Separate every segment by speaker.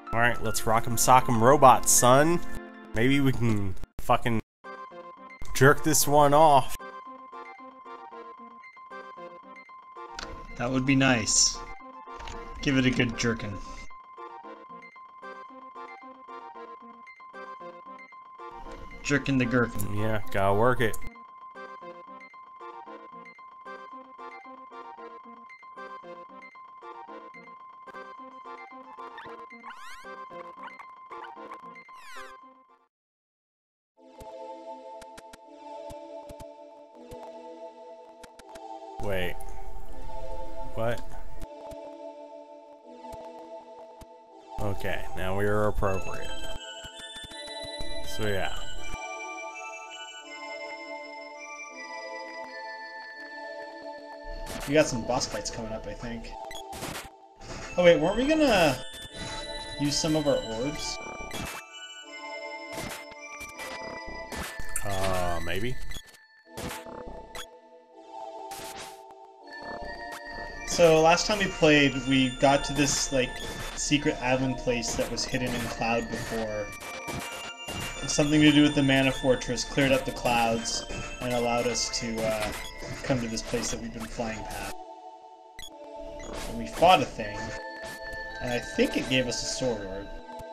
Speaker 1: Alright, let's rock'em sock'em robots, son. Maybe we can fucking jerk this one off.
Speaker 2: That would be nice. Give it a good jerkin. Jerkin the gherkin.
Speaker 1: Yeah, gotta work it. Wait. What? Okay, now we are appropriate. So yeah.
Speaker 2: We got some boss fights coming up, I think. Oh wait, weren't we gonna use some of our orbs?
Speaker 1: Maybe?
Speaker 2: So last time we played, we got to this like secret island place that was hidden in cloud before. Something to do with the Mana Fortress cleared up the clouds and allowed us to come to this place that we've been flying past. And we fought a thing, and I think it gave us a sword orb.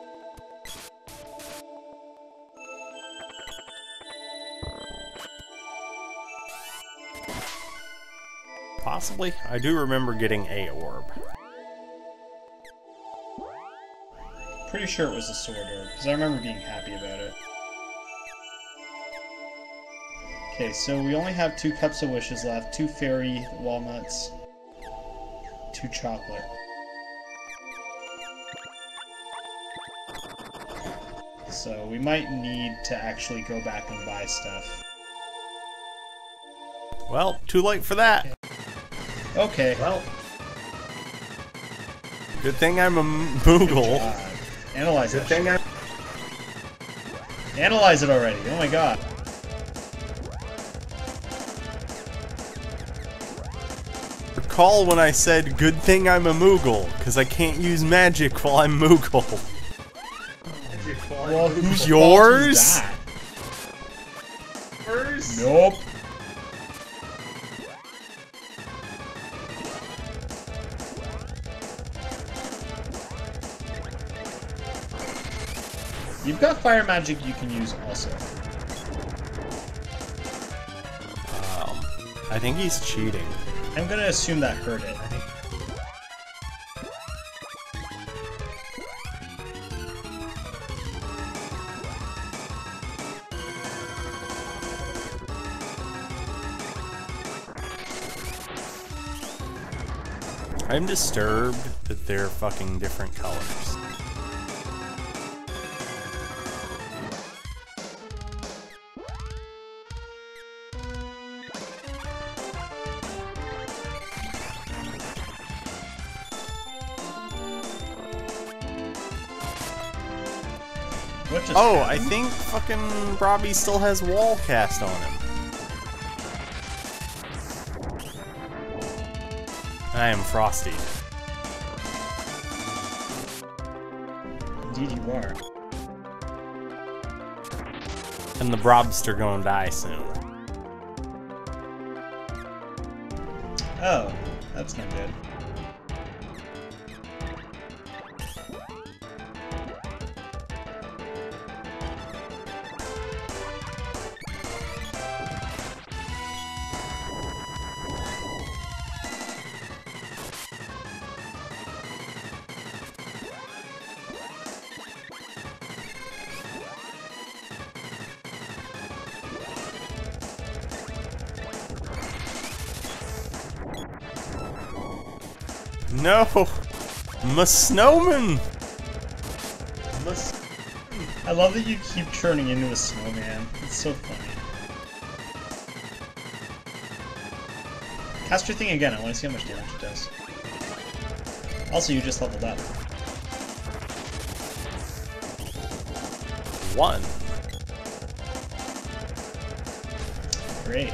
Speaker 1: Possibly. I do remember getting a orb.
Speaker 2: Pretty sure it was a sword orb, because I remember being happy about it. Okay, so we only have 2 cups of wishes left, 2 fairy walnuts, 2 chocolate. So we might need to actually go back and buy stuff.
Speaker 1: Well, too late for that.
Speaker 2: Okay.
Speaker 3: Well,
Speaker 1: Good thing I'm a Moogle.
Speaker 2: Analyze
Speaker 3: good
Speaker 2: that
Speaker 3: thing
Speaker 2: shit. Analyze it already. Oh my god.
Speaker 1: Recall when I said, good thing I'm a Moogle, because I can't use magic while I'm Moogle.
Speaker 2: Well, whose
Speaker 1: Yours?
Speaker 2: fault is that?
Speaker 3: Yours?
Speaker 2: Nope. You've got fire magic you can use also.
Speaker 1: I think he's cheating.
Speaker 2: I'm gonna assume that hurt it.
Speaker 1: I'm disturbed that they're fucking different colors. Oh, I think fucking Robbie still has wall cast on him. I am Frosty.
Speaker 2: Indeed you are.
Speaker 1: And the Brobster gonna die soon.
Speaker 2: Oh, that's no good.
Speaker 1: No! My snowman!
Speaker 2: I love that you keep turning into a snowman. It's so funny. Cast your thing again. I want to see how much damage it does. Also, you just leveled up.
Speaker 1: 1.
Speaker 2: Great.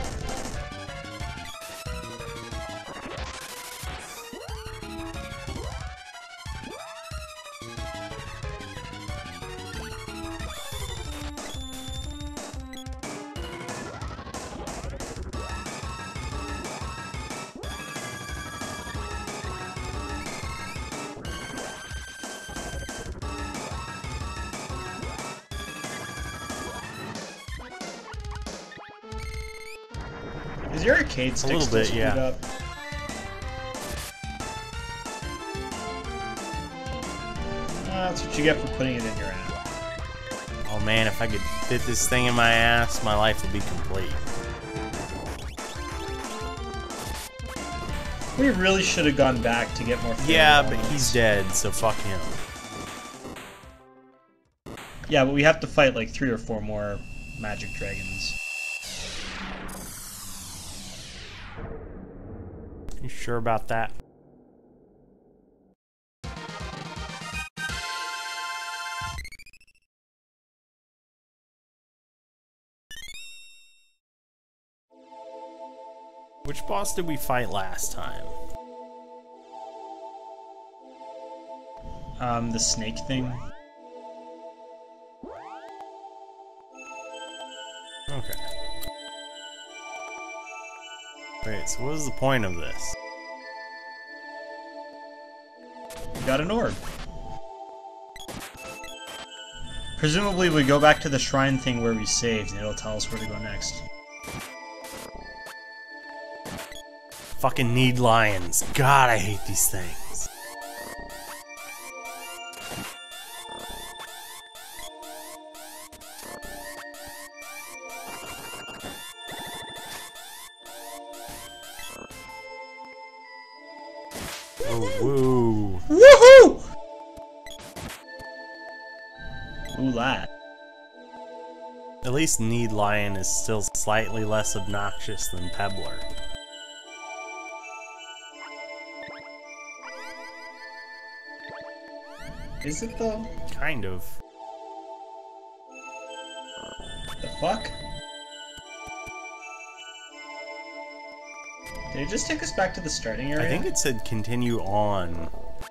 Speaker 2: Is your arcade stick still screwed up? That's what you get for putting it in your ass.
Speaker 1: Oh man, if I could fit this thing in my ass, my life would be complete.
Speaker 2: We really should have gone back to get more.
Speaker 1: Yeah, but he's dead, so fuck him.
Speaker 2: Yeah, but we have to fight like 3 or 4 more magic dragons.
Speaker 1: You sure about that? Which boss did we fight last time?
Speaker 2: The snake thing.
Speaker 1: Okay. Wait, so what was the point of this?
Speaker 2: We got an orb. Presumably we go back to the shrine thing where we saved and it'll tell us where to go next.
Speaker 1: Fucking need lions. God, I hate these things. Oh, woo.
Speaker 2: Woohoo! Ooh, that.
Speaker 1: At least Need Lion is still slightly less obnoxious than Pebbler.
Speaker 2: Is it though?
Speaker 1: Kind of.
Speaker 2: The fuck? Did it just take us back to the starting area?
Speaker 1: I think it said continue on.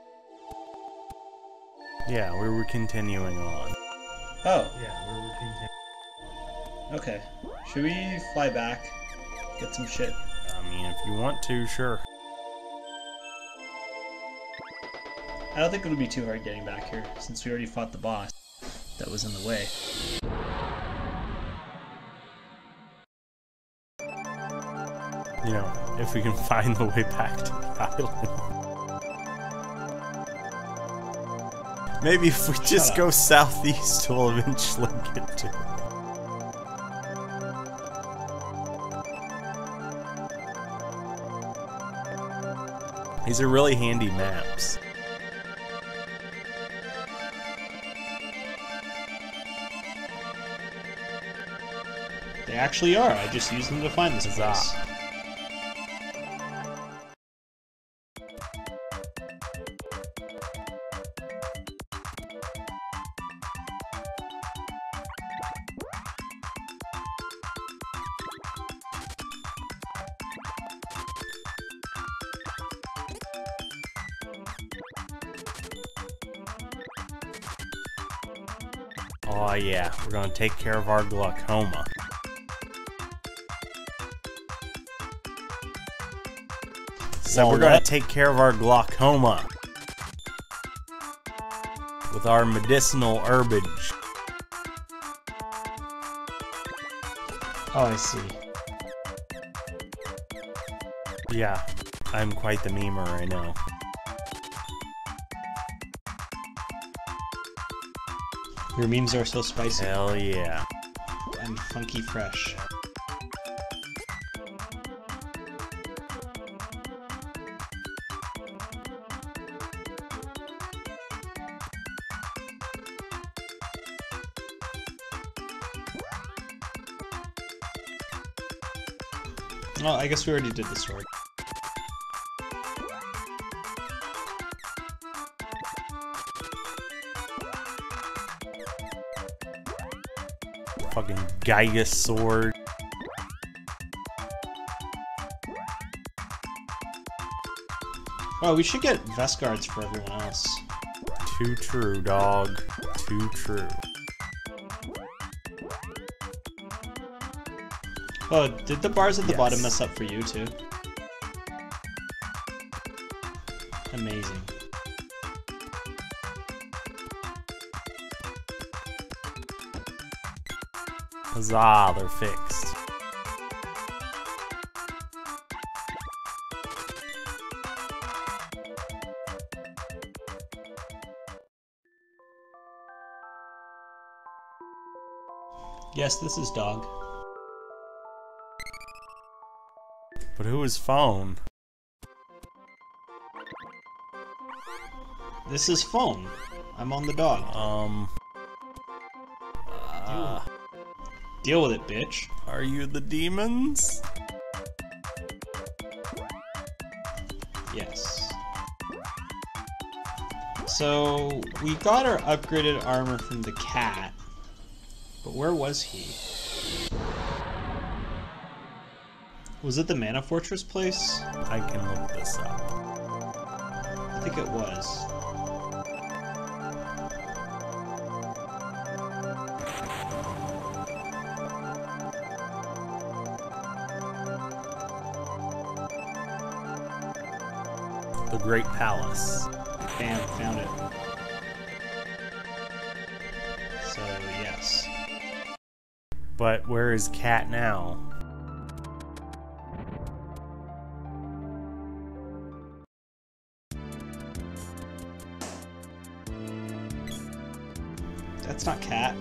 Speaker 1: Yeah, we were continuing on.
Speaker 2: Oh.
Speaker 1: Yeah, we were continuing.
Speaker 2: Okay. Should we fly back? Get some shit?
Speaker 1: I mean, if you want to, sure.
Speaker 2: I don't think it would be too hard getting back here, since we already fought the boss that was in the way.
Speaker 1: You know, if we can find the way back to the island. Maybe if we just go southeast, we'll eventually get to it. These are really handy maps.
Speaker 2: They actually are. I just used them to find this place.
Speaker 1: Oh yeah, we're gonna take care of our glaucoma. So we're gonna take care of our glaucoma with our medicinal herbage.
Speaker 2: Oh, I see.
Speaker 1: Yeah, I'm quite the memer right now.
Speaker 2: Your memes are so spicy.
Speaker 1: Hell yeah.
Speaker 2: And funky fresh. Well, I guess we already did the sword.
Speaker 1: Fucking Gygus sword.
Speaker 2: Oh, we should get vest guards for everyone else.
Speaker 1: Too true, dog. Too true.
Speaker 2: Oh, did the bars at the bottom mess up for you too? Amazing.
Speaker 1: Huzzah, they're fixed.
Speaker 2: Yes, this is dog.
Speaker 1: But who is phone?
Speaker 2: This is phone. I'm on the dog. Deal with it, bitch.
Speaker 1: Are you the demons?
Speaker 2: Yes. So, we got our upgraded armor from the cat. But where was he? Was it the Mana Fortress place?
Speaker 1: I can look this up.
Speaker 2: I think it was.
Speaker 1: The Great Palace.
Speaker 2: Bam, found it. So, yes.
Speaker 1: But where is Cat now?
Speaker 2: That's not cat.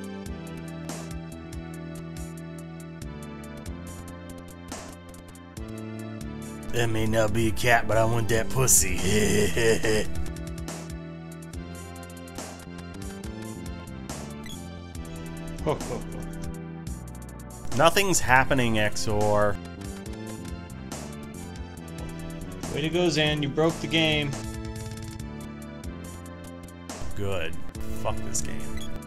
Speaker 1: That may not be a cat, but I want that pussy.
Speaker 2: Ho, ho, ho.
Speaker 1: Nothing's happening, XOR.
Speaker 2: Way to go, Zan. You broke the game.
Speaker 1: Good. Fuck this game.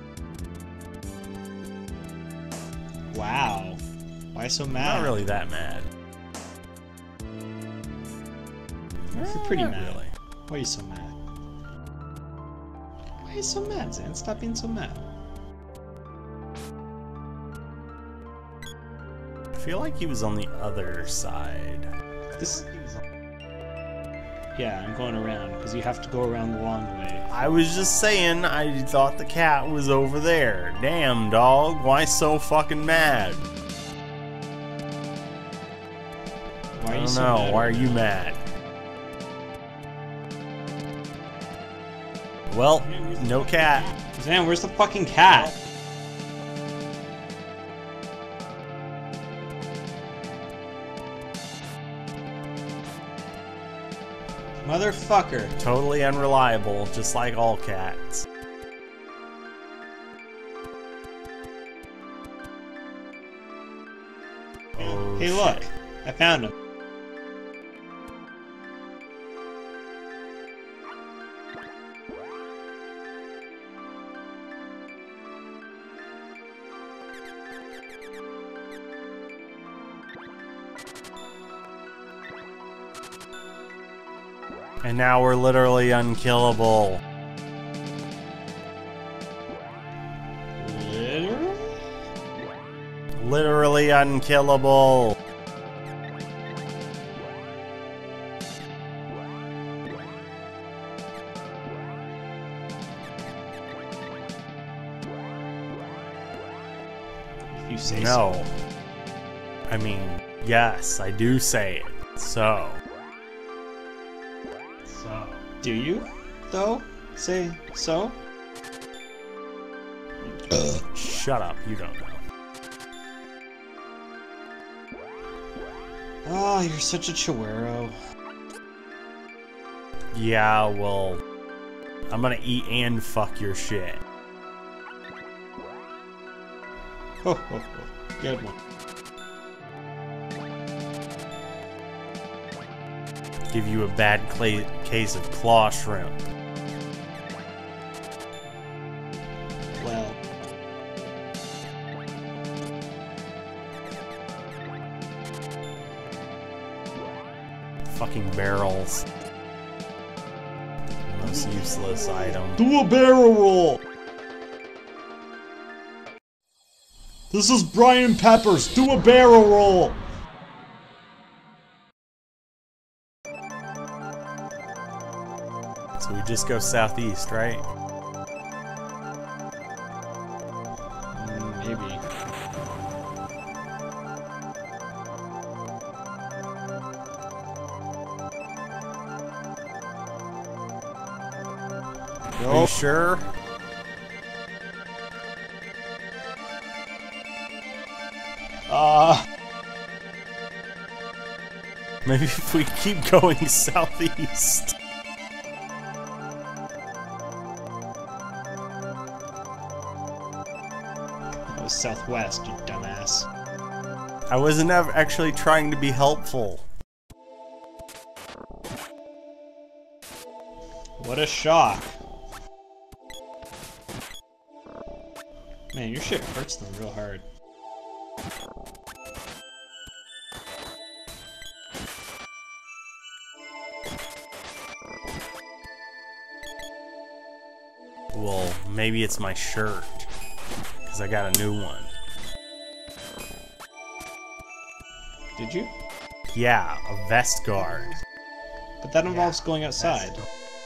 Speaker 2: Wow. Why so
Speaker 1: I'm
Speaker 2: mad?
Speaker 1: not really that mad.
Speaker 2: You're pretty
Speaker 1: Not
Speaker 2: mad.
Speaker 1: really.
Speaker 2: Why are you so mad? Why are you so mad, Zan? Stop being so mad.
Speaker 1: I feel like he was on the other side.
Speaker 2: This. Yeah, I'm going around because you have to go around the long way.
Speaker 1: I was just saying, I thought the cat was over there. Damn, dog. Why so fucking mad?
Speaker 2: Why are
Speaker 1: I
Speaker 2: you
Speaker 1: don't
Speaker 2: so
Speaker 1: know.
Speaker 2: mad?
Speaker 1: Why are you mad? Well, no cat.
Speaker 2: Zan, where's the fucking cat? Motherfucker.
Speaker 1: Totally unreliable, just like all cats. Oh,
Speaker 2: Hey,
Speaker 1: shit.
Speaker 2: look. I found him.
Speaker 1: And now we're literally unkillable.
Speaker 2: Literally?
Speaker 1: Literally unkillable.
Speaker 2: If you say so.
Speaker 1: No. I mean, yes, I do say it. So.
Speaker 2: Do you, though? Say so?
Speaker 1: Shut up, you don't know.
Speaker 2: Oh, you're such a chihuahua.
Speaker 1: Yeah, well, I'm gonna eat and fuck your shit.
Speaker 2: Ho, ho, ho. Good one.
Speaker 1: Give you a bad case of claw shrimp.
Speaker 2: Well.
Speaker 1: Fucking barrels. Most useless item.
Speaker 2: Do a barrel roll! This is Brian Peppers. Do a barrel roll!
Speaker 1: So we just go southeast, right?
Speaker 2: Maybe.
Speaker 1: Are you sure? Maybe if we keep going southeast.
Speaker 2: That was southwest, you dumbass.
Speaker 1: I wasn't actually trying to be helpful.
Speaker 2: What a shock. Man, your shit hurts them real hard.
Speaker 1: Well, maybe it's my shirt, because I got a new one.
Speaker 2: Did you?
Speaker 1: Yeah, a vest guard.
Speaker 2: But that involves going outside.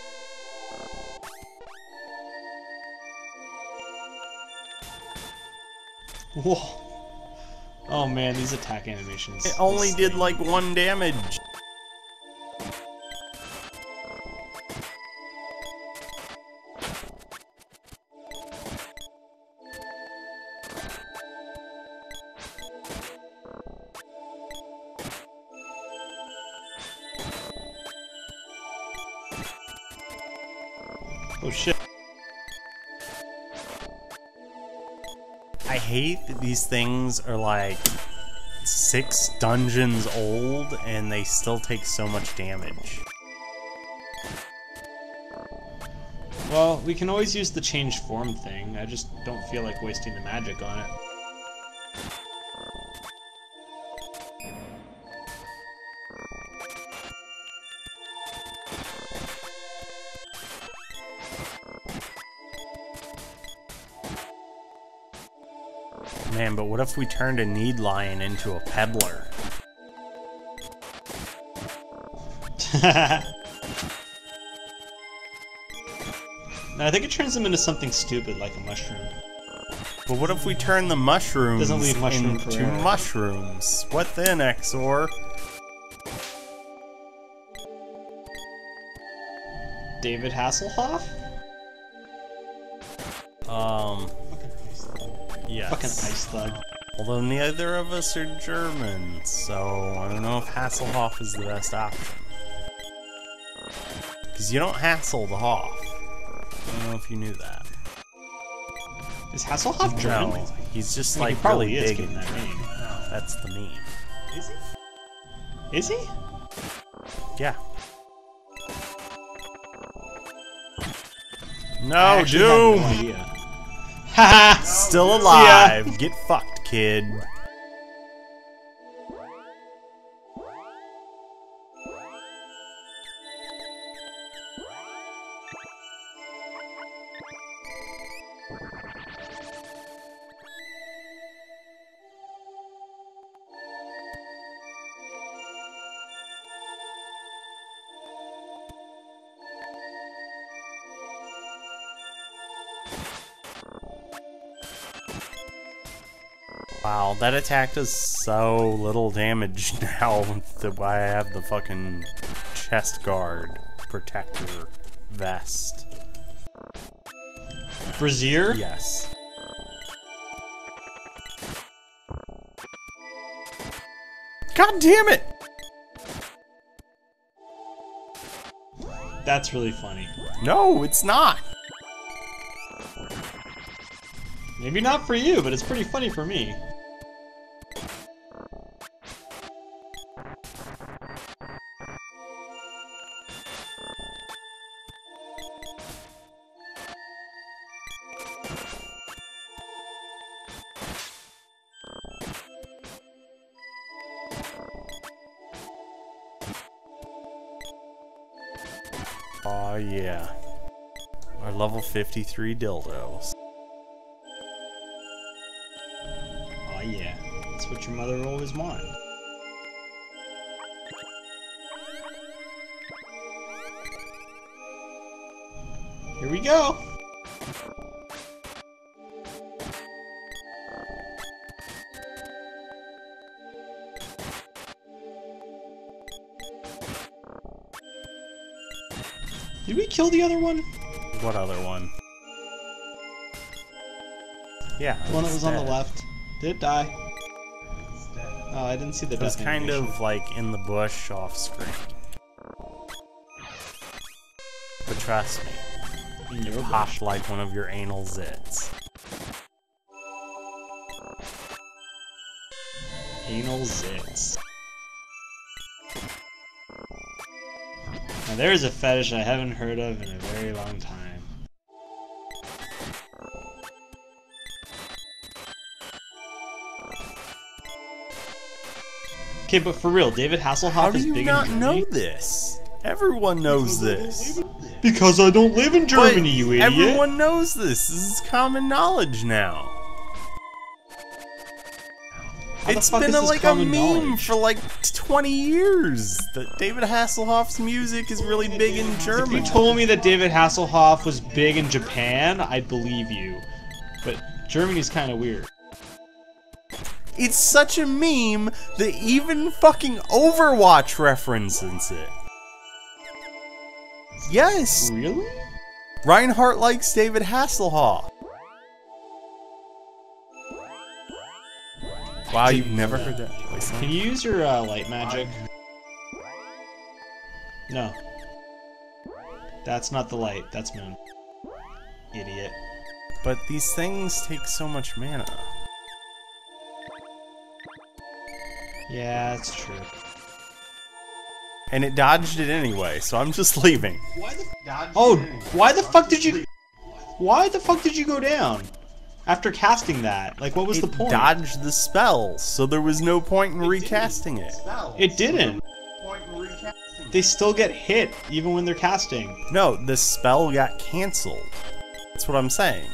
Speaker 2: Whoa. Oh man, these attack animations.
Speaker 1: It only did like 1 damage.
Speaker 2: Oh shit.
Speaker 1: I hate that these things are like 6 dungeons old and they still take so much damage.
Speaker 2: Well, we can always use the change form thing. I just don't feel like wasting the magic on it.
Speaker 1: Man, but what if we turned a Need Lion into a peddler?
Speaker 2: No, I think it turns them into something stupid like a mushroom.
Speaker 1: But what if we turn the mushrooms
Speaker 2: Doesn't leave mushroom
Speaker 1: into
Speaker 2: forever.
Speaker 1: mushrooms? What then, Exor?
Speaker 2: David Hasselhoff?
Speaker 1: Yes.
Speaker 2: Fucking ice thug.
Speaker 1: Although neither of us are German, so I don't know if Hasselhoff is the best option. Because you don't hassle the Hoff. I don't know if you knew that.
Speaker 2: Is Hasselhoff German?
Speaker 1: No, he's just
Speaker 2: I mean,
Speaker 1: like
Speaker 2: he probably
Speaker 1: really
Speaker 2: is
Speaker 1: big.
Speaker 2: getting that name.
Speaker 1: No, that's the meme.
Speaker 2: Is he? Is he?
Speaker 1: Yeah.
Speaker 2: I
Speaker 1: No,
Speaker 2: actually had no
Speaker 1: Doom!
Speaker 2: idea. Haha!
Speaker 1: Still alive. Get fucked, kid. Wow, that attack does so little damage now that I have the fucking chest guard protector vest.
Speaker 2: Brazier?
Speaker 1: Yes. God damn it!
Speaker 2: That's really funny.
Speaker 1: No, it's not.
Speaker 2: Maybe not for you, but it's pretty funny for me.
Speaker 1: Aw, yeah. Our level 53 dildos.
Speaker 2: Oh yeah, that's what your mother always wanted. Here we go! Did we kill the other one?
Speaker 1: What other one? Yeah.
Speaker 2: The one that was on the
Speaker 1: dead.
Speaker 2: left. Did it die? Oh, I didn't see the
Speaker 1: It was
Speaker 2: death
Speaker 1: kind
Speaker 2: animation.
Speaker 1: of like in the bush off screen. But trust me,
Speaker 2: In your
Speaker 1: popped like one of your anal zits.
Speaker 2: Anal zits. Now there's a fetish I haven't heard of in a very long time. Okay, but for real, David Hasselhoff
Speaker 1: How do
Speaker 2: is
Speaker 1: you
Speaker 2: big
Speaker 1: not
Speaker 2: in Germany?
Speaker 1: know this? Everyone knows this.
Speaker 2: Because I don't live in Germany, you idiot!
Speaker 1: Everyone knows this. This is common knowledge now.
Speaker 2: How the
Speaker 1: It's
Speaker 2: fuck
Speaker 1: been
Speaker 2: is this
Speaker 1: like a
Speaker 2: common
Speaker 1: meme
Speaker 2: knowledge?
Speaker 1: for like 20 years that David Hasselhoff's music is really big in
Speaker 2: If
Speaker 1: Germany.
Speaker 2: you told me that David Hasselhoff was big in Japan, I'd believe you. But Germany's kind of weird.
Speaker 1: It's such a meme that even fucking Overwatch references it. Yes!
Speaker 2: Really?
Speaker 1: Reinhardt likes David Hasselhoff. Wow, you've never heard that voice.
Speaker 2: Can you use your light magic? No. That's not the light, that's Moon. Idiot.
Speaker 1: But these things take so much mana.
Speaker 2: Yeah, that's true.
Speaker 1: And it dodged it anyway, so I'm just leaving.
Speaker 2: Oh, why the fuck did you... Why the fuck did you go down? After casting that? Like, what was the point?
Speaker 1: It dodged the spell, so there was no point in recasting it.
Speaker 2: It didn't. They still get hit, even when they're casting.
Speaker 1: No, the spell got cancelled. That's what I'm saying.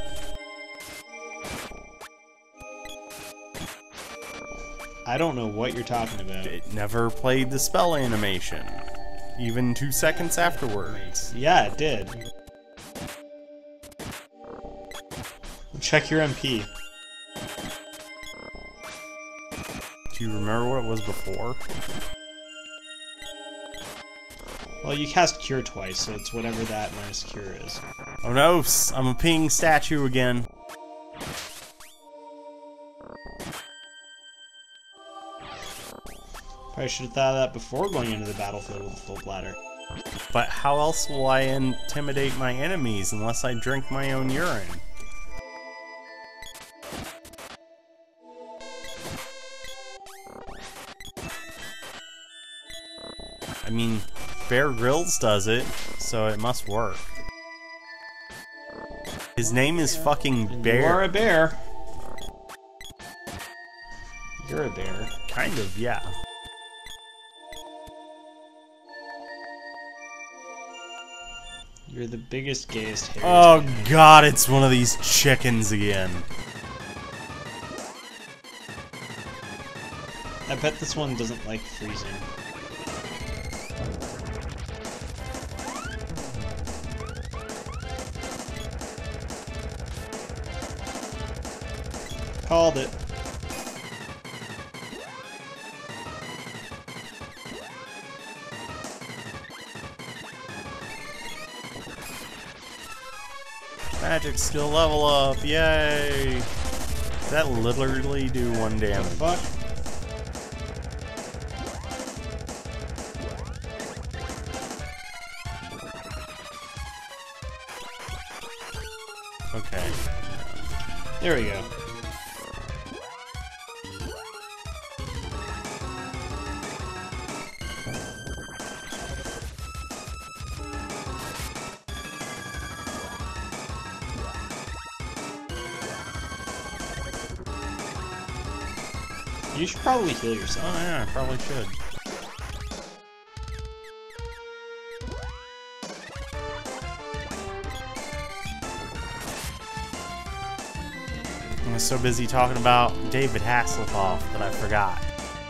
Speaker 2: I don't know what you're talking about.
Speaker 1: It never played the spell animation, even 2 seconds afterwards.
Speaker 2: Yeah, it did. Check your MP.
Speaker 1: Do you remember what it was before?
Speaker 2: Well, you cast Cure twice, so it's whatever that minus Cure is.
Speaker 1: Oh no, I'm a peeing statue again.
Speaker 2: Probably should have thought of that before going into the battlefield with a full bladder.
Speaker 1: But how else will I intimidate my enemies unless I drink my own urine? I mean, Bear Grylls does it, so it must work. His name is fucking Bear.
Speaker 2: You are a bear. You're a bear.
Speaker 1: Kind of, yeah.
Speaker 2: You're the biggest, gayest hair.
Speaker 1: Oh god, it's one of these chickens again.
Speaker 2: I bet this one doesn't like freezing. Called it.
Speaker 1: Magic skill level up, yay! Does that literally do 1 damage?
Speaker 2: Fuck.
Speaker 1: Okay.
Speaker 2: There we go. You should probably heal yourself.
Speaker 1: Oh yeah, I probably should. I was so busy talking about David Hasselhoff that I forgot.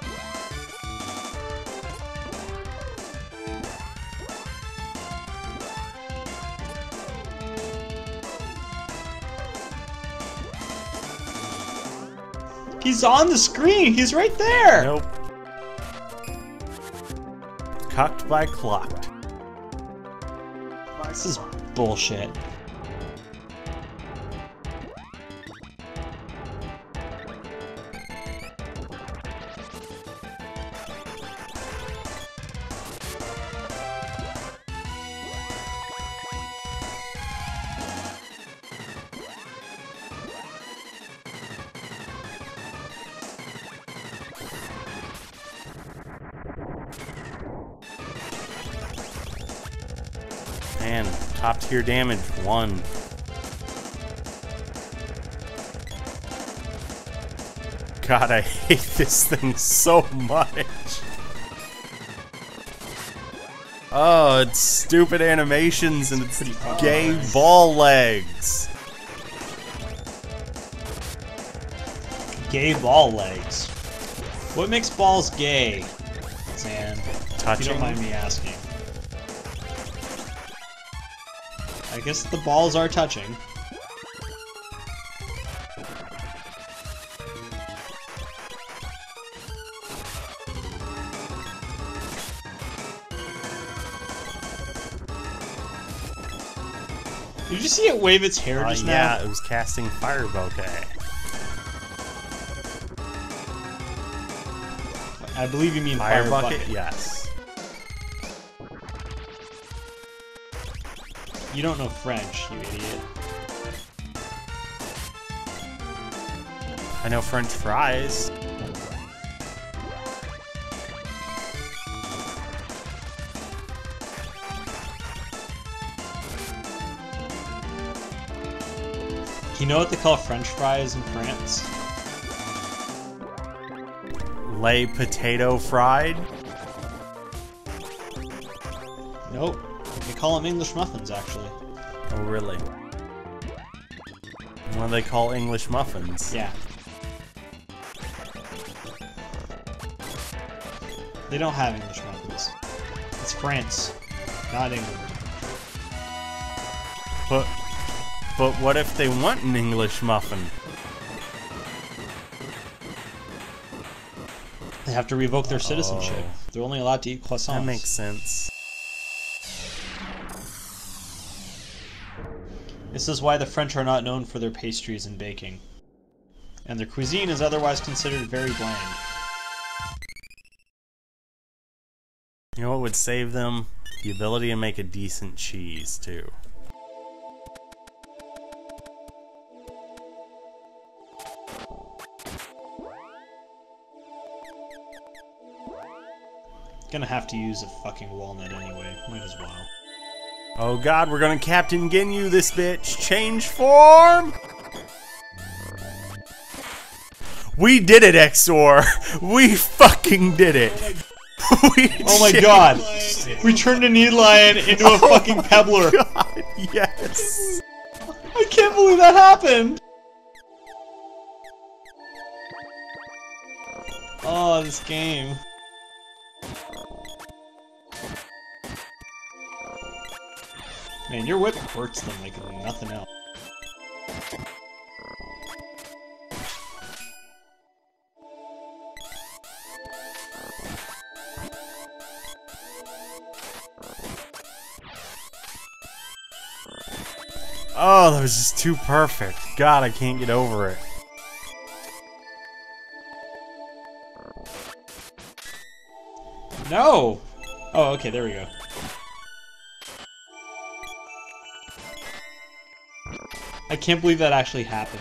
Speaker 2: He's on the screen! He's right there!
Speaker 1: Nope. Cucked by clocked.
Speaker 2: This is bullshit.
Speaker 1: Man, top tier damage, 1. God, I hate this thing so much. Oh, it's stupid animations and it's gay ball legs.
Speaker 3: Gay ball legs. What makes balls gay, Zan?
Speaker 1: Touching?
Speaker 3: If you don't mind me asking. I guess the balls are touching. Did you see it wave its hair just now?
Speaker 1: Yeah, it was casting fire bouquet.
Speaker 3: I believe you mean
Speaker 1: Fire bucket? Yes.
Speaker 3: You don't know French, you idiot.
Speaker 1: I know French fries.
Speaker 3: You know what they call French fries in France?
Speaker 1: Lay potato fried?
Speaker 3: Nope. They call them English muffins, actually.
Speaker 1: Oh, really? What do they call English muffins?
Speaker 3: Yeah. They don't have English muffins. It's France, not England.
Speaker 1: But what if they want an English muffin?
Speaker 3: They have to revoke their citizenship. They're only allowed to eat croissants.
Speaker 1: That makes sense.
Speaker 3: This is why the French are not known for their pastries and baking. And their cuisine is otherwise considered very bland.
Speaker 1: You know what would save them? The ability to make a decent cheese, too.
Speaker 3: Gonna have to use a fucking walnut anyway. Might as well.
Speaker 1: Oh god, we're gonna Captain Ginyu this bitch! Change form! We did it, Exor! We fucking did it!
Speaker 3: Oh my god! We turned a need lion into a fucking pebbler!
Speaker 1: God, yes!
Speaker 3: I can't believe that happened! Oh, this game. Man, your whip hurts them like nothing else.
Speaker 1: Oh, that was just too perfect. God, I can't get over it.
Speaker 3: No! Oh, okay, there we go. I can't believe that actually happened.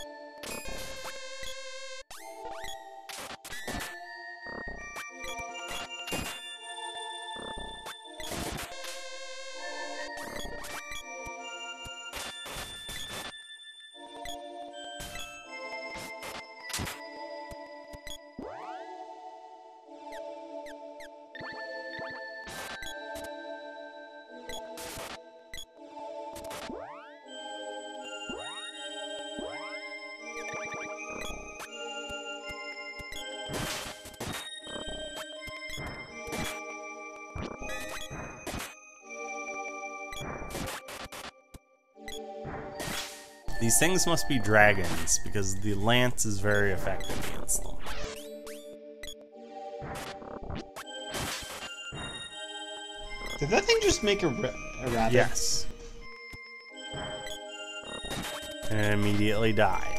Speaker 1: These things must be dragons, because the lance is very effective against them.
Speaker 3: Did that thing just make a rabbit?
Speaker 1: Yes. And immediately die.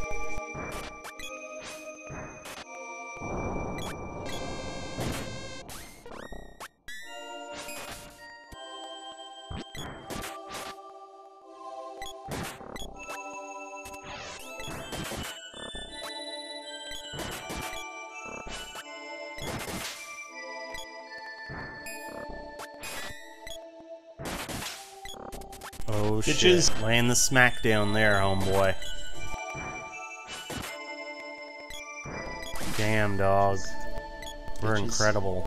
Speaker 1: Oh
Speaker 3: Bitches.
Speaker 1: shit. Laying the smack down there, homeboy. Damn, dog. We're
Speaker 3: Bitches.
Speaker 1: incredible.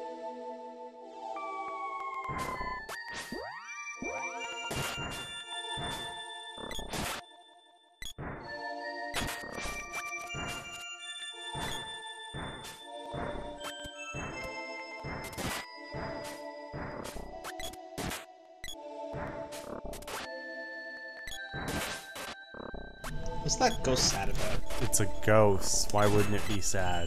Speaker 3: What's that ghost sad about?
Speaker 1: It's a ghost. Why wouldn't it be sad?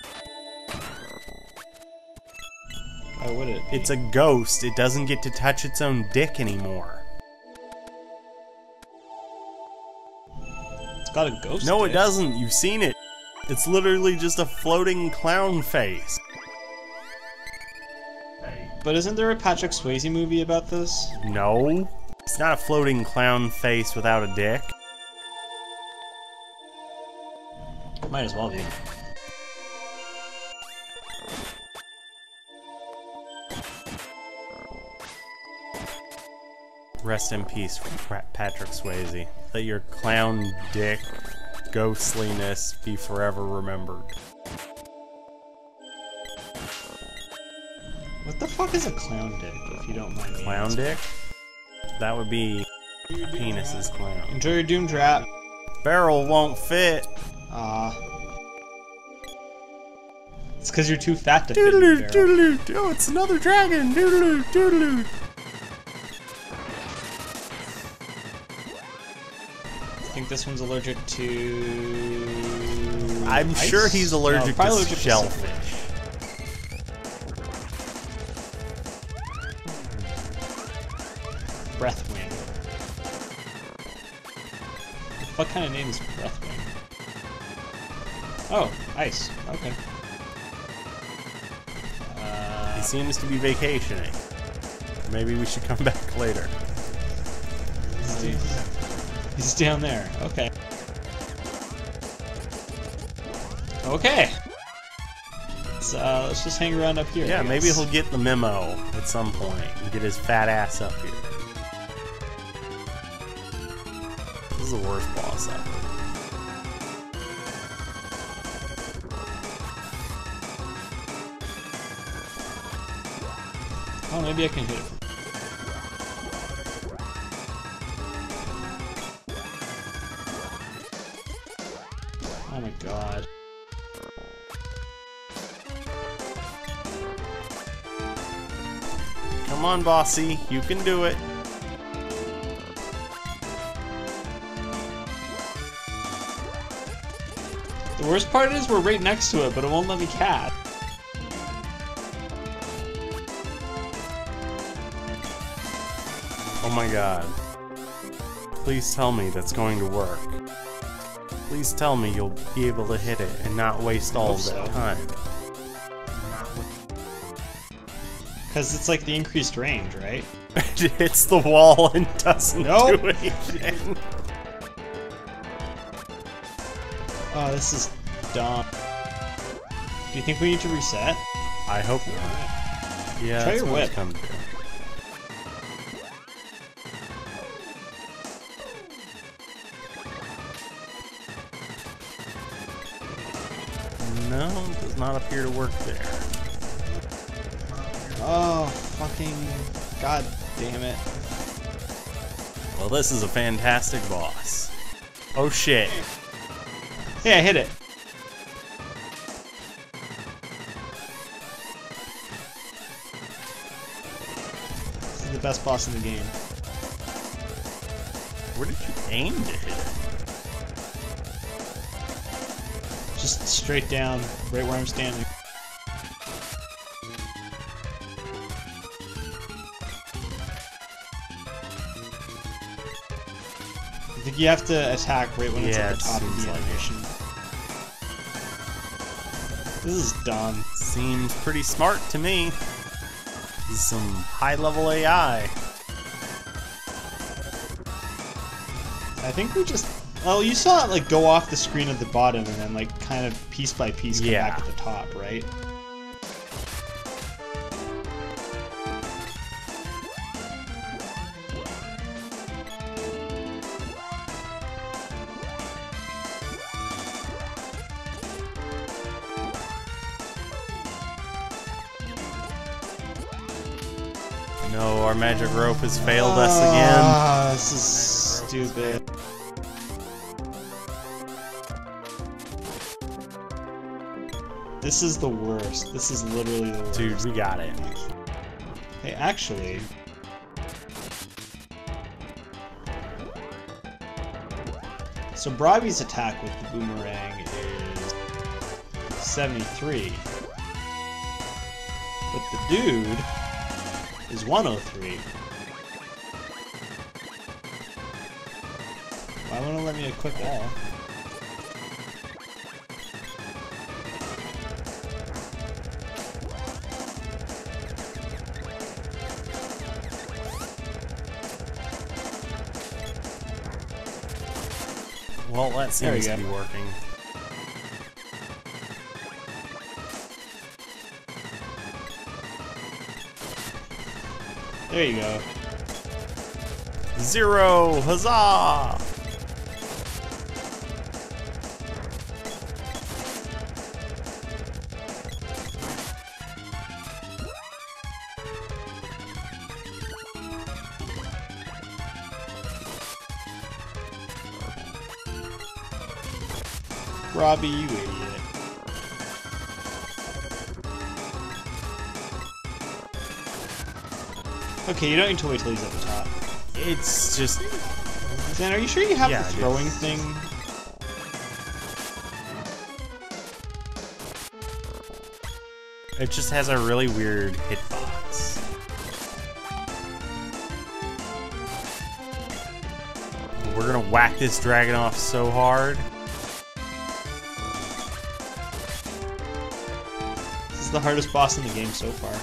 Speaker 3: Why would it be?
Speaker 1: It's a ghost. It doesn't get to touch its own dick anymore.
Speaker 3: It's got a ghost
Speaker 1: No, it
Speaker 3: dick.
Speaker 1: doesn't. You've seen it. It's literally just a floating clown face.
Speaker 3: But isn't there a Patrick Swayze movie about this?
Speaker 1: No. It's not a floating clown face without a dick.
Speaker 3: Might as well be.
Speaker 1: Rest in peace, Patrick Swayze. Let your clown dick ghostliness be forever remembered.
Speaker 3: What the fuck is a clown dick, if you don't mind me
Speaker 1: Clown
Speaker 3: asking?
Speaker 1: dick? That would be a penis's clown.
Speaker 3: Enjoy your Doom Trap.
Speaker 1: Barrel won't fit.
Speaker 3: It's because you're too fat to fit in
Speaker 1: Doodaloo,
Speaker 3: the barrel.
Speaker 1: doodaloo. Oh, it's another dragon. Doodaloo, doodaloo.
Speaker 3: I think this one's allergic to...
Speaker 1: I'm
Speaker 3: ice?
Speaker 1: sure he's allergic
Speaker 3: No,
Speaker 1: to
Speaker 3: probably allergic
Speaker 1: shellfish.
Speaker 3: Breathwing. What kind of name is Breathwing? Oh, ice. Okay.
Speaker 1: He seems to be vacationing. Maybe we should come back later.
Speaker 3: He's down there. Okay. Okay. Let's just hang around up here.
Speaker 1: Yeah,
Speaker 3: I
Speaker 1: maybe
Speaker 3: guess.
Speaker 1: he'll get the memo at some point and get his fat ass up here. This is the worst boss ever.
Speaker 3: Oh, maybe I can hit it. Oh my god.
Speaker 1: Come on, bossy, you can do it.
Speaker 3: The worst part is we're right next to it, but it won't let me cat.
Speaker 1: Oh my god. Please tell me that's going to work. Please tell me you'll be able to hit it and not waste all of that time.
Speaker 3: Because it's like the increased range, right?
Speaker 1: It hits the wall and doesn't
Speaker 3: Nope.
Speaker 1: do anything.
Speaker 3: Oh, this is dumb. Do you think we need to reset?
Speaker 1: I hope not. Yeah,
Speaker 3: Try
Speaker 1: that's
Speaker 3: your
Speaker 1: what it's
Speaker 3: whip.
Speaker 1: come to. No, it does not appear to work there.
Speaker 3: Oh, fucking... God damn it.
Speaker 1: Well, this is a fantastic boss. Oh shit.
Speaker 3: Hey, I hit it. This is the best boss in the game.
Speaker 1: Where did you aim to hit it?
Speaker 3: Just straight down, right where I'm standing. I think you have to attack right when it's
Speaker 1: Yeah,
Speaker 3: at
Speaker 1: it
Speaker 3: the top of
Speaker 1: seems
Speaker 3: the
Speaker 1: like it.
Speaker 3: animation. This is dumb.
Speaker 1: Seems pretty smart to me. This is some high-level AI.
Speaker 3: I think we just... Well, you saw it like go off the screen at the bottom and then like kind of piece by piece come
Speaker 1: Yeah.
Speaker 3: back at the top, right?
Speaker 1: No, our magic rope has failed us again.
Speaker 3: Ah, this is stupid. This is the worst. This is literally the worst.
Speaker 1: Dude, we got it.
Speaker 3: Hey, actually... So Bravi's attack with the boomerang is 73. But the dude is 103. Why won't it let me equip all?
Speaker 1: Well, that seems to be working.
Speaker 3: There you go.
Speaker 1: 0! Huzzah!
Speaker 3: Robbie, you idiot. Okay, you don't need to wait till he's at the top.
Speaker 1: It's just...
Speaker 3: Dan, are you sure you have
Speaker 1: Yeah,
Speaker 3: the throwing thing?
Speaker 1: It just has a really weird hitbox. We're gonna whack this dragon off so hard.
Speaker 3: This is the hardest boss in the game so far.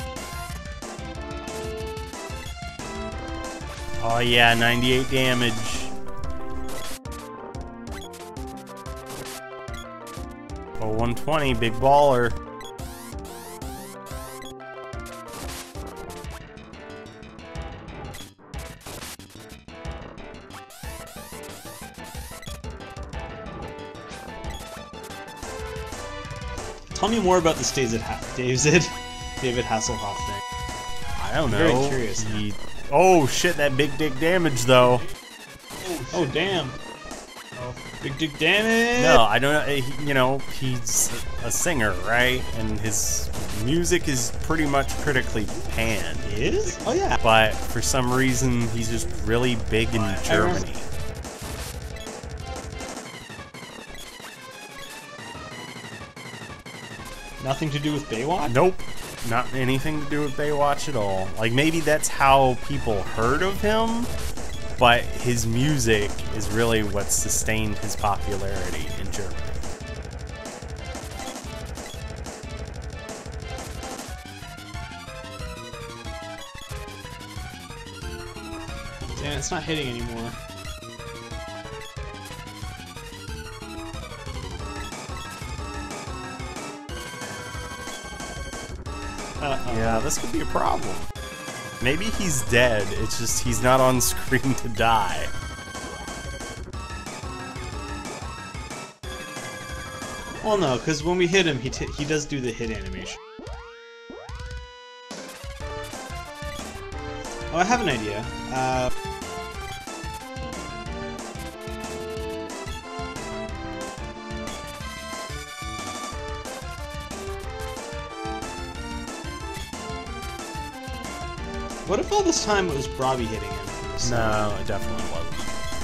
Speaker 1: Oh yeah, 98 damage. Oh, 120, big baller.
Speaker 3: Tell me more about this David Hasselhoff thing.
Speaker 1: I don't know.
Speaker 3: I'm very curious.
Speaker 1: Oh shit, that big dick damage though.
Speaker 3: Oh damn. Oh, big dick damage.
Speaker 1: No, I don't know. You know, he's a singer, right? And his music is pretty much critically panned.
Speaker 3: He is? Oh yeah.
Speaker 1: But for some reason, he's just really big in Germany.
Speaker 3: Nothing to do with Baywatch?
Speaker 1: Nope. Not anything to do with Baywatch at all. Like, maybe that's how people heard of him, but his music is really what sustained his popularity in Germany.
Speaker 3: Damn, it's not hitting anymore.
Speaker 1: Yeah, this could be a problem. Maybe he's dead, it's just he's not on screen to die.
Speaker 3: Well, no, because when we hit him, he does do the hit animation. Oh, I have an idea. What if all this time it was Bravi hitting him?
Speaker 1: No, it definitely wasn't.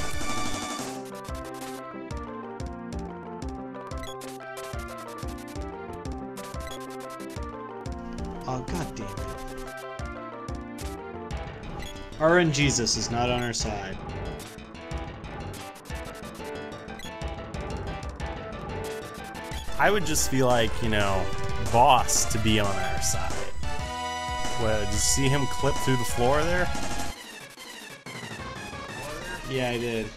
Speaker 3: Oh, god damn it. RN Jesus is not on our side.
Speaker 1: I would just feel like, you know, Boss to be on our side. Well, did you see him clip through the floor there?
Speaker 3: Yeah, I did.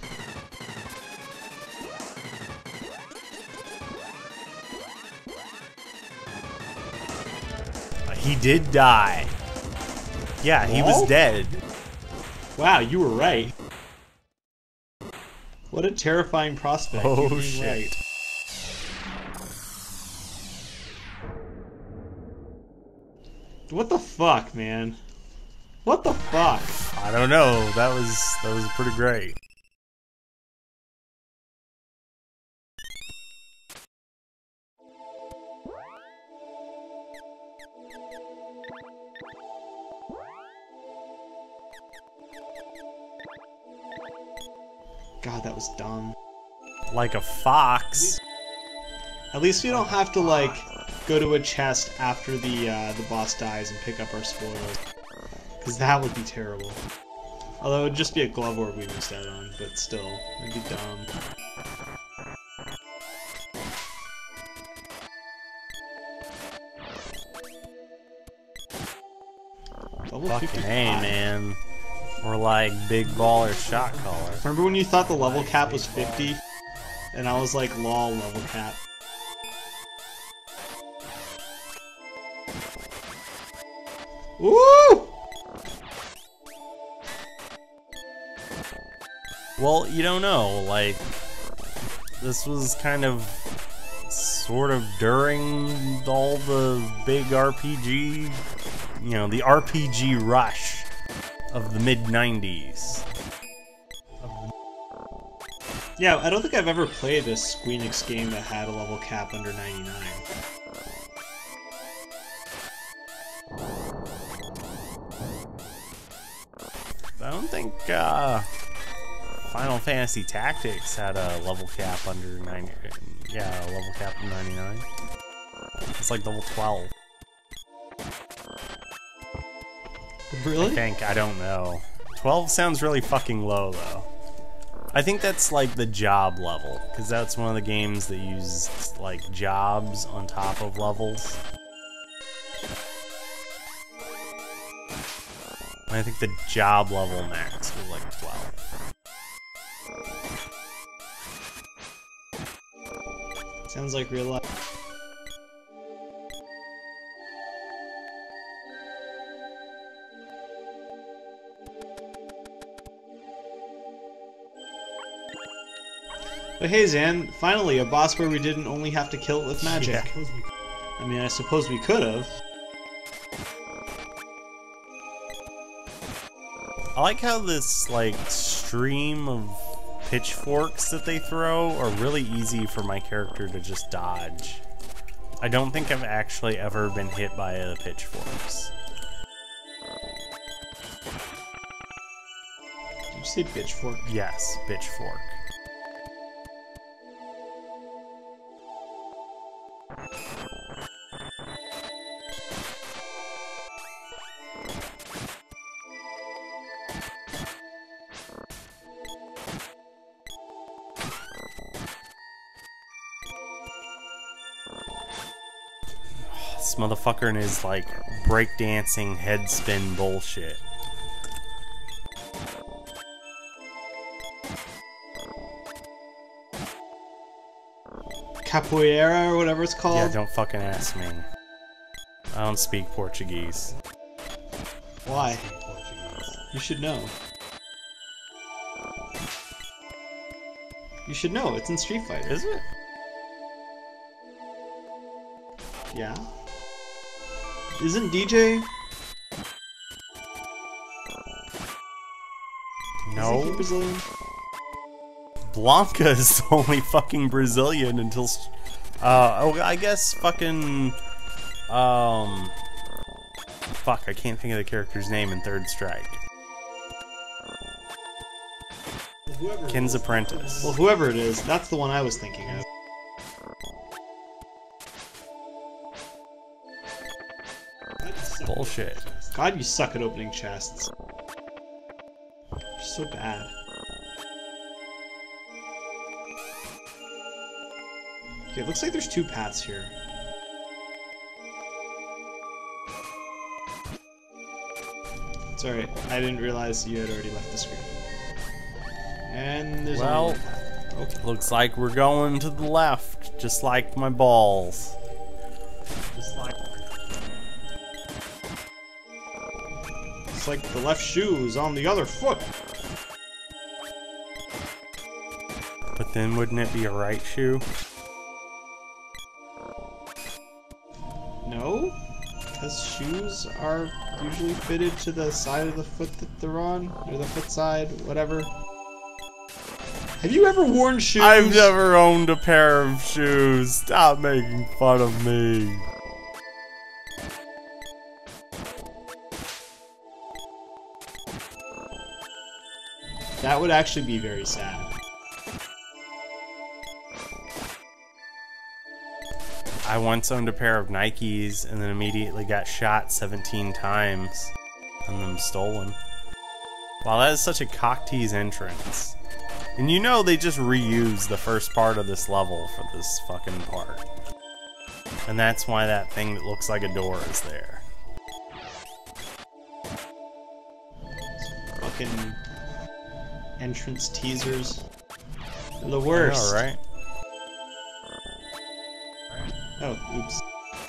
Speaker 1: He did die. Yeah, he was dead.
Speaker 3: Wow, you were right. What a terrifying prospect.
Speaker 1: Oh,
Speaker 3: You being
Speaker 1: shit.
Speaker 3: right. What the fuck, man? What the fuck?
Speaker 1: I don't know. That was pretty great.
Speaker 3: God, that was dumb.
Speaker 1: Like a fox.
Speaker 3: At least we don't have to, like, go to a chest after the boss dies and pick up our spoils. Because that would be terrible. Although it would just be a glove orb we missed out on, but still, it'd be dumb. Level
Speaker 1: Fucking
Speaker 3: 55.
Speaker 1: A, man. We're like big baller shot caller.
Speaker 3: Remember when you thought the level cap was 50? And I was like, lol, level cap. Woo!
Speaker 1: Well, you don't know, like, this was kind of sort of during all the big RPG, you know, the RPG rush of the mid-90s.
Speaker 3: Yeah, I don't think I've ever played a Squeenix game that had a level cap under 99.
Speaker 1: I don't think, Final Fantasy Tactics had a level cap under 90. Yeah, a level cap of 99. It's like level 12.
Speaker 3: Really?
Speaker 1: I think, I don't know. 12 sounds really fucking low, though. I think that's like the job level, because that's one of the games that uses like jobs on top of levels. And I think the job level max was like 12.
Speaker 3: Sounds like real life. But hey Zan, finally a boss where we didn't only have to kill it with magic.
Speaker 1: Yeah.
Speaker 3: I mean, I suppose we could have.
Speaker 1: I like how this like stream of pitchforks that they throw are really easy for my character to just dodge. I don't think I've actually ever been hit by the pitchforks.
Speaker 3: Did you say pitchfork?
Speaker 1: Yes, pitchfork. This motherfucker and his like breakdancing head spin bullshit.
Speaker 3: Capoeira or whatever it's called?
Speaker 1: Yeah, don't fucking ask me. I don't speak Portuguese.
Speaker 3: Why? You should know. You should know, it's in Street Fighter.
Speaker 1: Is it?
Speaker 3: Yeah. Isn't DJ?
Speaker 1: No.
Speaker 3: Is he Brazilian?
Speaker 1: Blanca is the only fucking Brazilian until, oh, I guess fucking, fuck, I can't think of the character's name in Third Strike. Ken's Apprentice.
Speaker 3: Well, whoever it is, that's the one I was thinking of.
Speaker 1: Bullshit.
Speaker 3: God, you suck at opening chests. You're so bad. Okay, it looks like there's two paths here. It's alright, I didn't realize you had already left the screen. And there's
Speaker 1: Well,
Speaker 3: okay.
Speaker 1: looks like we're going to the left, just like my balls. Just like.
Speaker 3: It's like the left shoe is on the other foot.
Speaker 1: But then wouldn't it be a right shoe?
Speaker 3: No? Because because shoes are usually fitted to the side of the foot that they're on, or the foot side, whatever. Have you ever worn shoes?
Speaker 1: I've never owned a pair of shoes. Stop making fun of me.
Speaker 3: That would actually be very sad.
Speaker 1: I once owned a pair of Nikes and then immediately got shot 17 times and them stolen. Wow, that is such a cock-tease entrance. And you know they just reused the first part of this level for this fucking part. And that's why that thing that looks like a door is there.
Speaker 3: Fucking entrance teasers. They're the worst.
Speaker 1: Alright.
Speaker 3: Oh, oops.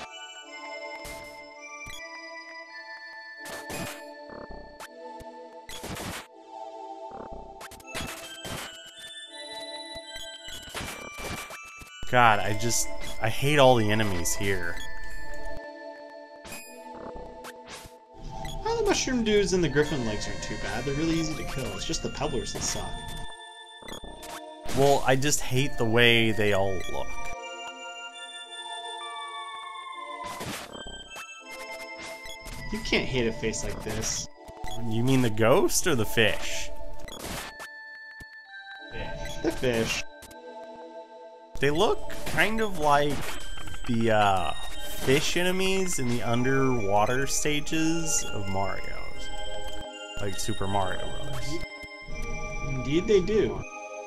Speaker 1: God, I hate all the enemies here.
Speaker 3: Oh, the mushroom dudes and the griffin legs aren't too bad. They're really easy to kill. It's just the pebblers that suck.
Speaker 1: Well, I just hate the way they all look.
Speaker 3: You can't hate a face like this.
Speaker 1: You mean the ghost or the fish?
Speaker 3: The fish.
Speaker 1: They look kind of like the fish enemies in the underwater stages of Mario's. Like Super Mario Bros.
Speaker 3: Indeed they do.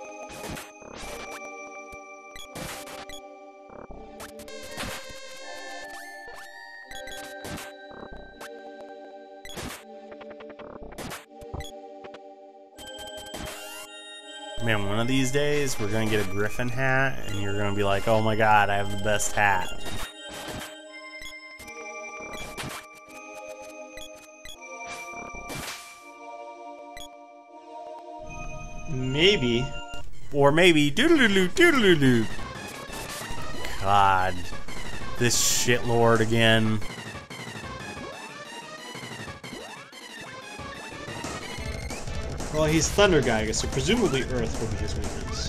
Speaker 1: Man, one of these days we're gonna get a griffin hat and you're gonna be like, oh my god, I have the best hat.
Speaker 3: Maybe.
Speaker 1: Or maybe doodle-doo, doodle-doo. God. This shitlord again.
Speaker 3: Well, he's Thunder Geiger, so presumably Earth will be his weakness.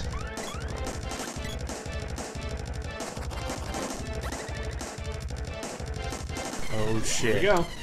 Speaker 1: Oh shit.
Speaker 3: There we go.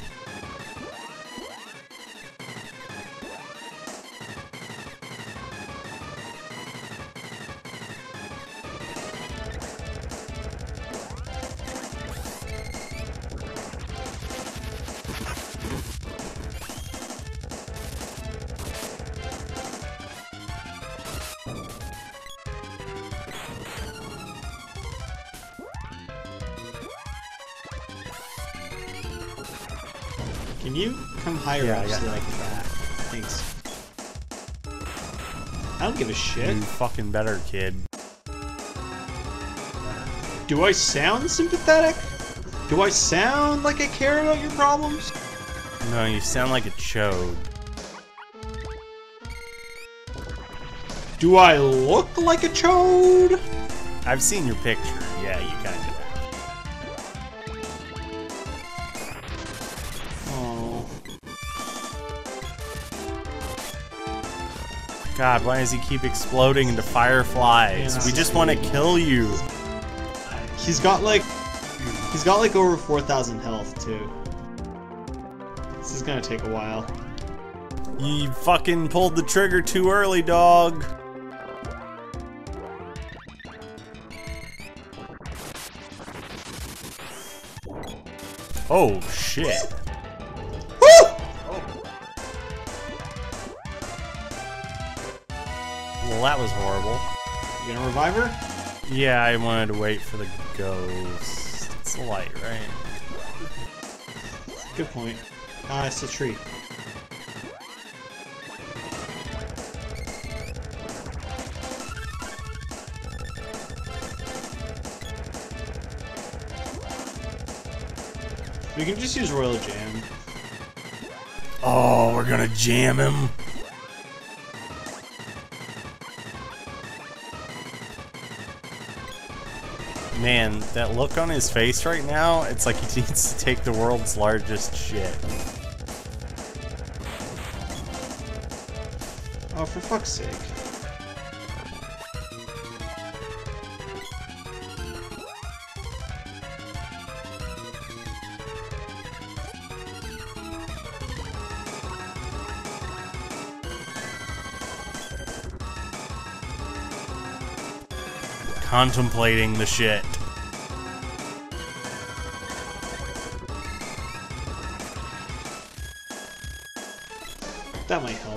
Speaker 3: Can you come higher up so that I can bat? Thanks. I don't give a shit.
Speaker 1: You fucking better, kid.
Speaker 3: Do I sound sympathetic? Do I sound like I care about your problems?
Speaker 1: No, you sound like a chode.
Speaker 3: Do I look like a chode?
Speaker 1: I've seen your picture. Yeah, you kinda do.
Speaker 3: Oh.
Speaker 1: God, why does he keep exploding into fireflies?
Speaker 3: Yeah,
Speaker 1: We just want to kill you.
Speaker 3: He's got like over 4,000 health too. This is gonna take a while.
Speaker 1: You fucking pulled the trigger too early, dog. Oh, shit.
Speaker 3: Woo!
Speaker 1: Well, that was horrible.
Speaker 3: You gonna revive her?
Speaker 1: Yeah, I wanted to wait for the ghost. It's the light, right?
Speaker 3: Good point. Ah, it's a tree. We can just use Royal Jam.
Speaker 1: Oh, we're gonna jam him. Man, that look on his face right now, it's like he needs to take the world's largest shit.
Speaker 3: Oh, for fuck's sake.
Speaker 1: Contemplating the shit.
Speaker 3: That might help.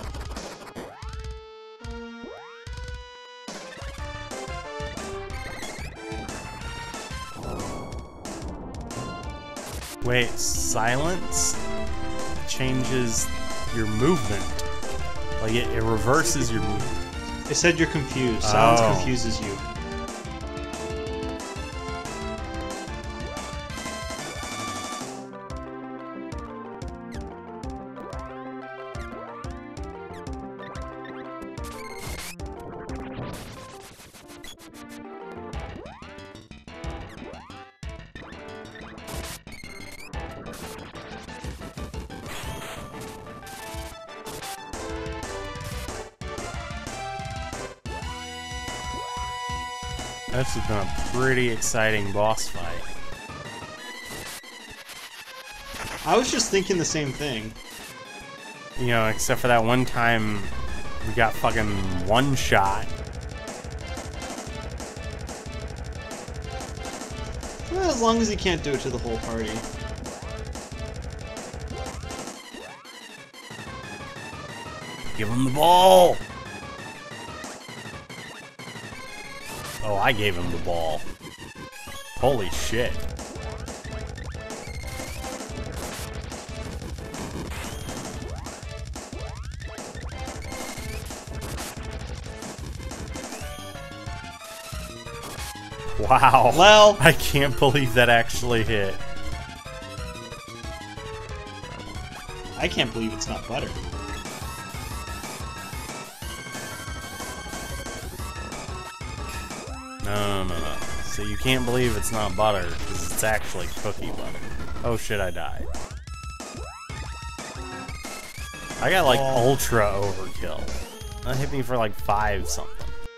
Speaker 1: Wait, silence changes your movement. Like it reverses your movement.
Speaker 3: It said you're confused. Silence
Speaker 1: Oh.
Speaker 3: confuses you.
Speaker 1: This has been a pretty exciting boss fight.
Speaker 3: I was just thinking the same thing.
Speaker 1: You know, except for that one time we got fucking one shot.
Speaker 3: Well, as long as he can't do it to the whole party.
Speaker 1: Give him the ball! Oh, I gave him the ball. Holy shit. Wow.
Speaker 3: Well,
Speaker 1: I can't believe that actually hit.
Speaker 3: I can't believe it's not butter.
Speaker 1: No. So you can't believe it's not butter, because it's actually cookie butter. Oh shit, I died. I got like ultra overkill. That hit me for like 5 something.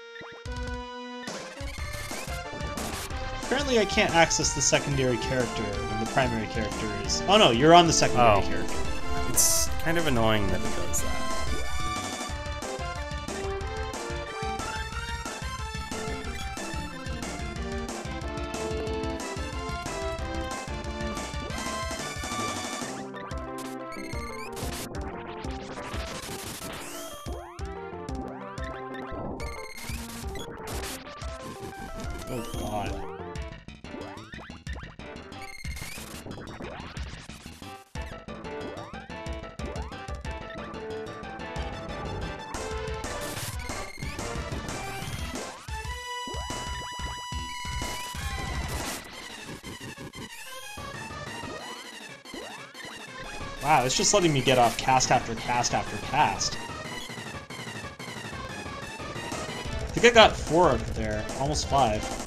Speaker 3: Apparently I can't access the secondary character when the primary character is... Oh no, you're on the secondary character.
Speaker 1: It's kind of annoying that it does that.
Speaker 3: Oh god. Wow, it's just letting me get off cast after cast after cast. I think I got 4 there, almost 5.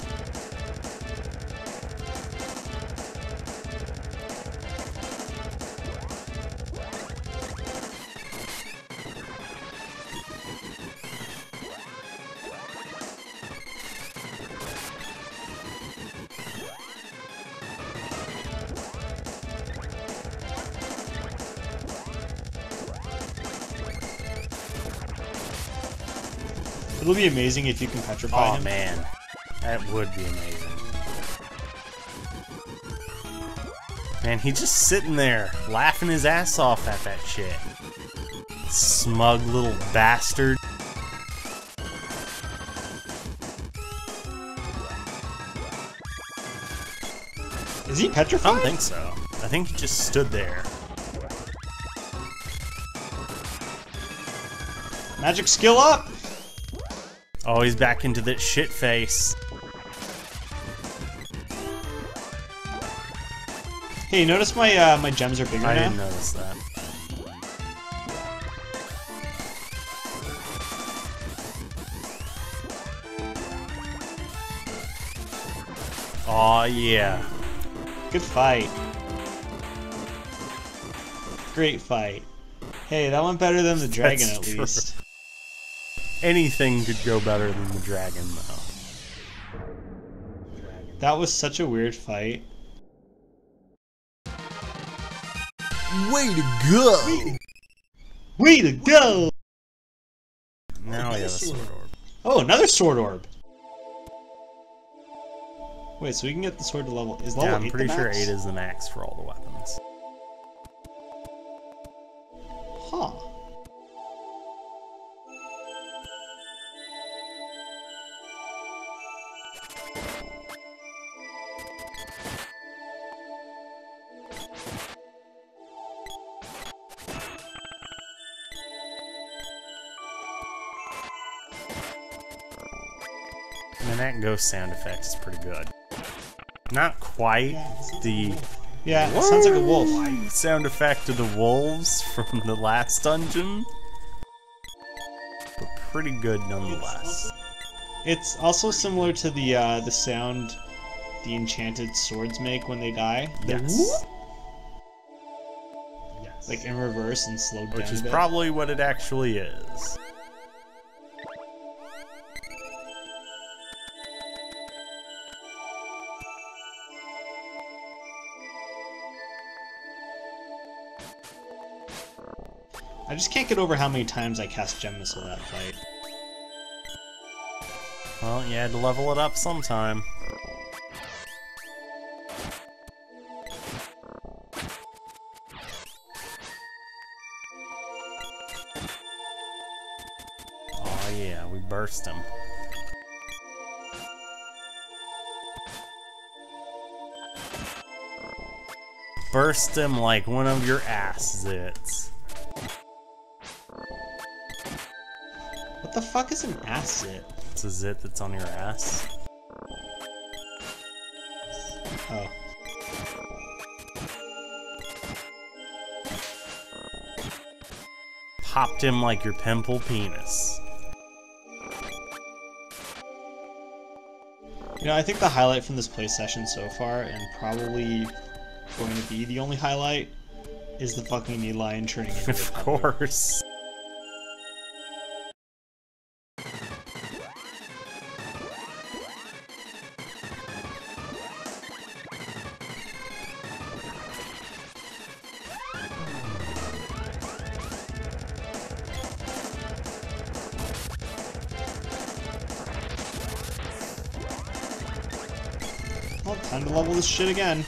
Speaker 3: It'll be amazing if you can petrify
Speaker 1: Oh
Speaker 3: him.
Speaker 1: man, that would be amazing. Man, he's just sitting there, laughing his ass off at that shit. Smug little bastard.
Speaker 3: Is he
Speaker 1: I
Speaker 3: petrified?
Speaker 1: don't think so. I think he just stood there.
Speaker 3: Magic skill up!
Speaker 1: Oh, he's back into that shit face.
Speaker 3: Hey, you notice my my gems are bigger
Speaker 1: I
Speaker 3: now?
Speaker 1: didn't notice that. Aw, yeah.
Speaker 3: Good fight. Great fight. Hey, that went better than the dragon
Speaker 1: That's
Speaker 3: at
Speaker 1: true.
Speaker 3: least.
Speaker 1: Anything could go better than the dragon, though.
Speaker 3: That was such a weird fight.
Speaker 1: Way to go!
Speaker 3: Way to go!
Speaker 1: Now we have a sword orb.
Speaker 3: Oh, another sword orb. Wait, so we can get the sword to level. Is level
Speaker 1: Yeah, I'm
Speaker 3: 8
Speaker 1: pretty
Speaker 3: the
Speaker 1: sure
Speaker 3: max?
Speaker 1: 8 is the max for all the weapons.
Speaker 3: Huh.
Speaker 1: And that ghost sound effect is pretty good. Not quite the
Speaker 3: Yeah, it sounds like a wolf.
Speaker 1: sound effect of the wolves from the last dungeon, but pretty good nonetheless.
Speaker 3: It's also similar to the sound the enchanted swords make when they die. The
Speaker 1: Yes.
Speaker 3: whoop, like in reverse and slowed down.
Speaker 1: Which is
Speaker 3: a bit.
Speaker 1: probably what it actually is.
Speaker 3: I just can't get over how many times I cast Gem Missile that fight.
Speaker 1: Well, you had to level it up sometime. Oh yeah, we burst him. Burst him like one of your ass zits.
Speaker 3: What the fuck is an acid?
Speaker 1: It's a zit that's on your ass.
Speaker 3: Oh.
Speaker 1: Popped him like your pimple penis.
Speaker 3: You know, I think the highlight from this play session so far, and probably going to be the only highlight, is the fucking knee lion turning into
Speaker 1: Of
Speaker 3: a puppet.
Speaker 1: course.
Speaker 3: Well, time to level this shit again.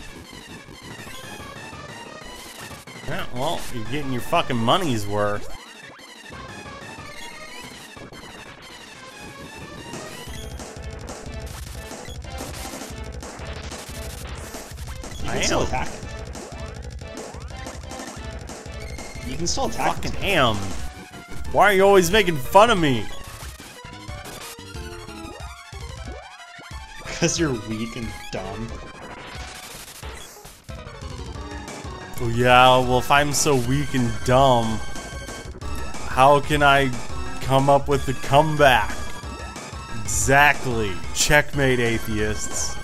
Speaker 1: Yeah, well, you're getting your fucking money's worth.
Speaker 3: You
Speaker 1: I
Speaker 3: can still
Speaker 1: am.
Speaker 3: attack it. You can still attack
Speaker 1: Fucking
Speaker 3: it.
Speaker 1: am. Why are you always making fun of me?
Speaker 3: Because you're weak and dumb.
Speaker 1: Oh yeah, well if I'm so weak and dumb, how can I come up with the comeback? Exactly. Checkmate, atheists.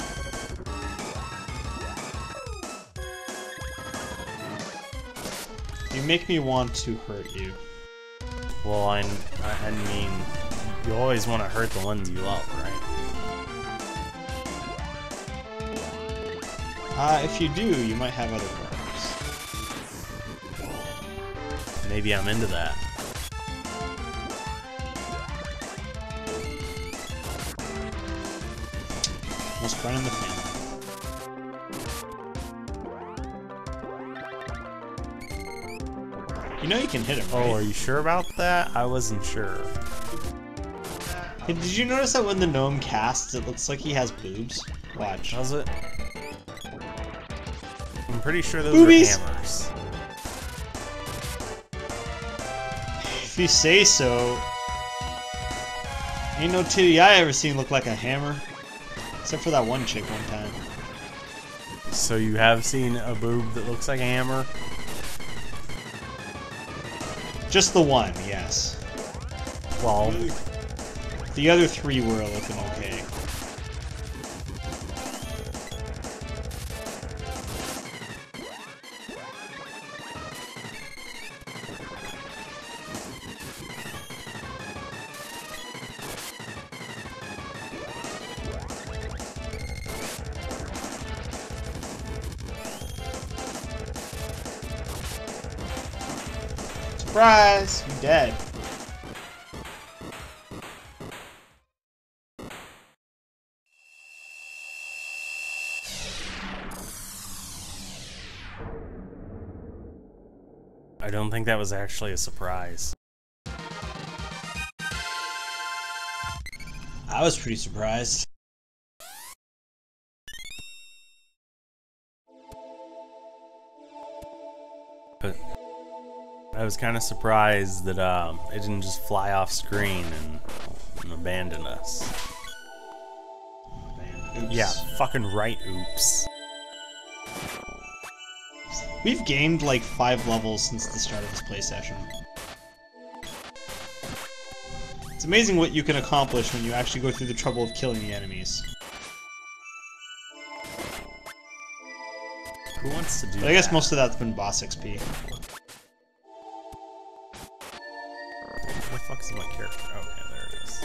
Speaker 3: You make me want to hurt you.
Speaker 1: Well, I mean, you always want to hurt the ones you love, right?
Speaker 3: If you do, you might have other partners.
Speaker 1: Maybe I'm into that.
Speaker 3: Most friend in the family. You know you can hit him, right?
Speaker 1: Oh, are you sure about that? I wasn't sure.
Speaker 3: Hey, did you notice that when the gnome casts, it looks like he has boobs? Watch.
Speaker 1: Does it? I'm pretty sure those
Speaker 3: Boobies!
Speaker 1: are hammers.
Speaker 3: If you say so. Ain't no titty I ever seen look like a hammer. Except for that one chick one time.
Speaker 1: So you have seen a boob that looks like a hammer?
Speaker 3: Just the one, yes.
Speaker 1: Well,
Speaker 3: The other three were looking okay. Surprise! You're dead.
Speaker 1: I don't think that was actually a surprise.
Speaker 3: I was pretty surprised.
Speaker 1: But I was kind of surprised that it didn't just fly off screen and abandon us.
Speaker 3: Oops.
Speaker 1: Yeah, fucking right, oops.
Speaker 3: We've gained like 5 levels since the start of this play session. It's amazing what you can accomplish when you actually go through the trouble of killing the enemies.
Speaker 1: Who wants to do that?
Speaker 3: But I guess most of that's been boss XP.
Speaker 1: Where the fuck is my character? Oh, yeah, there it is.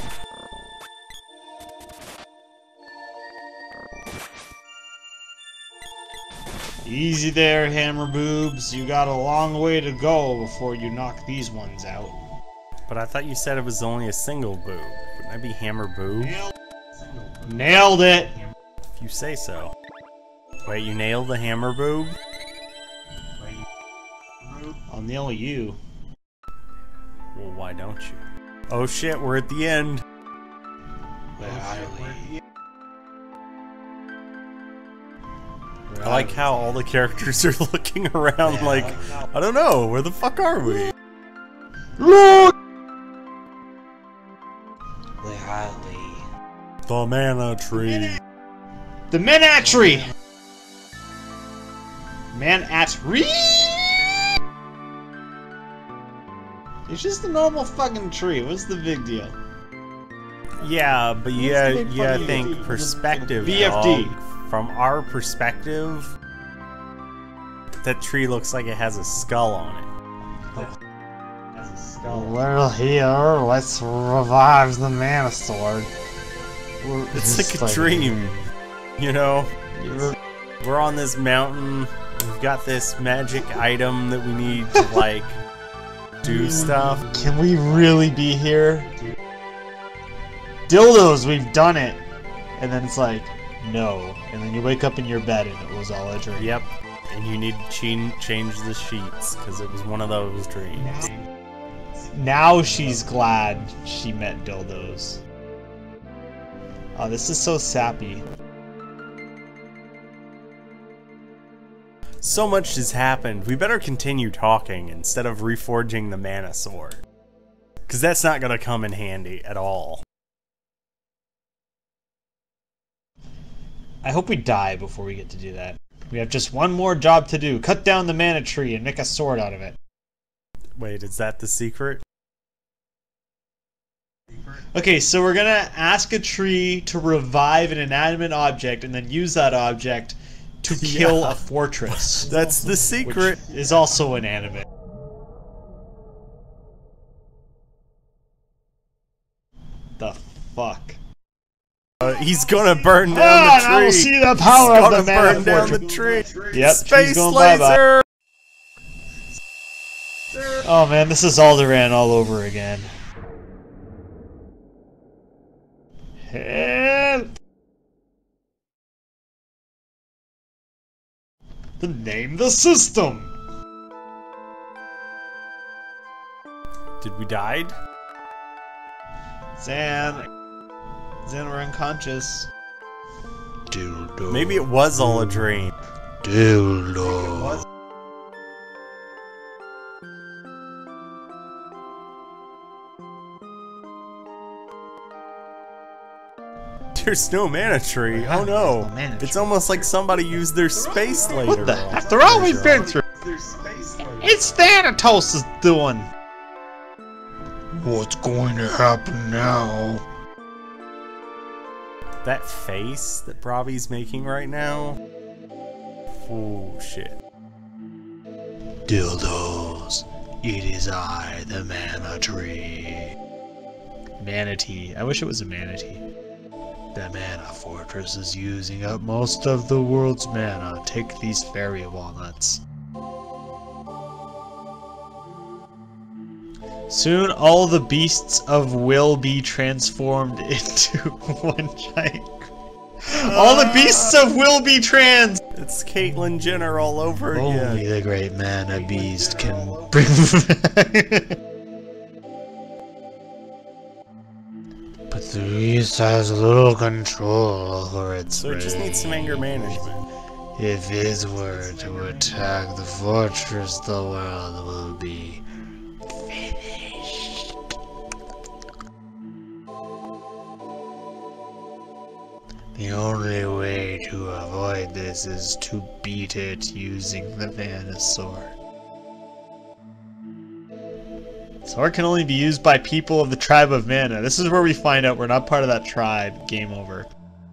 Speaker 3: Easy there, hammer boobs. You got a long way to go before you knock these ones out.
Speaker 1: But I thought you said it was only a single boob. Wouldn't that be hammer boob?
Speaker 3: Nailed it!
Speaker 1: If you say so. Wait, you nailed the hammer boob?
Speaker 3: I'll nail you.
Speaker 1: Well, why don't you? Oh shit, we're at the end. I like how all the characters are looking around like, I don't know, where the fuck are we?
Speaker 3: Look!
Speaker 1: The mana tree.
Speaker 3: The Mana tree! Man-at-tree! It's just a normal fucking tree. What's the big deal?
Speaker 1: Yeah, but yeah, I think perspective,
Speaker 3: VFD.
Speaker 1: dog. From our perspective, that tree looks like it has a skull on it.
Speaker 4: Well, here, let's revive the Mana Sword.
Speaker 1: It's like a dream, you know? We're on this mountain, we've got this magic item that we need to, like, do stuff.
Speaker 4: Can we really be here? Dildos, we've done it! And then it's like, no. And then you wake up in your bed and it was all a dream.
Speaker 1: Yep, and you need to change the sheets, because it was one of those dreams.
Speaker 4: Now she's glad she met dildos. Oh, this is so sappy.
Speaker 1: So much has happened, we better continue talking instead of reforging the Mana Sword. Because that's not going to come in handy at all.
Speaker 4: I hope we die before we get to do that. We have just one more job to do. Cut down the mana tree and make a sword out of it.
Speaker 1: Wait, is that the secret?
Speaker 3: Okay, so we're gonna ask a tree to revive an inanimate object and then use that object to kill a fortress.
Speaker 1: That's the secret.
Speaker 3: Which is also inanimate. The fuck?
Speaker 1: He's gonna burn down
Speaker 4: Ah,
Speaker 1: the tree.
Speaker 4: I will see the power
Speaker 1: He's
Speaker 4: of the
Speaker 1: gonna
Speaker 4: mana
Speaker 1: burn down
Speaker 4: fortress.
Speaker 1: the tree.
Speaker 4: Yep,
Speaker 1: Space
Speaker 4: she's going bye-bye.
Speaker 1: laser.
Speaker 4: Oh man, this is Alderaan all over again. Help!
Speaker 3: Name the system!
Speaker 1: Did we died?
Speaker 3: Zan, we're unconscious.
Speaker 4: Dildo.
Speaker 1: Maybe it was all a dream.
Speaker 4: Dildo.
Speaker 1: There's no mana tree. Oh no. It's almost like somebody used their space laser.
Speaker 4: What the? After all we've been through, it's Thanatos is doing. What's going to happen now?
Speaker 1: That face that Robbie's making right now. Oh shit.
Speaker 4: Dildos. It is I, the mana tree. Manatee. I wish it was a manatee. The mana fortress is using up most of the world's mana. Take these fairy walnuts. Soon all the beasts of will be transformed into one giant. All the beasts of will be trans!
Speaker 1: It's Caitlyn Jenner all over again.
Speaker 4: Only the great Mana Beast can bring But the beast has little control over its
Speaker 1: So it just needs some anger management.
Speaker 4: If it were to attack the fortress, the world will be finished. The only way to avoid this is to beat it using the Mana Sword. Sword can only be used by people of the tribe of Mana. This is where we find out we're not part of that tribe. Game over.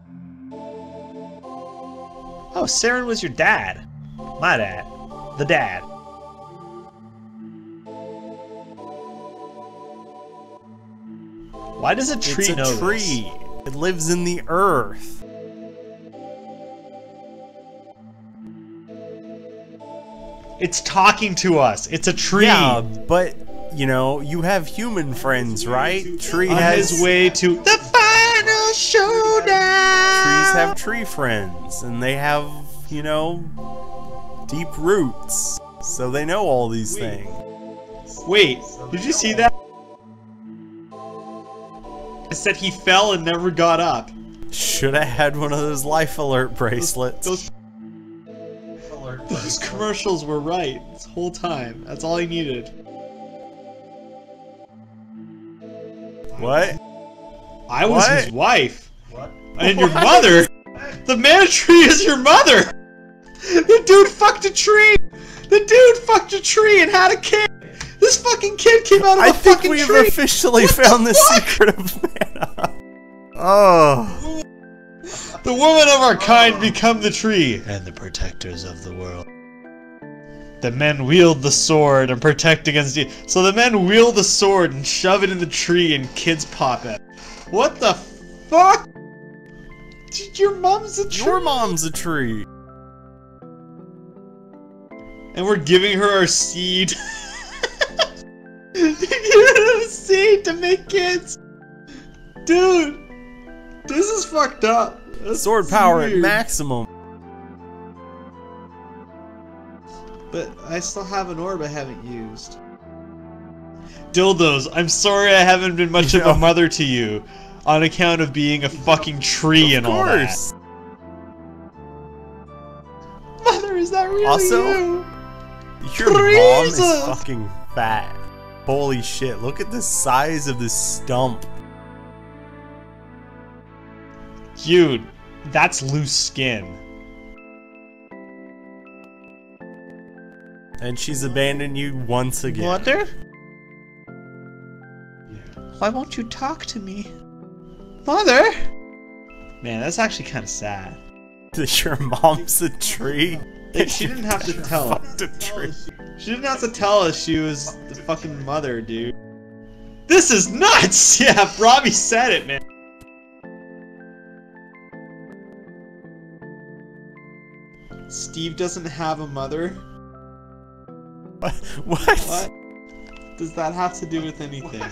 Speaker 4: Oh, Saren was your dad. My dad. The dad. Why does a tree know
Speaker 1: It's a tree. It lives in the earth.
Speaker 4: It's talking to us. It's a tree.
Speaker 1: Yeah, but, you know, you have human friends, right? Tree
Speaker 4: On
Speaker 1: has...
Speaker 4: his way to the final showdown.
Speaker 1: Trees have tree friends, and they have, you know, deep roots. So they know all these things.
Speaker 3: Wait, did you see that? It said he fell and never got up.
Speaker 1: Should have had one of those life alert bracelets.
Speaker 3: Those commercials were right this whole time. That's all he needed.
Speaker 1: What?
Speaker 3: I was
Speaker 1: What?
Speaker 3: his wife.
Speaker 4: What?
Speaker 3: And your mother. The mana tree is your mother. The dude fucked a tree. The dude fucked a tree and had a kid. This fucking kid came out of
Speaker 1: I
Speaker 3: a
Speaker 1: think
Speaker 3: fucking
Speaker 1: we've
Speaker 3: tree.
Speaker 1: officially found the secret of mana. Oh.
Speaker 3: The women of our kind become the tree.
Speaker 4: And the protectors of the world.
Speaker 3: The men wield the sword and protect against you. So the men wield the sword and shove it in the tree and kids pop out. What the fuck? Your mom's a tree.
Speaker 1: Your mom's a tree.
Speaker 3: And we're giving her our seed. They're giving her a seed to make kids. Dude, this is fucked up. That's
Speaker 1: Sword power at
Speaker 3: weird.
Speaker 1: maximum.
Speaker 3: But I still have an orb I haven't used. Dildos, I'm sorry I haven't been much of a mother to you on account of being a fucking tree and all that. Mother, is that really
Speaker 1: Also,
Speaker 3: you?
Speaker 1: Your mom is
Speaker 3: Jesus.
Speaker 1: fucking fat. Holy shit, look at the size of this stump.
Speaker 3: Dude, that's loose skin.
Speaker 1: And she's abandoned you once again.
Speaker 4: Mother? Why won't you talk to me?
Speaker 3: Mother? Man, that's actually kind of sad.
Speaker 1: That your mom's a tree?
Speaker 3: Like, she didn't have to tell us.
Speaker 1: Fucked a tree.
Speaker 3: She didn't have to tell us she was the fucking mother, dude. This is nuts! Yeah, Robbie said it, man. Steve doesn't have a mother?
Speaker 1: What?
Speaker 3: What? Does that have to do with anything?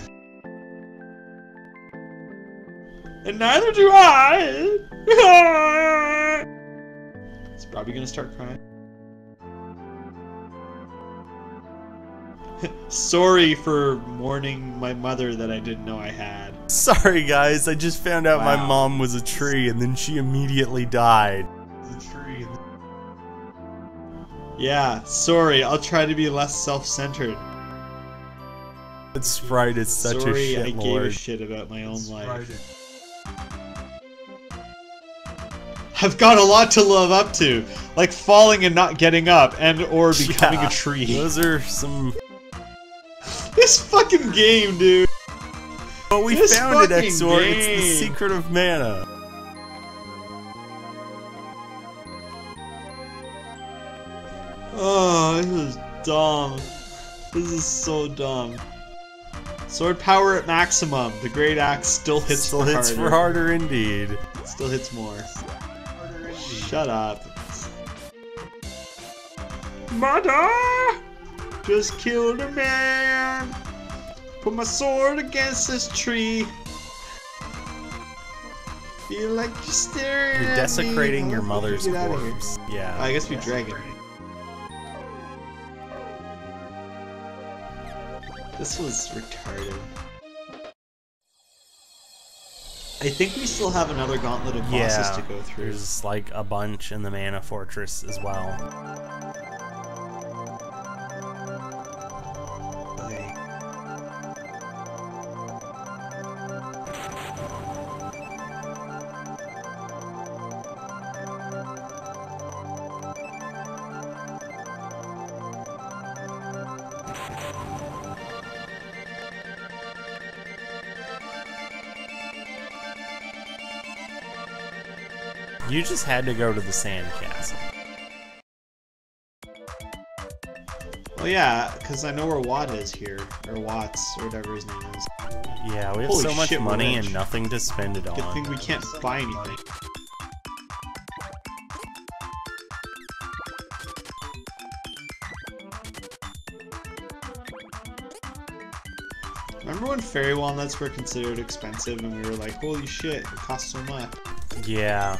Speaker 3: And neither do I! Is Robbie gonna start crying? Sorry for mourning my mother that I didn't know I had.
Speaker 1: Sorry guys, I just found out my
Speaker 3: Wow.
Speaker 1: mom was a tree and then she immediately died.
Speaker 3: Yeah, sorry, I'll try to be less self-centered.
Speaker 1: That sprite is such
Speaker 3: Sorry,
Speaker 1: a
Speaker 3: I
Speaker 1: shit
Speaker 3: gave a
Speaker 1: lord.
Speaker 3: shit about my own life. I've got a lot to love up to, like falling and not getting up, and or becoming
Speaker 1: Yeah,
Speaker 3: a tree.
Speaker 1: Those are some...
Speaker 3: This fucking game, dude.
Speaker 1: But we
Speaker 3: This
Speaker 1: found it,
Speaker 3: fucking
Speaker 1: Exor. It's the
Speaker 3: game.
Speaker 1: secret of mana.
Speaker 3: Oh, this is dumb. This is so dumb. Sword power at maximum. The great axe still hits
Speaker 1: Still
Speaker 3: for
Speaker 1: hits
Speaker 3: harder.
Speaker 1: for harder indeed.
Speaker 3: Still hits more. Shut up. Mother! Just killed a man! Put my sword against this tree. Feel like you're staring
Speaker 1: You're
Speaker 3: at
Speaker 1: desecrating
Speaker 3: me.
Speaker 1: your
Speaker 3: How the fuck
Speaker 1: mother's
Speaker 3: do you get out of here?
Speaker 1: corpse. Yeah.
Speaker 3: I guess we drag it. This was retarded. I think we still have another gauntlet of bosses to go through.
Speaker 1: There's like a bunch in the Mana Fortress as well.
Speaker 3: Okay.
Speaker 1: You just had to go to the sand castle.
Speaker 3: Well, yeah, because I know where Watt is here, or Watts, or whatever his name is.
Speaker 1: Yeah, we have
Speaker 3: Holy
Speaker 1: so much
Speaker 3: shit, we're
Speaker 1: money
Speaker 3: rich.
Speaker 1: and nothing to spend it
Speaker 3: Good
Speaker 1: on.
Speaker 3: thing we can't buy anything. Remember when fairy walnuts were considered expensive and we were like, holy shit, it costs so much.
Speaker 1: Yeah.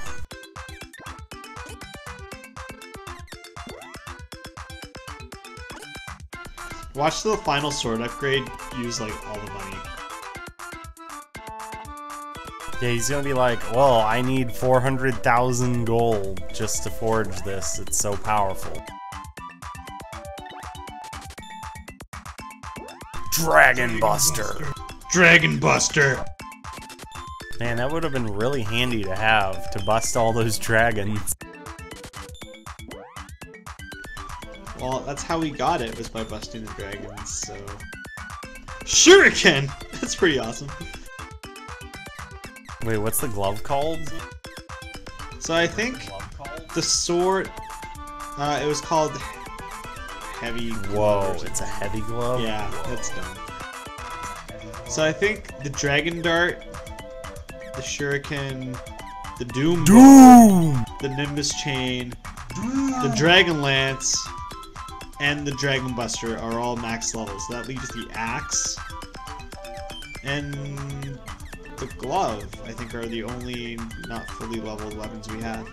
Speaker 3: Watch the final sword upgrade use like all the money.
Speaker 1: Yeah, he's gonna be like, well, I need 400,000 gold just to forge this. It's so powerful. Dragon Buster!
Speaker 3: Dragon Buster!
Speaker 1: Man, that would have been really handy to have, to bust all those dragons.
Speaker 3: Well, that's how we got it, was by busting the dragons, so... Shuriken! That's pretty awesome.
Speaker 1: Wait, what's the glove called?
Speaker 3: So I think the sword, it was called Heavy Glove or
Speaker 1: Whoa,
Speaker 3: something.
Speaker 1: it's a heavy glove?
Speaker 3: Yeah, that's dumb. So I think the Dragon Dart, the Shuriken, the Doom Bow, the Nimbus Chain, the Dragon Lance, and the Dragon Buster are all max levels. So that leaves the Axe and the Glove, I think, are the only not fully leveled weapons we have.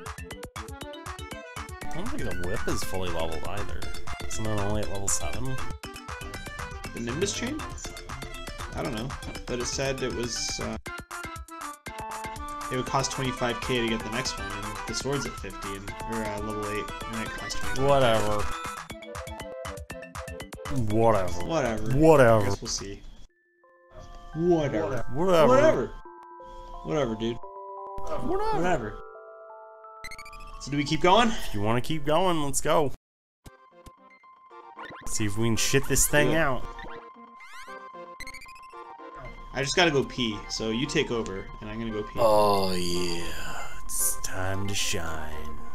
Speaker 1: I don't think the whip is fully leveled either. Isn't it only at level 7?
Speaker 3: The Nimbus Chain? I don't know, but it said it was, it would cost 25k to get the next one, and the sword's at 50, and, or level 8, and it costs 25.
Speaker 1: Whatever. Whatever.
Speaker 3: Whatever. I
Speaker 1: Whatever.
Speaker 3: guess we'll see. Whatever.
Speaker 1: Whatever.
Speaker 3: Whatever. Whatever, dude.
Speaker 1: Whatever.
Speaker 3: Whatever. So do we keep going?
Speaker 1: If you want to keep going, let's go. See if we can shit this thing
Speaker 3: Yeah.
Speaker 1: out.
Speaker 3: I just gotta go pee, so you take over, and I'm gonna go pee.
Speaker 1: Oh yeah, it's time to shine.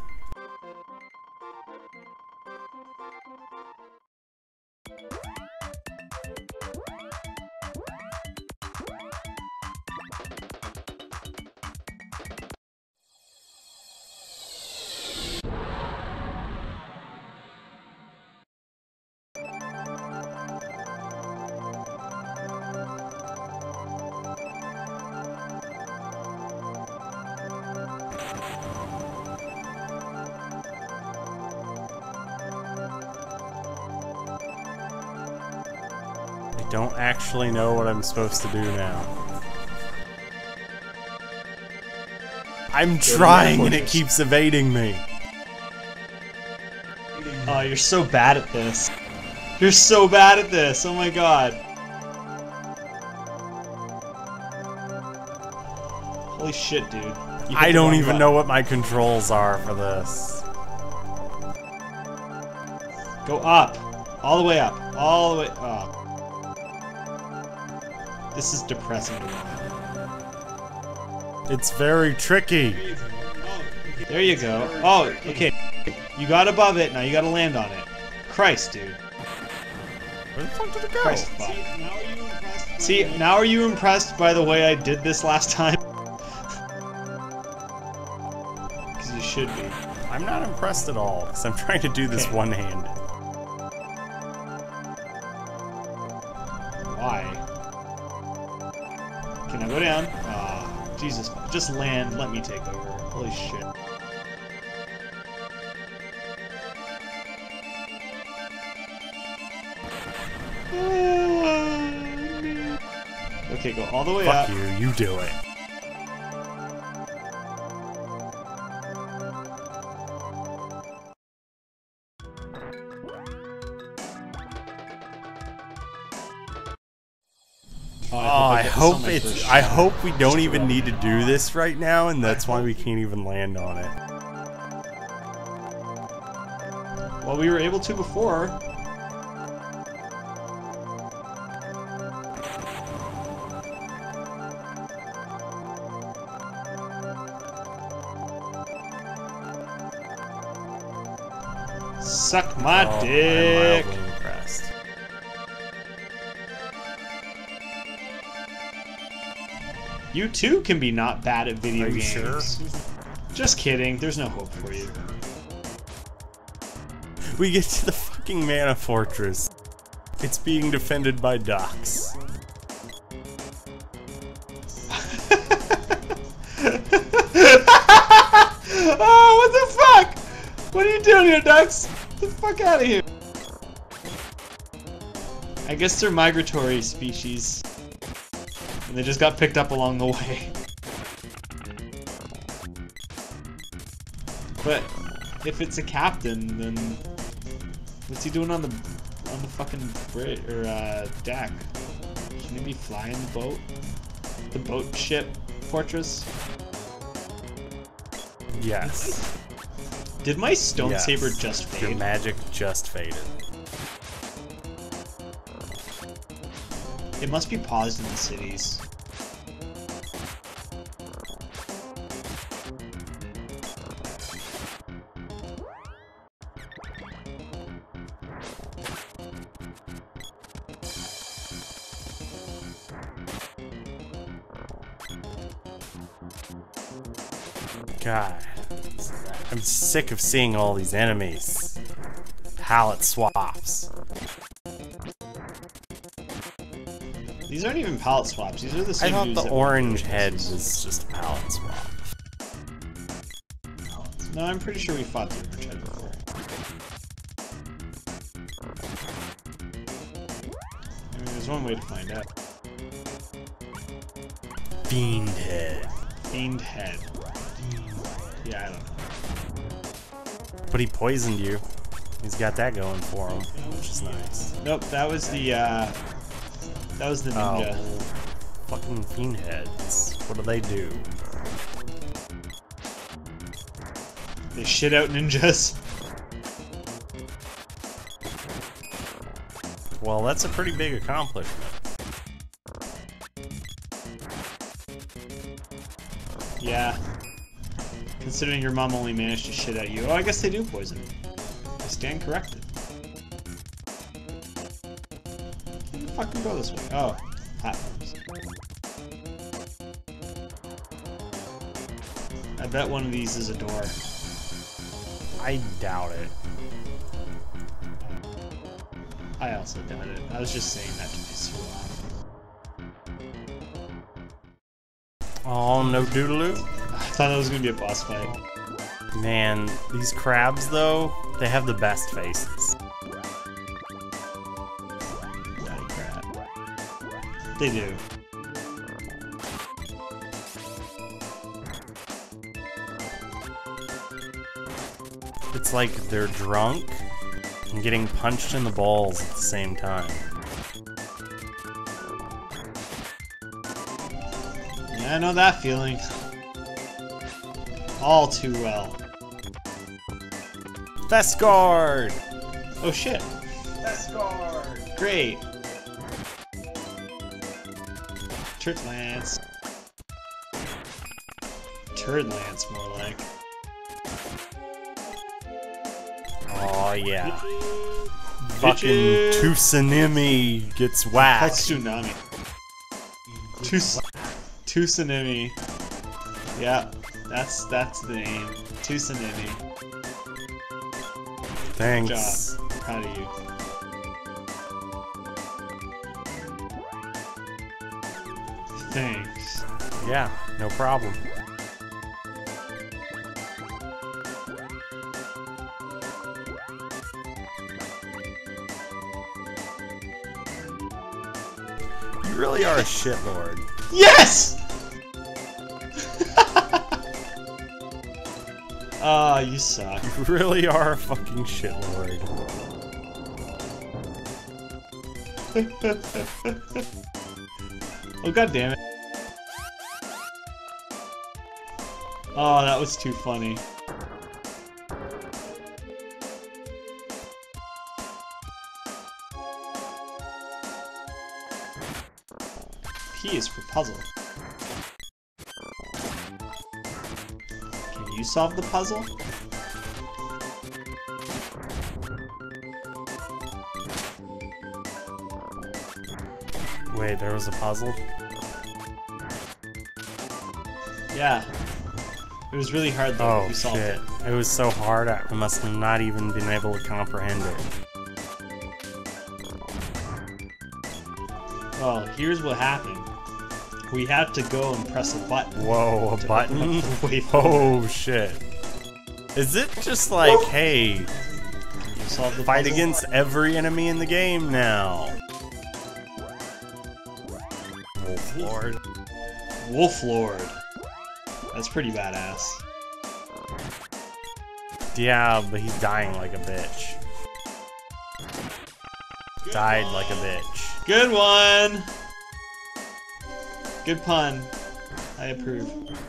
Speaker 1: I don't actually know what I'm supposed to do now. I'm trying and it keeps evading me.
Speaker 3: Oh, you're so bad at this. You're so bad at this. Oh my god. Holy shit, dude. You hit
Speaker 1: I
Speaker 3: the
Speaker 1: don't
Speaker 3: wrong
Speaker 1: even
Speaker 3: button.
Speaker 1: know what my controls are for this.
Speaker 3: Go up. All the way up. All the way up. This is depressing to watch.
Speaker 1: It's very tricky.
Speaker 3: There you go. Oh, okay. You got above it, now you gotta land on it. Christ, dude.
Speaker 1: Where the fuck did it go?
Speaker 3: Christ, fuck. See, now are you impressed by the way I did this last time? Because you should be.
Speaker 1: I'm not impressed at all, because I'm trying to do this
Speaker 3: Okay.
Speaker 1: one-handed.
Speaker 3: Why? Go down. Ah, Jesus. Just land. Let me take over. Holy shit. Okay, go all the way up.
Speaker 1: Fuck you, you do it.
Speaker 3: Oh,
Speaker 1: I hope we don't even need to do this right now, and that's why we can't even land on it.
Speaker 3: Well, we were able to before. Suck my dick.
Speaker 1: I'm mildly impressed.
Speaker 3: You too can be not bad at video
Speaker 1: Are you
Speaker 3: games.
Speaker 1: sure?
Speaker 3: Just kidding. There's no hope for you.
Speaker 1: We get to the fucking Mana Fortress. It's being defended by ducks.
Speaker 3: Oh, what the fuck? What are you doing here, ducks? Get the fuck out of here. I guess they're migratory species. And they just got picked up along the way. But if it's a captain, then what's he doing on the fucking bridge or deck? Shouldn't he be flying the boat? The boat ship fortress?
Speaker 1: Yes.
Speaker 3: Did my stone
Speaker 1: Yes.
Speaker 3: saber just
Speaker 1: Your
Speaker 3: fade?
Speaker 1: magic just faded.
Speaker 3: It must be paused in the cities.
Speaker 1: God. I'm sick of seeing all these enemies. Palette swaps.
Speaker 3: These aren't even palette swaps. These are the
Speaker 1: I
Speaker 3: same
Speaker 1: thought
Speaker 3: dudes
Speaker 1: the
Speaker 3: that
Speaker 1: orange
Speaker 3: were
Speaker 1: head
Speaker 3: places.
Speaker 1: was just a palette swap.
Speaker 3: No, I'm pretty sure we fought the orange head before. I mean, there's one way to find out.
Speaker 1: Fiend head.
Speaker 3: Fiend head. Yeah, I don't know.
Speaker 1: But he poisoned you. He's got that going for him, which is nice.
Speaker 3: Nope, that was the ninja.
Speaker 1: Oh, fucking fiend heads. What do they do?
Speaker 3: They shit out ninjas.
Speaker 1: Well, that's a pretty big accomplishment.
Speaker 3: Yeah. Considering your mom only managed to shit at you. Oh, I guess they do poison. I stand corrected. Can you fucking go this way? Oh, platforms. I bet one of these is a door.
Speaker 1: I doubt it.
Speaker 3: I also doubt it. I was just saying that to piss you off.
Speaker 1: Oh, no doodaloo.
Speaker 3: I thought that was gonna be a boss fight.
Speaker 1: Man, these crabs, though, they have the best faces.
Speaker 3: Bloody crap. They do.
Speaker 1: It's like they're drunk and getting punched in the balls at the same time.
Speaker 3: Yeah, I know that feeling. All too well.
Speaker 1: Vesgard!
Speaker 3: Oh shit.
Speaker 1: Vesgard!
Speaker 3: Great. Turd Lance. Turd Lance, more like.
Speaker 1: Oh yeah.
Speaker 3: Bitches.
Speaker 1: Fucking Tsunami gets
Speaker 3: That's
Speaker 1: whacked.
Speaker 3: Tsunami. Tsunami. Yeah, that's the name. Tsunami.
Speaker 1: Thanks.
Speaker 3: Good job. Proud of you. Thanks.
Speaker 1: Yeah, no problem. You really are a shitlord.
Speaker 3: Yes! Ah, you suck.
Speaker 1: You really are a fucking shitlord.
Speaker 3: Oh, god damn it. Oh, that was too funny. P is for puzzle. Can you solve the puzzle?
Speaker 1: Wait, there was a puzzle?
Speaker 3: Yeah. It was really hard though, but
Speaker 1: Oh
Speaker 3: we solved
Speaker 1: shit.
Speaker 3: it.
Speaker 1: It was so hard I must have not even been able to comprehend it.
Speaker 3: Well, here's what happened. We have to go and press a button.
Speaker 1: Whoa, a
Speaker 3: to
Speaker 1: button?
Speaker 3: open up the way forward.
Speaker 1: Oh shit. Is it just like, hey,
Speaker 3: You solve the
Speaker 1: fight
Speaker 3: puzzle?
Speaker 1: against every enemy in the game now? Wolf Lord.
Speaker 3: Wolf Lord. That's pretty badass.
Speaker 1: Yeah, but he's dying like a bitch. Died like a bitch.
Speaker 3: Good one! Good pun. I approve.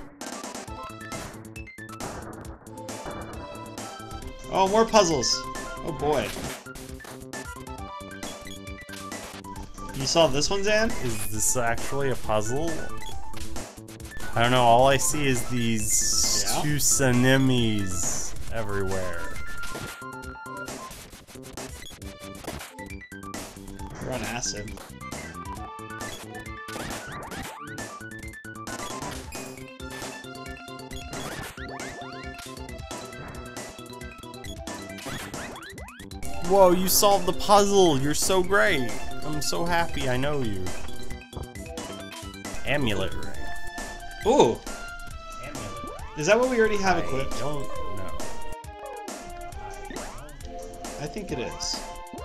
Speaker 3: Oh, more puzzles. Oh boy. You solve this one, Zan?
Speaker 1: Is this actually a puzzle? I don't know, all I see is these
Speaker 3: Yeah?
Speaker 1: two enemies everywhere.
Speaker 3: We're on acid.
Speaker 1: Whoa, you solved the puzzle! You're so great! I'm so happy I know you. Amulet ring.
Speaker 3: Ooh!
Speaker 1: Amulet.
Speaker 3: Is that what we already have
Speaker 1: I
Speaker 3: equipped?
Speaker 1: don't know.
Speaker 3: I think it is.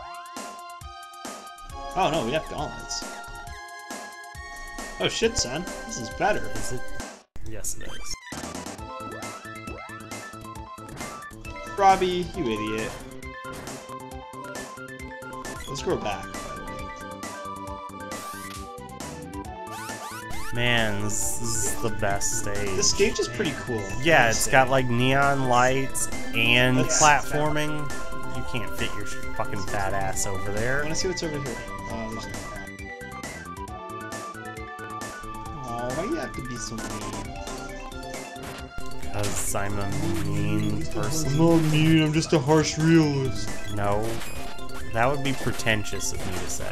Speaker 3: Oh no, we have gauntlets. Oh shit, son. This is better.
Speaker 1: Is it? Yes, it is.
Speaker 3: Robbie, you idiot. Let's go back, by the way.
Speaker 1: Man, this is the best stage.
Speaker 3: This stage is pretty cool.
Speaker 1: Yeah,
Speaker 3: I
Speaker 1: it's
Speaker 3: say.
Speaker 1: got like neon lights and
Speaker 3: That's-
Speaker 1: platforming. You can't fit your fucking fat ass over
Speaker 3: I
Speaker 1: there.
Speaker 3: wanna see what's over here. Oh, there's nothing. Oh, why do you have to be so mean?
Speaker 1: Because I'm a mean person.
Speaker 3: not mean, I'm just a harsh realist.
Speaker 1: No. That would be pretentious of me to say.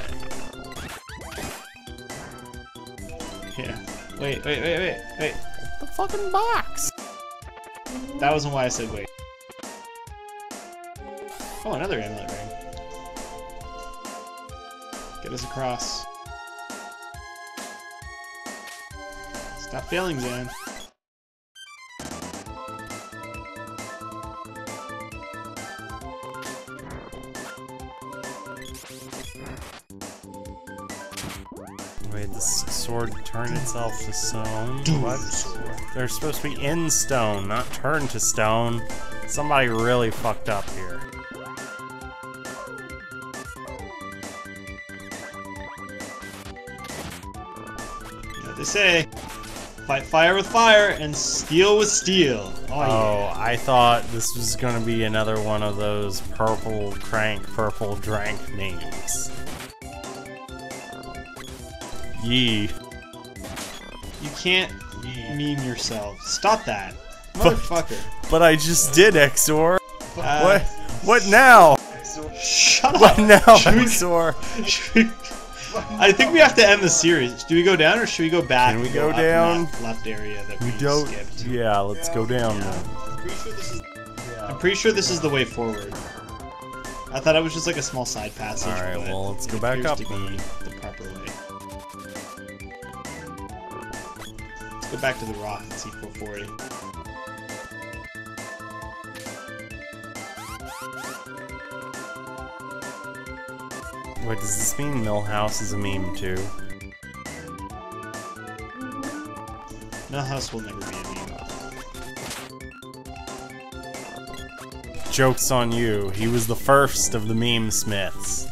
Speaker 3: Yeah. Wait.
Speaker 1: The fucking box!
Speaker 3: That wasn't why I said wait. Oh, another amulet ring. Get us across. Stop failing, Zan.
Speaker 1: Wait, this sword turned itself to stone? What? They're supposed to be in stone, not turned to stone. Somebody really fucked up here.
Speaker 3: You know what they say. Fight fire with fire and steel with steel.
Speaker 1: Oh, I thought this was gonna be another one of those purple crank, purple drank names. Yee.
Speaker 3: You can't meme yourself. Stop that. Motherfucker.
Speaker 1: But I just did, Exor.
Speaker 3: Uh,
Speaker 1: What now?
Speaker 3: Shut up.
Speaker 1: What now,
Speaker 3: Should we-
Speaker 1: Exor?
Speaker 3: I think we have to end the series. Do we go down or should we go back?
Speaker 1: Can we
Speaker 3: and
Speaker 1: go
Speaker 3: up in
Speaker 1: down?
Speaker 3: that left area that we
Speaker 1: Don't.
Speaker 3: skipped.
Speaker 1: Yeah, let's go down then.
Speaker 3: I'm pretty sure this is the way forward. I thought it was just like a small side passage.
Speaker 1: Alright,
Speaker 3: but
Speaker 1: well, let's
Speaker 3: it
Speaker 1: go back
Speaker 3: appears
Speaker 1: up
Speaker 3: to be
Speaker 1: then.
Speaker 3: the proper way. Let's go back to the rock and see 440.
Speaker 1: Wait, does this mean Millhouse is a meme too?
Speaker 3: Millhouse will never be a meme.
Speaker 1: Joke's on you. He was the first of the meme smiths.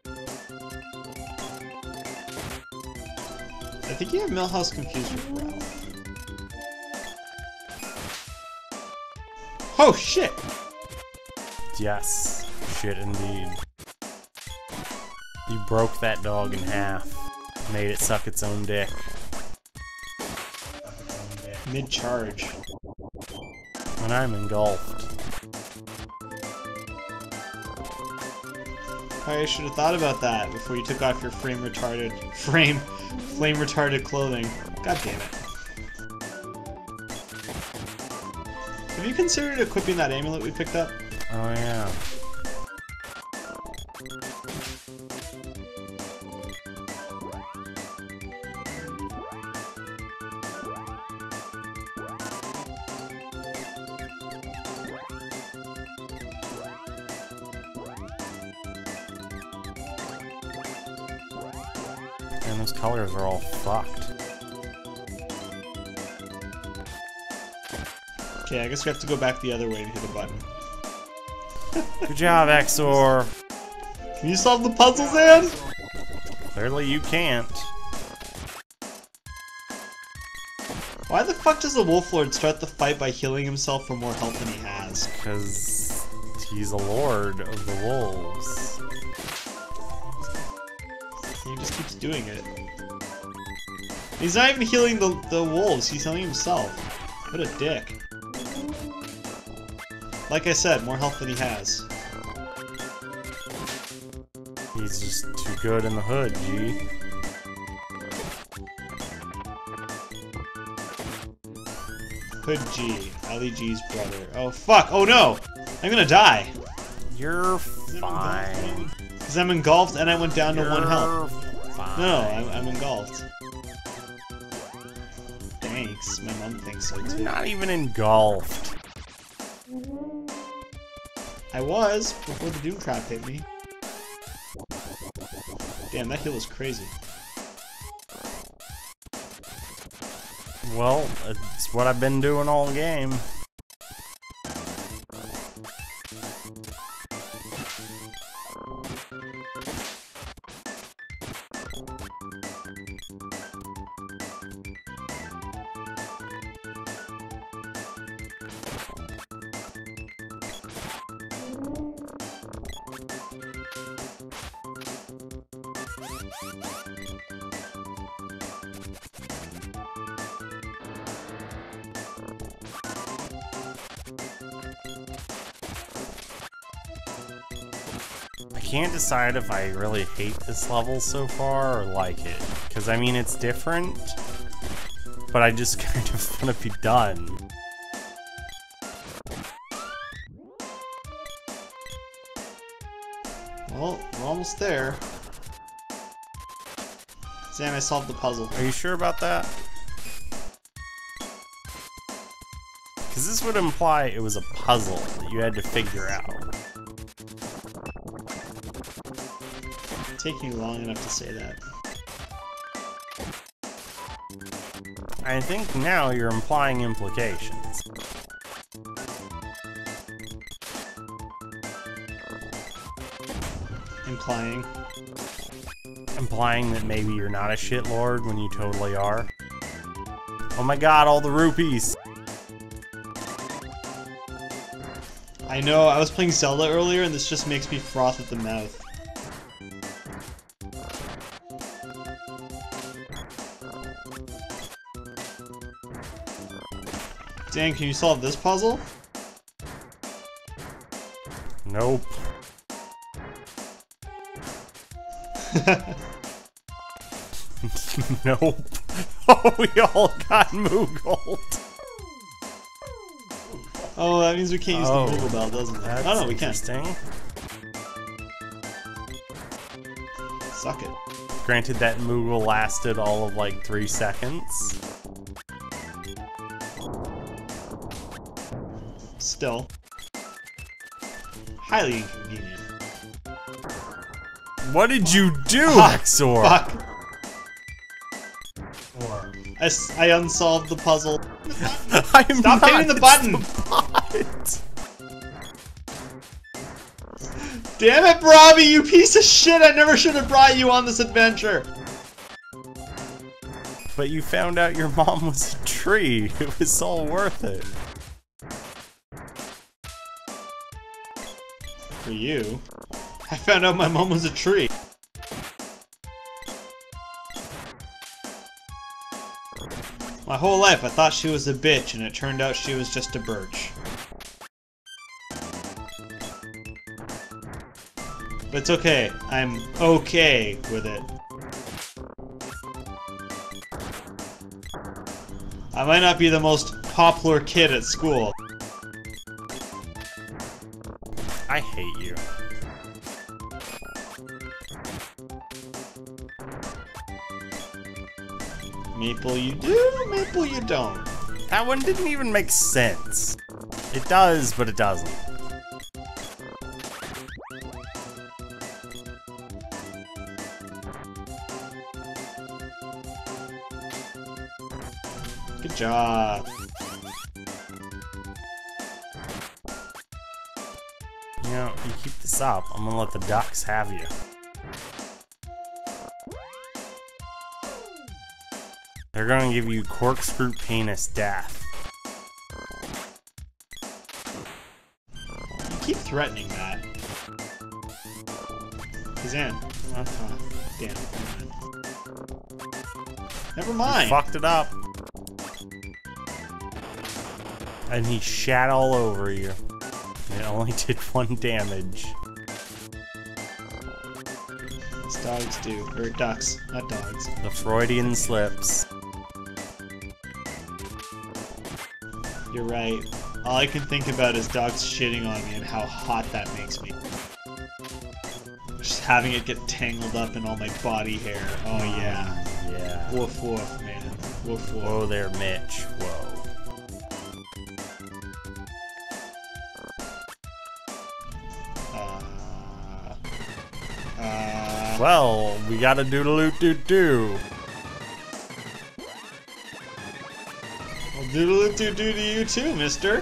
Speaker 3: I think you have Millhouse confused with Ralph. Oh shit!
Speaker 1: Yes. Shit indeed. You broke that dog in half. Made it suck its own dick.
Speaker 3: Mid-charge.
Speaker 1: When I'm engulfed.
Speaker 3: I should have thought about that before you took off your flame retarded clothing. God damn it. Have you considered equipping that amulet we picked up?
Speaker 1: Oh yeah. And those colors are all fucked.
Speaker 3: Okay, I guess we have to go back the other way to hit a button.
Speaker 1: Good job, Exor.
Speaker 3: Can you solve the puzzles, Ann?
Speaker 1: Clearly you can't.
Speaker 3: Why the fuck does the Wolf Lord start the fight by healing himself for more health than he has?
Speaker 1: Because he's a lord of the wolves.
Speaker 3: He just keeps doing it. He's not even healing the wolves, he's healing himself. What a dick. Like I said, more health than he has.
Speaker 1: He's just too good in the hood, G.
Speaker 3: Hood G, Ali G's brother. Oh fuck, oh no! I'm gonna die!
Speaker 1: You're fine.
Speaker 3: Because I'm engulfed and I went down to 1 health.
Speaker 1: Fine.
Speaker 3: No, I'm engulfed. Thanks, my mom thinks so
Speaker 1: You're
Speaker 3: too.
Speaker 1: not even engulfed.
Speaker 3: I was, before the Doom Trap hit me. Damn, that heal was crazy.
Speaker 1: Well, it's what I've been doing all game. I can't decide if I really hate this level so far or like it. Because, I mean, it's different, but I just kind of want to be done.
Speaker 3: Well, we're almost there. Sam, I solved the puzzle.
Speaker 1: Are you sure about that? Because this would imply it was a puzzle that you had to figure out.
Speaker 3: It's taking you long enough to say that.
Speaker 1: I think now you're implying implications.
Speaker 3: Implying.
Speaker 1: Implying that maybe you're not a shitlord when you totally are. Oh my god, all the rupees!
Speaker 3: I know, I was playing Zelda earlier and this just makes me froth at the mouth. Dan, can you solve this puzzle?
Speaker 1: Nope. Nope. Oh, we all got Moogled.
Speaker 3: Oh, that means we can't use the Moogle Bell, doesn't it?
Speaker 1: That's
Speaker 3: Oh no, we can.
Speaker 1: interesting.
Speaker 3: Suck it.
Speaker 1: Granted, that Moogle lasted all of like 3 seconds.
Speaker 3: Still. Highly inconvenient.
Speaker 1: What did you do,
Speaker 3: Fuck.
Speaker 1: Exor?
Speaker 3: Fuck. I unsolved the puzzle.
Speaker 1: I'm
Speaker 3: Stop
Speaker 1: not,
Speaker 3: hitting the
Speaker 1: it's
Speaker 3: button!
Speaker 1: bot.
Speaker 3: Damn it, Robbie, you piece of shit! I never should have brought you on this adventure!
Speaker 1: But you found out your mom was a tree. It was all worth it.
Speaker 3: For you, I found out my mom was a tree. My whole life I thought she was a bitch, and it turned out she was just a birch. But it's okay. I'm okay with it. I might not be the most popular kid at school.
Speaker 1: I hate you.
Speaker 3: Maple you do, maple you don't.
Speaker 1: That one didn't even make sense. It does, but it doesn't.
Speaker 3: Good job.
Speaker 1: You know, if you keep this up, I'm gonna let the ducks have you. They're gonna give you corkscrew penis death.
Speaker 3: You keep threatening that. He's in. Oh, damn. Never mind.
Speaker 1: You fucked it up. And he shat all over you. It only did 1 damage.
Speaker 3: As dogs do. Or ducks, not dogs.
Speaker 1: The Freudian slips.
Speaker 3: You're right. All I can think about is dogs shitting on me and how hot that makes me. Just having it get tangled up in all my body hair. Oh yeah.
Speaker 1: Yeah.
Speaker 3: Woof woof, man. Woof woof.
Speaker 1: Whoa there, Mitch. Whoa. Well, we gotta doodaloo-doo-doo.
Speaker 3: Well, doodle-doo-doo to you too, mister.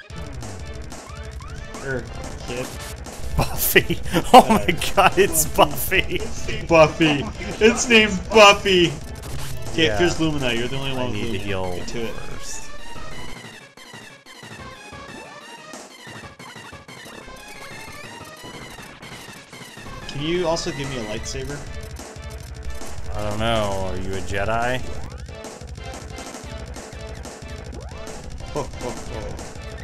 Speaker 3: Kid.
Speaker 1: Buffy. Oh my god, it's Buffy.
Speaker 3: Buffy. It's named Buffy. Okay,
Speaker 1: Yeah.
Speaker 3: here's Lumina. You're the only one
Speaker 1: I
Speaker 3: with
Speaker 1: need to
Speaker 3: Lumina.
Speaker 1: heal
Speaker 3: Get to it.
Speaker 1: first.
Speaker 3: Can you also give me a lightsaber?
Speaker 1: I don't know. Are you a Jedi?
Speaker 3: Ho, ho, ho.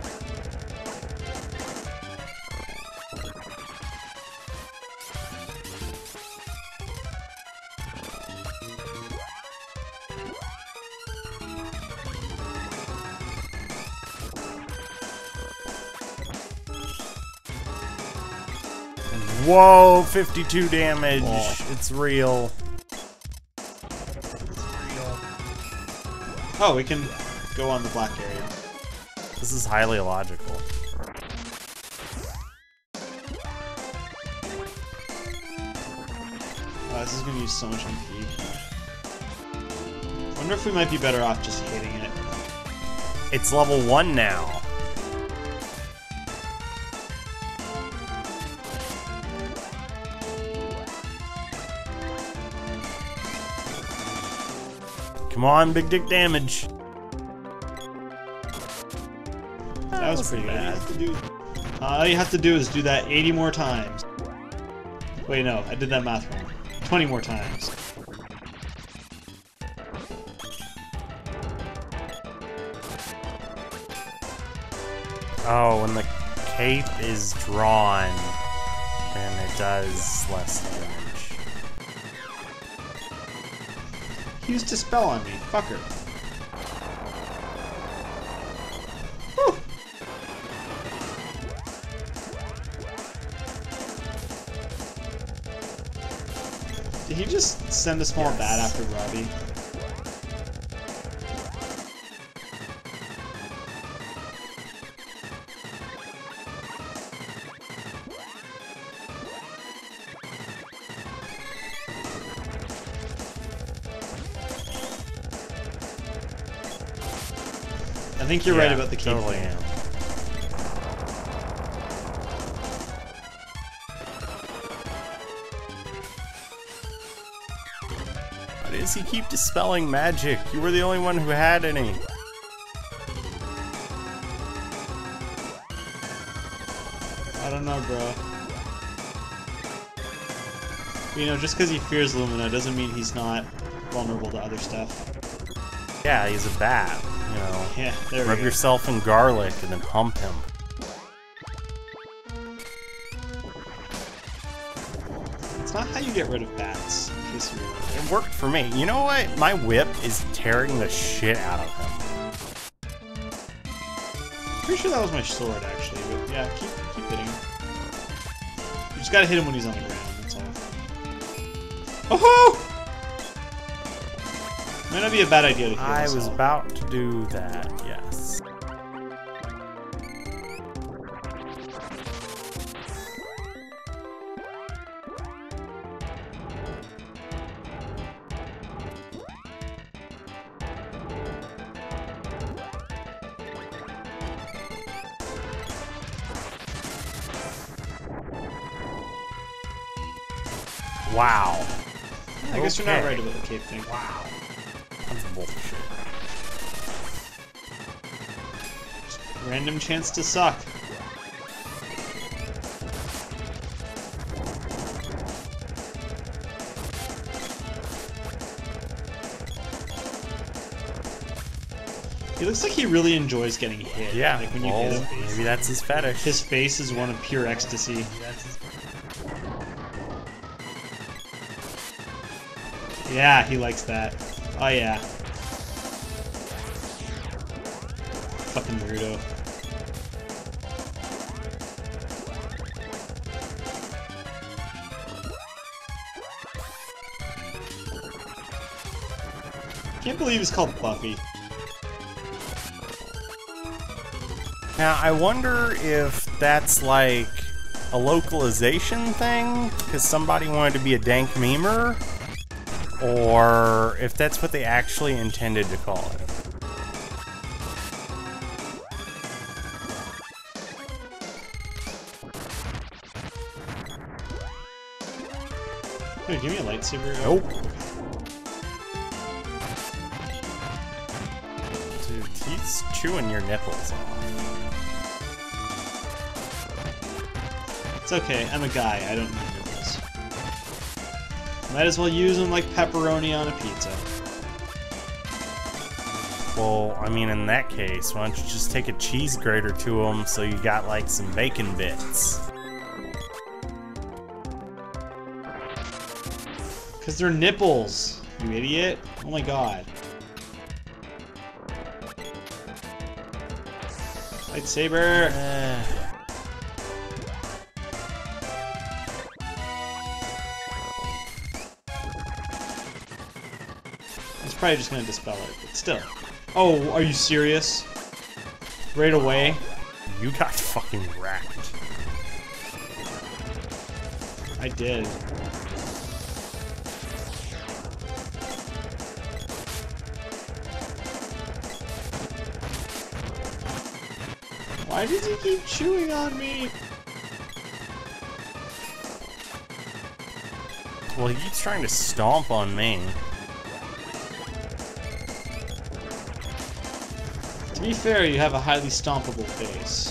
Speaker 1: Whoa, 52 damage.
Speaker 3: Oh.
Speaker 1: It's real.
Speaker 3: Oh, we can go on the black area.
Speaker 1: This is highly illogical.
Speaker 3: This is gonna use so much MP. Wonder if we might be better off just hitting it.
Speaker 1: It's level 1 now. Come on, big dick damage.
Speaker 3: That was pretty bad. All you have to do is do that 80 more times. Wait, no, I did that math wrong. 20 more times.
Speaker 1: Oh, when the cape is drawn, then it does less damage.
Speaker 3: He used a spell on me. Fucker. Whew. Did he just send a small
Speaker 1: Yes.
Speaker 3: bat after Robbie? think you're right about the cape
Speaker 1: totally
Speaker 3: thing.
Speaker 1: am. Why does he keep dispelling magic? You were the only one who had any.
Speaker 3: I don't know, bro. But, you know, just because he fears Lumina doesn't mean he's not vulnerable to other stuff.
Speaker 1: Yeah, he's a bat, you know.
Speaker 3: Yeah, there we
Speaker 1: Rub
Speaker 3: go.
Speaker 1: yourself in garlic and then hump him.
Speaker 3: It's not how you get rid of bats, in case you remember.
Speaker 1: It worked for me. You know what? My whip is tearing the shit out of him.
Speaker 3: Pretty sure that was my sword, actually, but yeah, keep hitting him. You just gotta hit him when he's on the ground, that's all. Oh-ho! Might not be a bad idea to heal
Speaker 1: I
Speaker 3: us
Speaker 1: was
Speaker 3: all.
Speaker 1: about to do that, yes. Wow.
Speaker 3: I guess you're not
Speaker 1: Okay.
Speaker 3: right about the cape thing.
Speaker 1: Wow. That's bullshit.
Speaker 3: Random chance to suck. He looks like he really enjoys getting hit.
Speaker 1: Yeah,
Speaker 3: Like when you
Speaker 1: well,
Speaker 3: hit him.
Speaker 1: maybe that's his fetish.
Speaker 3: His face is one of pure ecstasy. Yeah, he likes that. Oh yeah. Fucking weirdo. Can't believe it's called Buffy.
Speaker 1: Now, I wonder if that's like a localization thing, because somebody wanted to be a dank memer, or if that's what they actually intended to call it.
Speaker 3: Here, give me a lightsaber.
Speaker 1: Nope. Dude, he's chewing your nipples off.
Speaker 3: It's okay, I'm a guy, I don't need nipples. Might as well use them like pepperoni on a pizza.
Speaker 1: Well, I mean, in that case, why don't you just take a cheese grater to them so you got like some bacon bits?
Speaker 3: Because they're nipples, you idiot. Oh my god. Lightsaber. It's probably just gonna dispel it, but still. Oh, are you serious? Right away?
Speaker 1: You got fucking wrecked.
Speaker 3: I did. Why does he keep chewing on me?
Speaker 1: Well, he keeps trying to stomp on me.
Speaker 3: To be fair, you have a highly stompable face.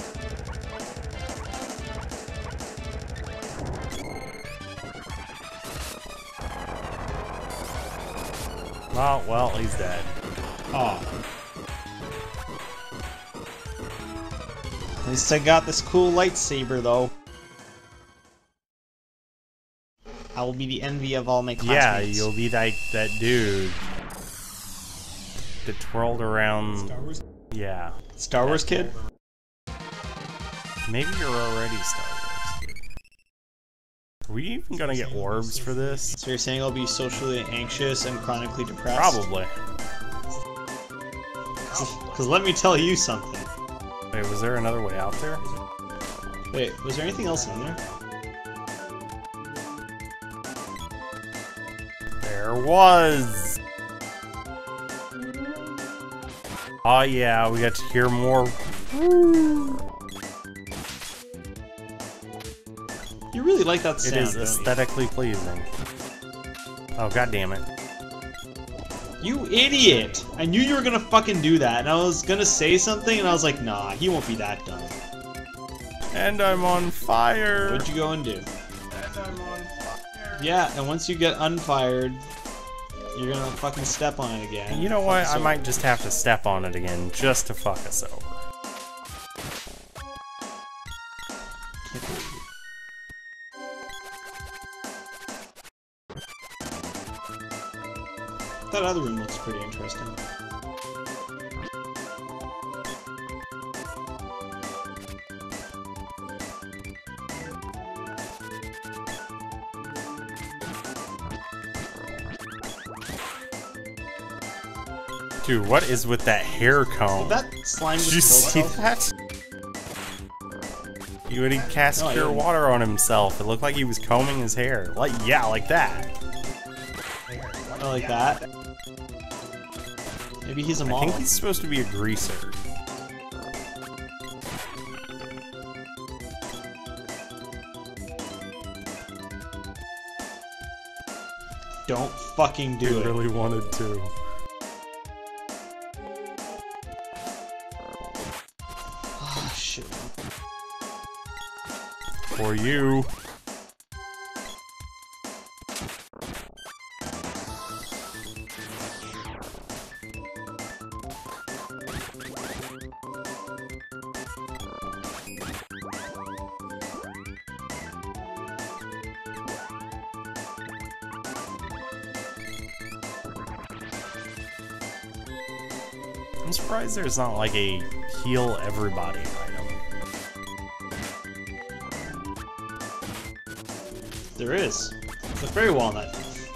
Speaker 1: Oh, well, he's dead.
Speaker 3: Oh. At least I got this cool lightsaber, though. I will be the envy of all my
Speaker 1: Yeah,
Speaker 3: classmates.
Speaker 1: you'll be like that dude that twirled around.
Speaker 3: Star Wars?
Speaker 1: Yeah.
Speaker 3: Star Wars kid?
Speaker 1: Maybe you're already Star Wars. Are we even gonna get orbs for this?
Speaker 3: So you're saying I'll be socially anxious and chronically depressed?
Speaker 1: Probably.
Speaker 3: Because let me tell you something.
Speaker 1: Wait, was there another way out there?
Speaker 3: Wait, was there anything else in there?
Speaker 1: There was! Oh yeah, we got to hear more.
Speaker 3: You really like that sound,
Speaker 1: It is
Speaker 3: don't
Speaker 1: aesthetically pleasing. Oh, god damn it.
Speaker 3: you? You idiot! I knew you were gonna fucking do that, and I was gonna say something, and I was like, nah, he won't be that dumb.
Speaker 1: And I'm on fire.
Speaker 3: What'd you go and do?
Speaker 1: And I'm on fire.
Speaker 3: Yeah, and once you get unfired, you're gonna fucking step on it again.
Speaker 1: You know what?
Speaker 3: Fuck us
Speaker 1: I might
Speaker 3: over.
Speaker 1: just have to step on it again just to fuck us over.
Speaker 3: Can't believe it. That other room looks pretty interesting.
Speaker 1: Dude, what is with that hair comb?
Speaker 3: Did that slime
Speaker 1: Did
Speaker 3: just
Speaker 1: you
Speaker 3: kill
Speaker 1: see
Speaker 3: itself?
Speaker 1: that? You would cast
Speaker 3: No, I
Speaker 1: pure
Speaker 3: didn't.
Speaker 1: water on himself. It looked like he was combing his hair. Like, yeah, like that.
Speaker 3: Oh, like that? Maybe he's a
Speaker 1: I
Speaker 3: model.
Speaker 1: think he's supposed to be a greaser.
Speaker 3: Don't fucking do
Speaker 1: He
Speaker 3: it.
Speaker 1: really wanted to.
Speaker 3: Oh, shit.
Speaker 1: For you. I'm surprised there's not like a heal everybody item.
Speaker 3: There is. The fairy walnut.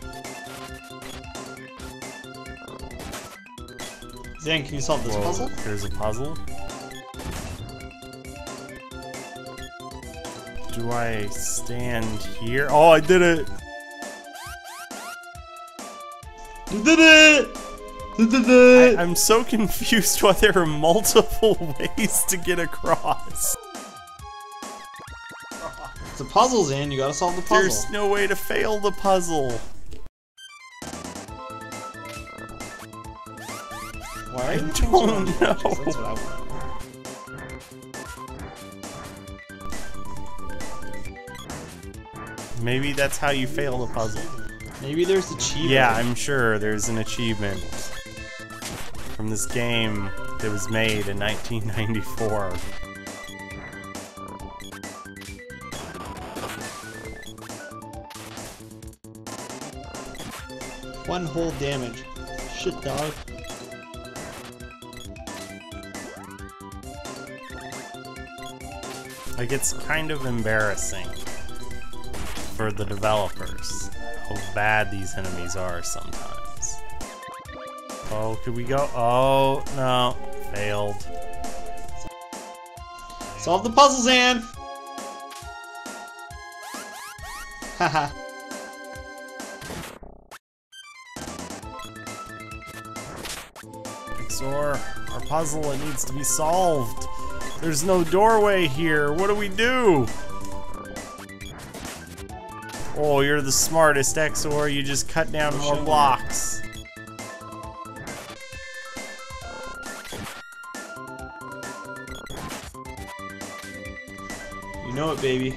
Speaker 3: Zan, can you solve this
Speaker 1: Whoa,
Speaker 3: puzzle?
Speaker 1: there's a puzzle? Do I stand here? Oh, I did it!
Speaker 3: You did it! You did it!
Speaker 1: I'm so confused why there are multiple ways to get across.
Speaker 3: It's a puzzle, Zan. You gotta solve the puzzle.
Speaker 1: There's no way to fail the puzzle.
Speaker 3: Why are you
Speaker 1: don't
Speaker 3: changing
Speaker 1: know.
Speaker 3: That's what I want.
Speaker 1: Maybe that's how you fail the puzzle.
Speaker 3: Maybe there's a cheat.
Speaker 1: Yeah, I'm sure there's an achievement from this game that was made in 1994.
Speaker 3: One whole damage. Shit, dog.
Speaker 1: Like, it's kind of embarrassing for the developers how bad these enemies are sometimes. Oh, could we go? Oh, no. Failed.
Speaker 3: Solve the puzzle, Zan! Haha.
Speaker 1: XOR, our puzzle, it needs to be solved. There's no doorway here. What do we do? Oh, you're the smartest, XOR. You just cut down more blocks.
Speaker 3: You know it, baby.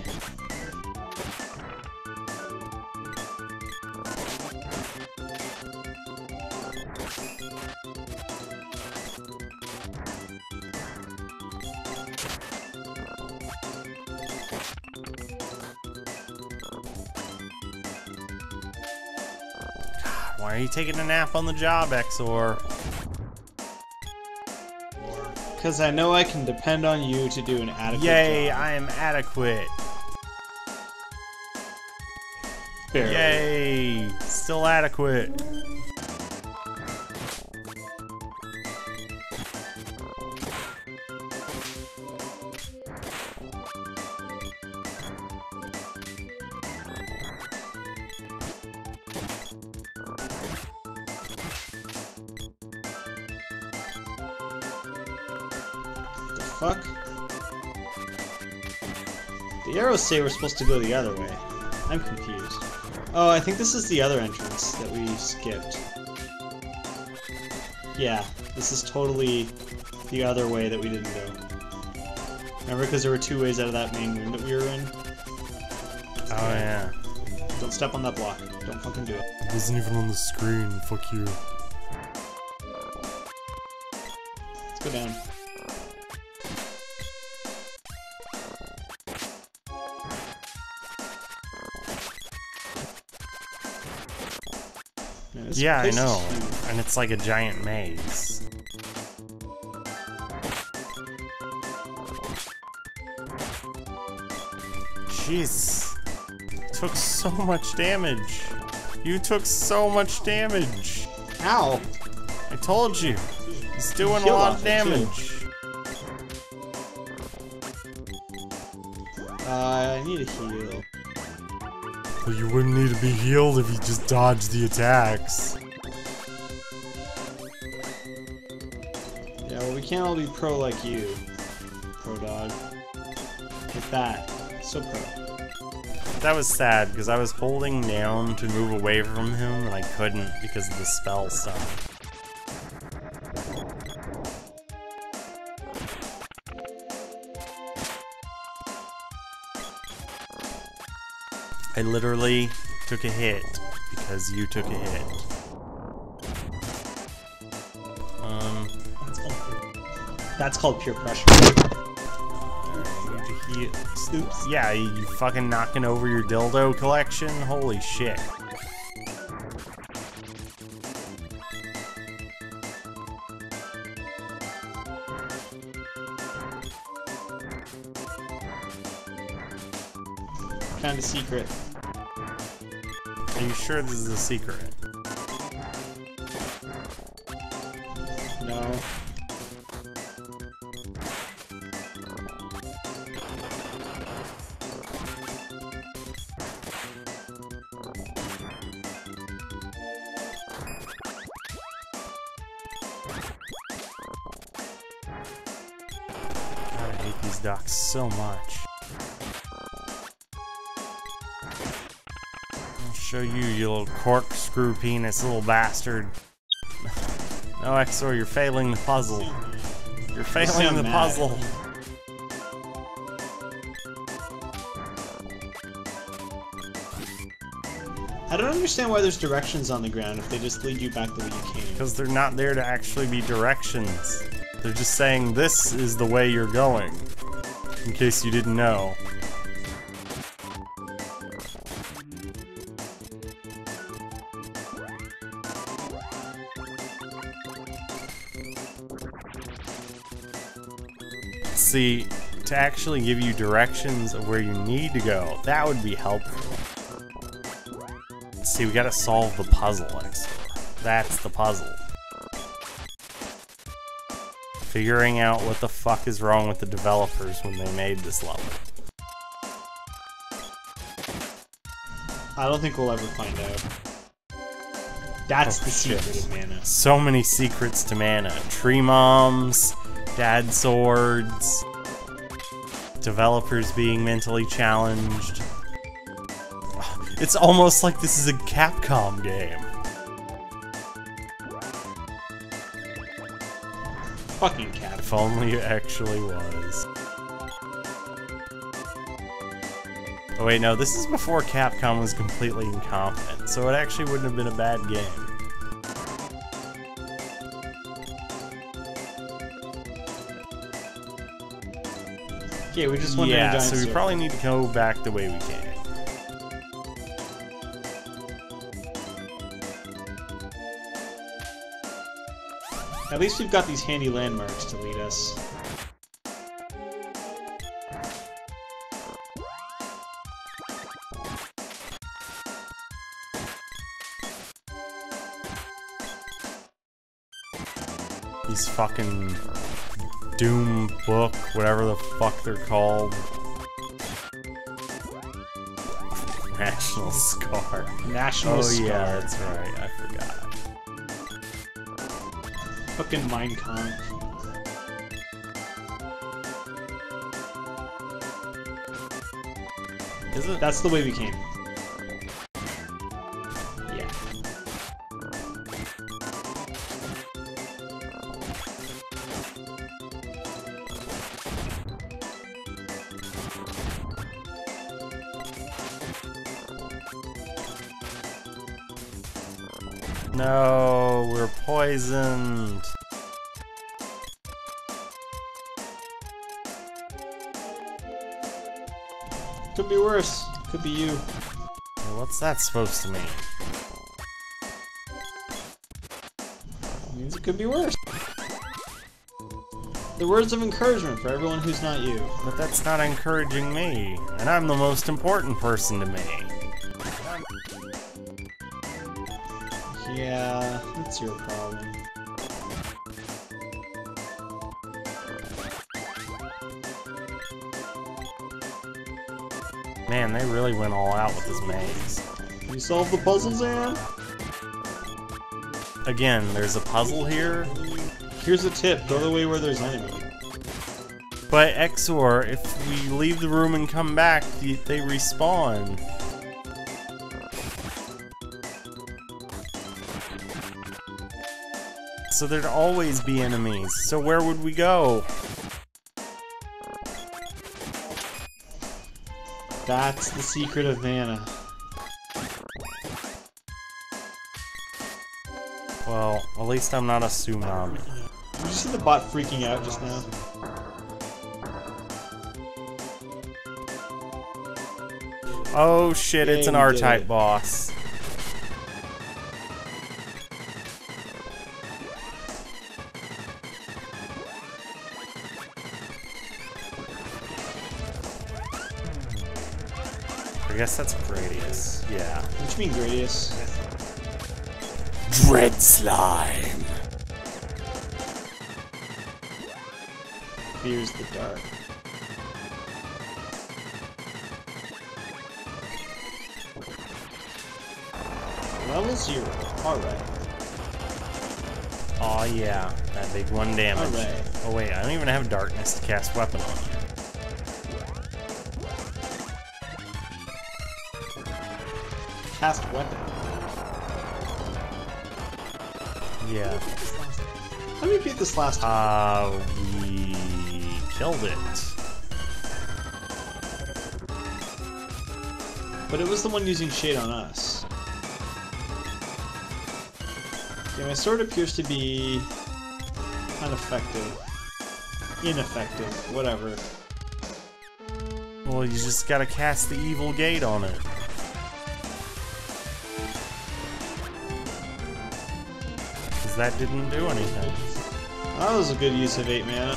Speaker 1: Why are you taking a nap on the job, XOR?
Speaker 3: Because I know I can depend on you to do an adequate
Speaker 1: Yay,
Speaker 3: job.
Speaker 1: I am adequate.
Speaker 3: Barely.
Speaker 1: Yay, still adequate.
Speaker 3: fuck? The arrows say we're supposed to go the other way. I'm confused. Oh, I think this is the other entrance that we skipped. Yeah, this is totally the other way that we didn't go. Remember, because there were 2 ways out of that main room that we were in?
Speaker 1: Oh yeah.
Speaker 3: Don't step on that block. Don't fucking do it.
Speaker 1: It wasn't even on the screen. Fuck you.
Speaker 3: Let's go down. Man, this
Speaker 1: Yeah, I
Speaker 3: place is
Speaker 1: know.
Speaker 3: huge.
Speaker 1: And it's like a giant maze. Jeez. Took so much damage. You took so much damage.
Speaker 3: Ow!
Speaker 1: I told you. He's doing a
Speaker 3: Healed
Speaker 1: lot
Speaker 3: off
Speaker 1: of
Speaker 3: it, too.
Speaker 1: damage.
Speaker 3: I need a heal.
Speaker 1: Well, you wouldn't need to be healed if you just dodged the attacks.
Speaker 3: Yeah, well, we can't all be pro like you. Pro dog. Hit that. So pro.
Speaker 1: That was sad, because I was holding down to move away from him, and I couldn't because of the spell stuff. I literally took a hit because you took a hit.
Speaker 3: That's called pure pressure.
Speaker 1: Oops. Yeah, you fucking knocking over your dildo collection? Holy shit.
Speaker 3: Found a secret.
Speaker 1: Are you sure this is a secret?
Speaker 3: No.
Speaker 1: God, I hate these ducks so much. I'll show you, you little corkscrew penis little bastard. No, Exor, you're failing the puzzle. You're failing the puzzle.
Speaker 3: I don't understand why there's directions on the ground if they just lead you back the way you came.
Speaker 1: Because they're not there to actually be directions. They're just saying this is the way you're going. In case you didn't know. See, to actually give you directions of where you need to go, that would be helpful. See, we gotta solve the puzzle, Exor. That's the puzzle. Figuring out what the fuck is wrong with the developers when they made this level.
Speaker 3: I don't think we'll ever find out. That's the
Speaker 1: shit.
Speaker 3: secret of mana.
Speaker 1: So many secrets to mana. Tree moms, dad swords, developers being mentally challenged. It's almost like this is a Capcom game.
Speaker 3: Fucking cat.
Speaker 1: If only it actually was. Oh wait, no, this is before Capcom was completely incompetent, so it actually wouldn't have been a bad game.
Speaker 3: Okay, we just went in a
Speaker 1: Yeah,
Speaker 3: giant
Speaker 1: so we
Speaker 3: circle.
Speaker 1: probably need to go back the way we came.
Speaker 3: At least we've got these handy landmarks to lead us.
Speaker 1: These fucking Doom book, whatever the fuck they're called. National Scar.
Speaker 3: National
Speaker 1: Oh
Speaker 3: Scar.
Speaker 1: yeah, that's right, I forgot.
Speaker 3: Fucking Mein Kampf.
Speaker 1: Is it?
Speaker 3: That's the way we came. Yeah.
Speaker 1: No, we're poisoned.
Speaker 3: Could be worse. Could be you.
Speaker 1: What's that supposed to mean?
Speaker 3: Means it could be worse. The words of encouragement for everyone who's not you.
Speaker 1: But that's not encouraging me, and I'm the most important person to me.
Speaker 3: Yeah, that's your problem.
Speaker 1: Man, they really went all out with this maze.
Speaker 3: You solved the puzzle, Zan?
Speaker 1: Again, there's a puzzle here.
Speaker 3: Here's a tip, go the way where there's enemy.
Speaker 1: But Exor, if we leave the room and come back, they respawn. So there'd always be enemies. So where would we go?
Speaker 3: That's the secret of Mana.
Speaker 1: Well, at least I'm not a tsunami.
Speaker 3: Did you see the bot freaking out just now?
Speaker 1: Oh shit, it's an
Speaker 3: Yeah, we did
Speaker 1: R-type
Speaker 3: it.
Speaker 1: boss. I guess that's Gradius. Yeah.
Speaker 3: What do you mean, Gradius?
Speaker 1: Dread slime.
Speaker 3: Fears the dark. Level 0. Alright.
Speaker 1: Aw yeah, that big 1 damage.
Speaker 3: Alright.
Speaker 1: Oh wait, I don't even have darkness to cast weapon on you.
Speaker 3: Cast weapon.
Speaker 1: Yeah.
Speaker 3: How did we beat this last time?
Speaker 1: We killed it.
Speaker 3: But it was the one using shade on us. Yeah, my sword appears to be ineffective. Ineffective, whatever.
Speaker 1: Well, you just gotta cast the evil gate on it. Because that didn't do anything.
Speaker 3: That was a good use of 8 mana.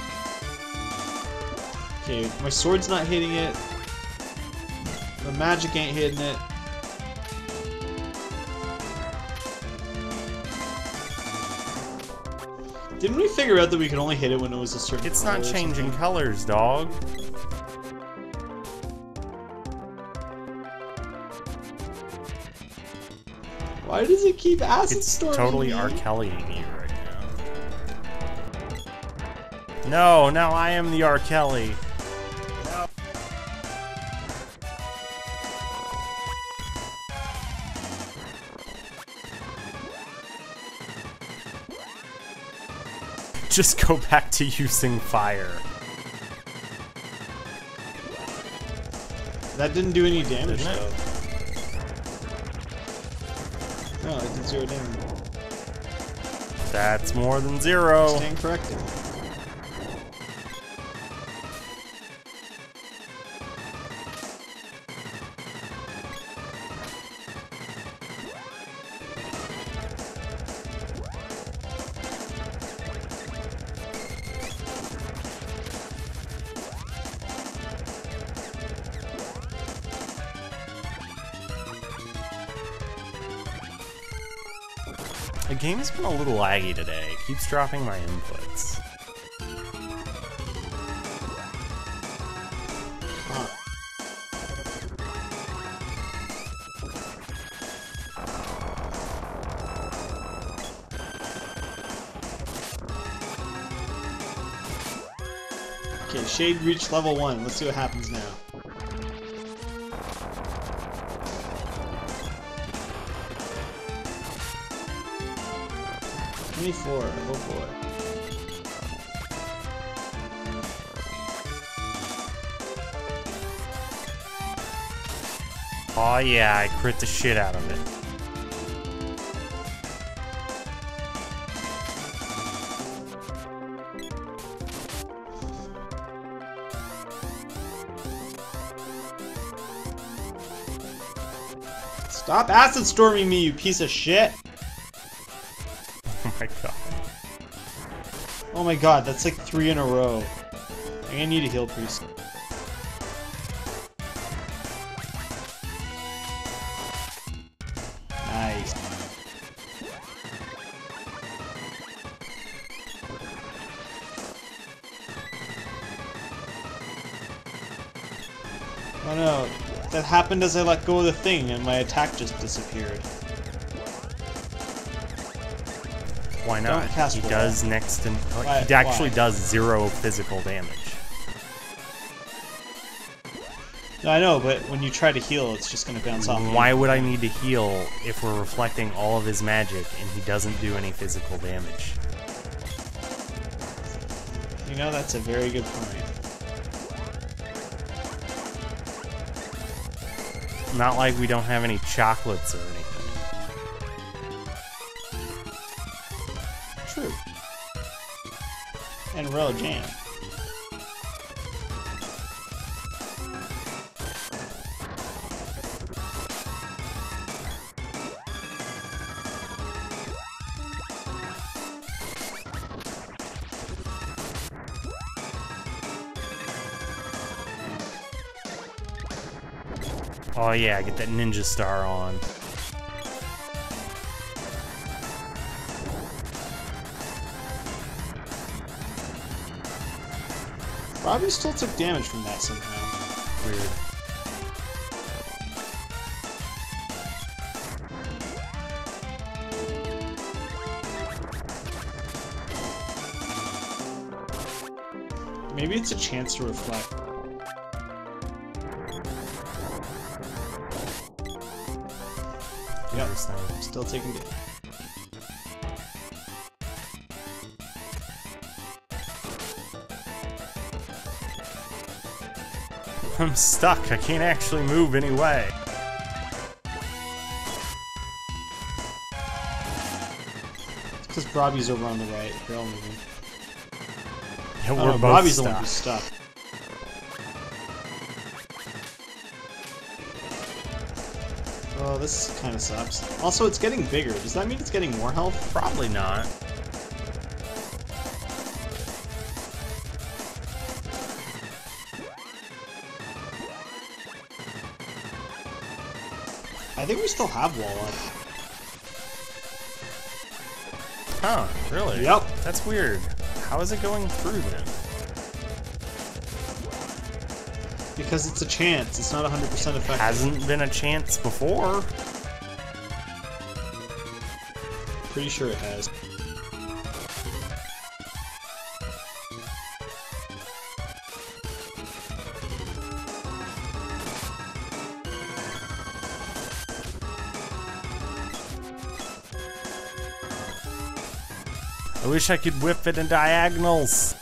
Speaker 3: Okay, my sword's not hitting it. The magic ain't hitting it. Didn't we figure out that we could only hit it when it was a certain
Speaker 1: It's
Speaker 3: color
Speaker 1: not
Speaker 3: or
Speaker 1: changing
Speaker 3: something?
Speaker 1: colors, dog.
Speaker 3: Why does it keep acid
Speaker 1: It's
Speaker 3: storming
Speaker 1: totally
Speaker 3: me?
Speaker 1: R. Kelly-ing you right now. No, now I am the R. Kelly. Just go back to using fire.
Speaker 3: That didn't do any damage,
Speaker 1: Didn't it?
Speaker 3: though. No, it did 0 damage.
Speaker 1: That's more than 0.
Speaker 3: Stand corrected.
Speaker 1: The game's been a little laggy today. It keeps dropping my inputs.
Speaker 3: Huh. Okay, Shade reached level 1. Let's see what happens now. 24. Oh boy.
Speaker 1: Oh yeah, I crit the shit out of it.
Speaker 3: Stop acid storming me, you piece of shit!
Speaker 1: Oh my god.
Speaker 3: Oh my god, that's like 3 in a row. I'm gonna need a heal priest. Nice. Oh no, that happened as I let go of the thing and my attack just disappeared.
Speaker 1: Why not?
Speaker 3: Don't cast
Speaker 1: He
Speaker 3: wall.
Speaker 1: does next to...
Speaker 3: Why-
Speaker 1: he actually
Speaker 3: why?
Speaker 1: does 0 physical damage.
Speaker 3: No, I know, but when you try to heal, it's just gonna bounce off.
Speaker 1: Why would I need to heal if we're reflecting all of his magic and he doesn't do any physical damage?
Speaker 3: You know, that's a very good point.
Speaker 1: Not like we don't have any chocolates or anything.
Speaker 3: True. And royal jam.
Speaker 1: Oh yeah, get that ninja star on.
Speaker 3: Robbie still took damage from that somehow.
Speaker 1: Weird.
Speaker 3: Maybe it's a chance to reflect. Yep,
Speaker 1: Interesting.
Speaker 3: still taking damage.
Speaker 1: I'm stuck. I can't actually move anyway.
Speaker 3: It's because Robbie's over on the right. They're all moving.
Speaker 1: Yeah,
Speaker 3: Oh,
Speaker 1: we're
Speaker 3: no,
Speaker 1: both
Speaker 3: Robbie's the one
Speaker 1: stuck.
Speaker 3: who's stuck. Oh, this kind of sucks. Also, it's getting bigger. Does that mean it's getting more health?
Speaker 1: Probably not.
Speaker 3: I think we still have wall up.
Speaker 1: Huh, really?
Speaker 3: Yep.
Speaker 1: That's weird. How is it going through then?
Speaker 3: Because it's a chance. It's not 100% effective.
Speaker 1: Hasn't been a chance before.
Speaker 3: Pretty sure it has.
Speaker 1: I wish I could whip it in diagonals.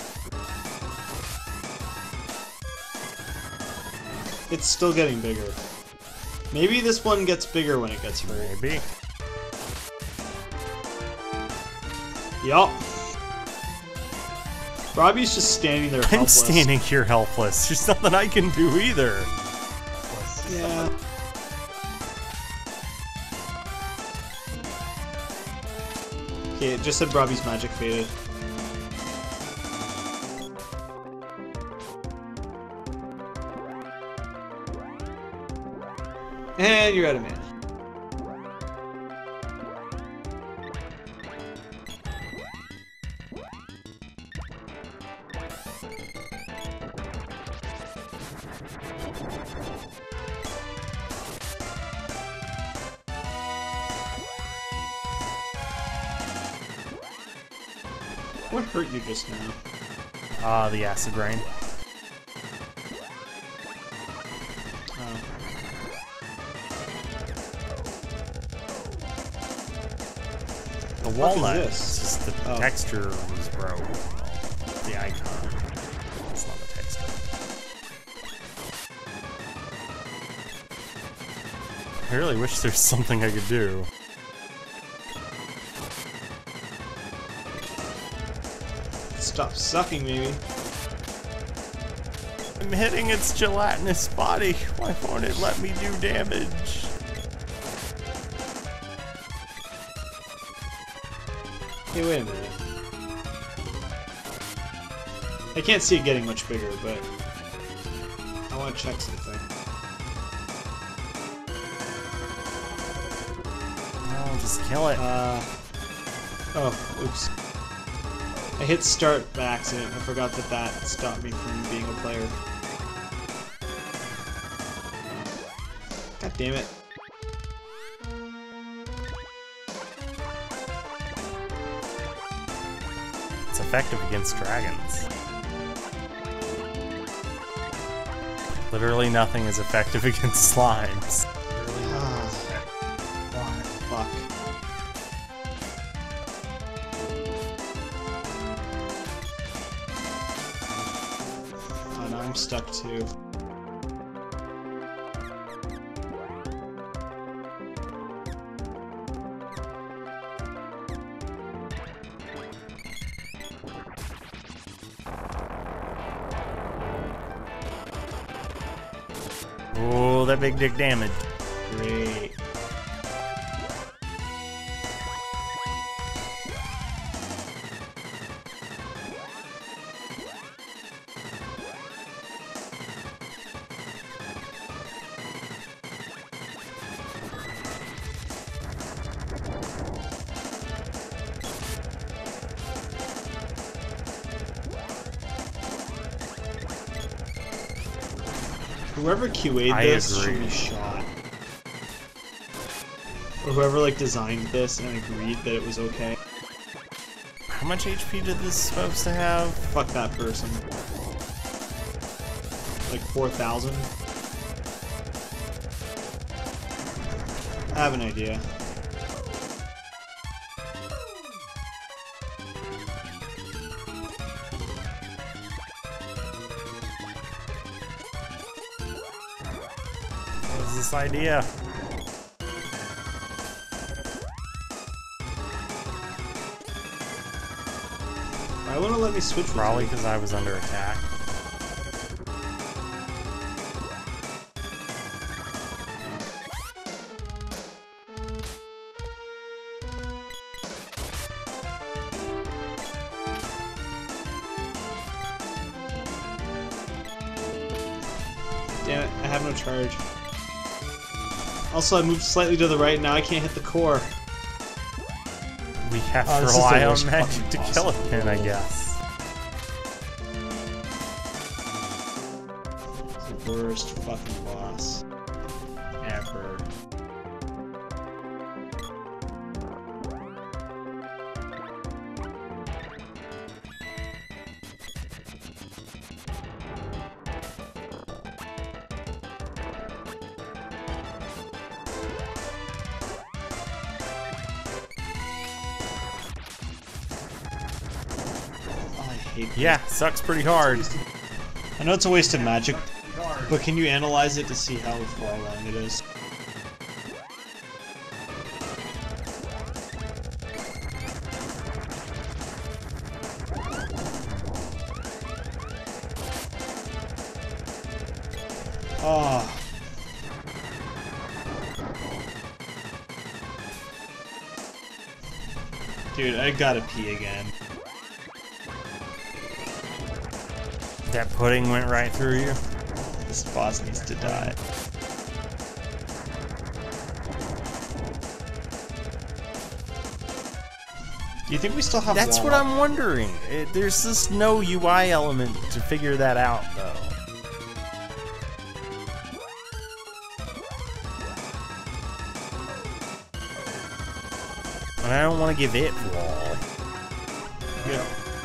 Speaker 3: It's still getting bigger. Maybe this one gets bigger when it gets hurt.
Speaker 1: Maybe.
Speaker 3: Yup. Robbie's just standing there
Speaker 1: I'm
Speaker 3: helpless.
Speaker 1: standing here helpless. There's nothing I can do either.
Speaker 3: Yeah. Okay, it just said Robbie's magic faded. And you're out of mana. What hurt you just now?
Speaker 1: The acid rain.
Speaker 3: Oh.
Speaker 1: The walnut.
Speaker 3: this?
Speaker 1: It's just the
Speaker 3: Oh.
Speaker 1: texture was broke. Well, the icon. It's not the texture. I really wish there's something I could do.
Speaker 3: Stop sucking, maybe.
Speaker 1: I'm hitting its gelatinous body. Why won't it let me do damage?
Speaker 3: Hey, wait a minute. I can't see it getting much bigger, but I want to check something.
Speaker 1: Oh, just kill it.
Speaker 3: Oh, oops. I hit start by accident. I forgot that that stopped me from being a player. God damn it.
Speaker 1: It's effective against dragons. Literally nothing is effective against slimes.
Speaker 3: Fuck. Oh no, I'm stuck too.
Speaker 1: Oh, that big dick damage.
Speaker 3: Great. Whoever QA'd this should be shot. Or whoever like designed this and agreed that it was okay.
Speaker 1: How much HP did this supposed to have?
Speaker 3: Fuck that person. Like 4,000? I have an idea.
Speaker 1: What is this idea?
Speaker 3: Why wouldn't it let me switch with
Speaker 1: Probably
Speaker 3: you?
Speaker 1: because I was under attack.
Speaker 3: Damn it, I have no charge. Also, I moved slightly to the right, now I can't hit the core.
Speaker 1: We have
Speaker 3: Oh,
Speaker 1: to
Speaker 3: this is the
Speaker 1: rely on
Speaker 3: worst
Speaker 1: magic
Speaker 3: fucking
Speaker 1: to
Speaker 3: boss
Speaker 1: kill it
Speaker 3: I've
Speaker 1: then, I
Speaker 3: ever
Speaker 1: guess.
Speaker 3: It's the worst fucking boss ever.
Speaker 1: Yeah, sucks pretty hard.
Speaker 3: I know it's a waste of magic, but can you analyze it to see how far along it is? Oh. Dude, I gotta pee again.
Speaker 1: That pudding went right through you.
Speaker 3: This boss needs to die. Do you think we still have
Speaker 1: That's what
Speaker 3: Walmart?
Speaker 1: I'm wondering. There's just no UI element to figure that out, though. And I don't want to give it wall.
Speaker 3: Yeah.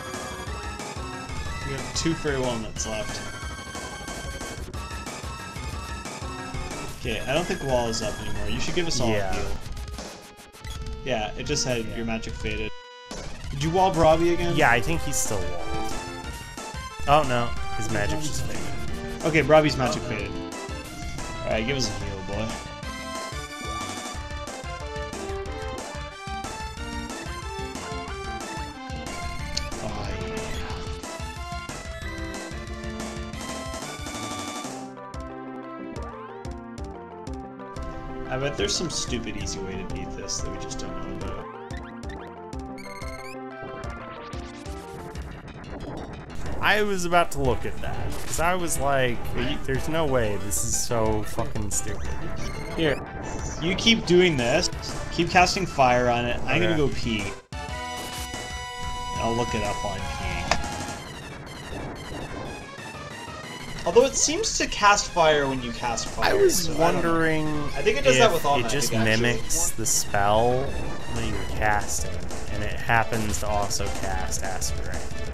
Speaker 3: We have 2 fairy walnuts left. Okay, I don't think wall is up anymore. You should give us all
Speaker 1: Yeah.
Speaker 3: a heal. Yeah, it just had your magic faded. Did you wall Bravi again?
Speaker 1: Yeah, I think he's still walled. Oh no, his magic just faded.
Speaker 3: Okay, Bravi's magic faded. Alright, give us a heal, boy. Oh, yeah. I bet there's some stupid easy way to beat this that we just don't know about.
Speaker 1: I was about to look at that, because I was like, there's no way, this is so fucking stupid.
Speaker 3: Here, you keep doing this, keep casting fire on it, I'm gonna go pee. I'll look it up while I'm peeing. Although it seems to cast fire when you cast fire.
Speaker 1: I was
Speaker 3: so
Speaker 1: wondering
Speaker 3: I think it does that with all
Speaker 1: it
Speaker 3: magic,
Speaker 1: just
Speaker 3: actually.
Speaker 1: mimics the spell that you're casting, and it happens to also cast Acid Rain.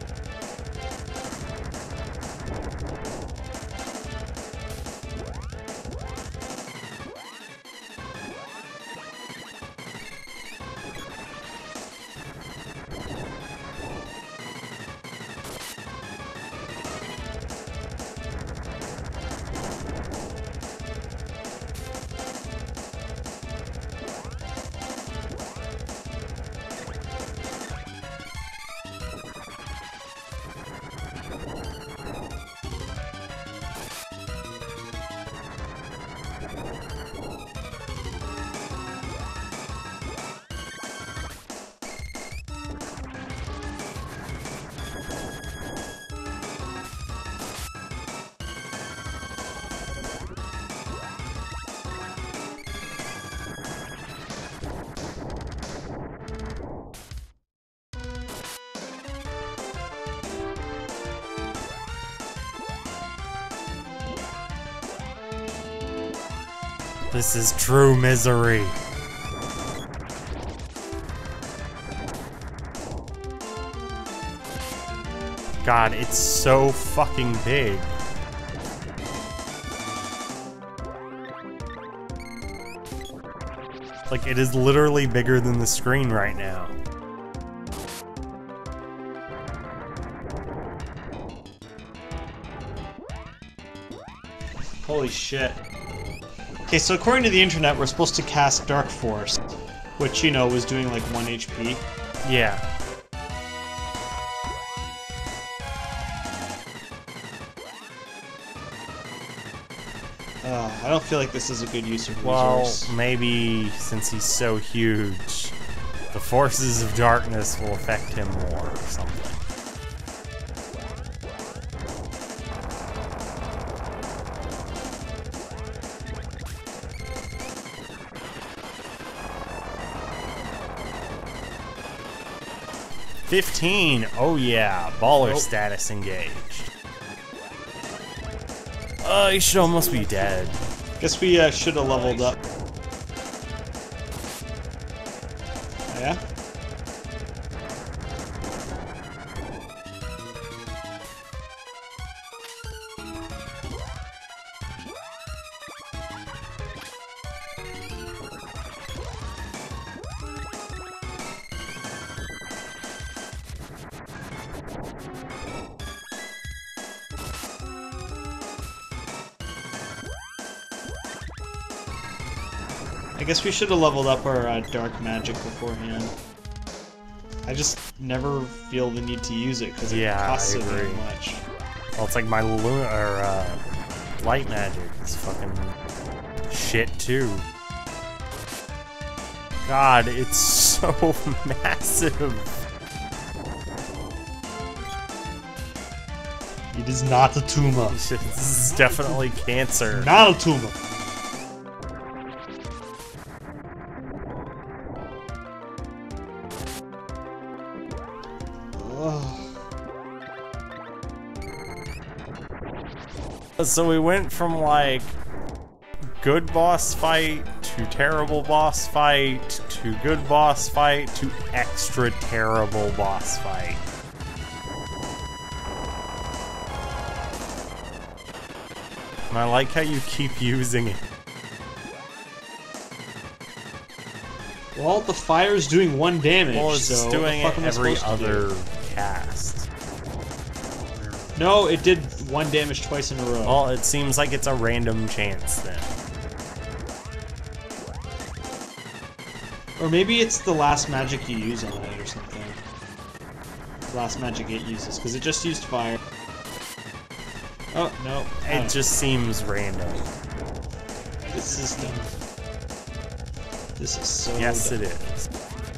Speaker 1: This is true misery. God, it's so fucking big. Like, it is literally bigger than the screen right now.
Speaker 3: Holy shit. Okay, so according to the internet, we're supposed to cast Dark Force, which, you know, was doing like 1 HP.
Speaker 1: Yeah.
Speaker 3: I don't feel like this is a good use of
Speaker 1: Well,
Speaker 3: resource.
Speaker 1: maybe since he's so huge, the forces of darkness will affect him more or something. $15. Oh yeah, baller
Speaker 3: Nope.
Speaker 1: status engaged. He should almost be dead.
Speaker 3: Guess we should have leveled up. Yeah? I guess we should have leveled up our dark magic beforehand. I just never feel the need to use it because it costs so very much.
Speaker 1: Well, it's like my light magic is fucking shit too. God, it's so massive.
Speaker 3: It is not a tumor.
Speaker 1: This is definitely cancer.
Speaker 3: Not a tumor.
Speaker 1: So we went from like good boss fight to terrible boss fight to good boss fight to extra terrible boss fight. And I like how you keep using it.
Speaker 3: Well, the fire's doing 1 damage,
Speaker 1: Well, it's
Speaker 3: so
Speaker 1: doing
Speaker 3: what the fuck
Speaker 1: it
Speaker 3: am I
Speaker 1: every
Speaker 3: supposed to do?
Speaker 1: other cast.
Speaker 3: No, it did 1 damage twice in a row.
Speaker 1: Well, it seems like it's a random chance then.
Speaker 3: Or maybe it's the last magic you use on it or something. The last magic it uses, because it just used fire. Oh, no.
Speaker 1: It just seems random.
Speaker 3: This system. This is so
Speaker 1: Yes,
Speaker 3: dumb.
Speaker 1: it is.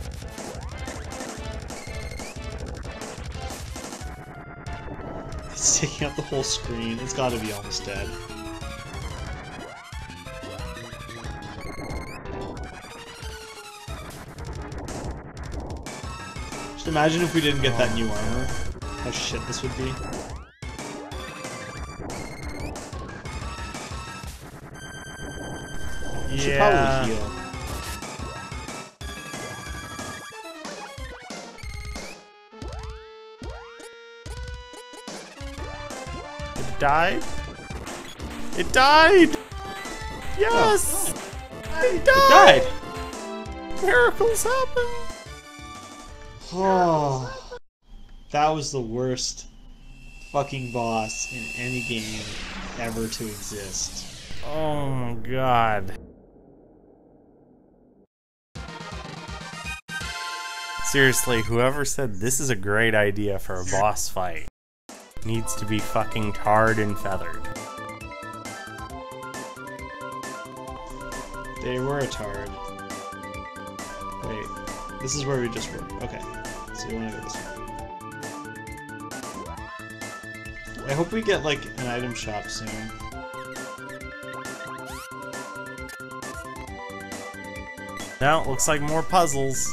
Speaker 3: It's taking up the whole screen. It's gotta be almost dead. Just imagine if we didn't get that new armor. How shit this would be. You should probably heal.
Speaker 1: It died? It died! Yes! It died!
Speaker 3: Died!
Speaker 1: Miracles happen!
Speaker 3: Oh, that was the worst fucking boss in any game ever to exist.
Speaker 1: Oh my god. Seriously, whoever said this is a great idea for a boss fight needs to be fucking tarred and feathered.
Speaker 3: They were a tard. Wait, this is where we just were. Okay, so we want to go this way. I hope we get, like, an item shop soon.
Speaker 1: Now, looks like more puzzles.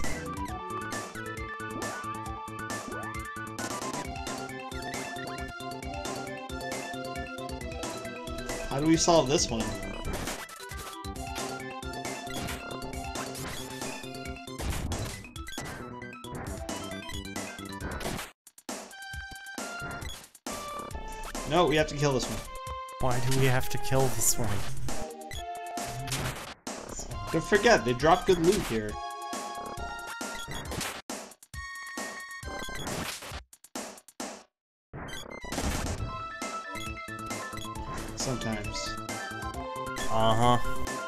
Speaker 3: How do we solve this one? No, we have to kill this one.
Speaker 1: Why do we have to kill this one?
Speaker 3: Don't forget, they drop good loot here. Sometimes.
Speaker 1: Uh-huh.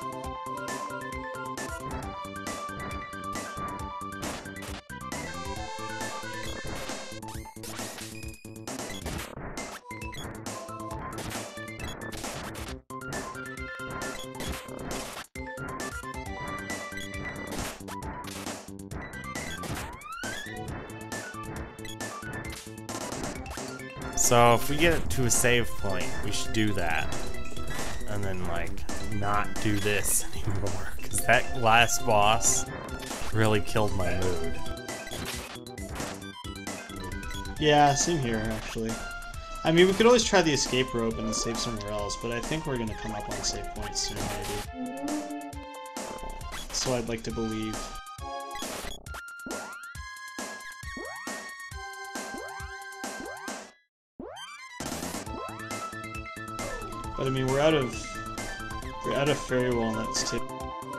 Speaker 1: So if we get to a save point, we should do that. And then, like, not do this anymore. Because that last boss really killed my mood.
Speaker 3: Yeah, same here, actually. I mean, we could always try the escape rope and save somewhere else, but I think we're gonna come up on a save point soon, maybe. So I'd like to believe. But I mean, we're out of fairy walnuts too.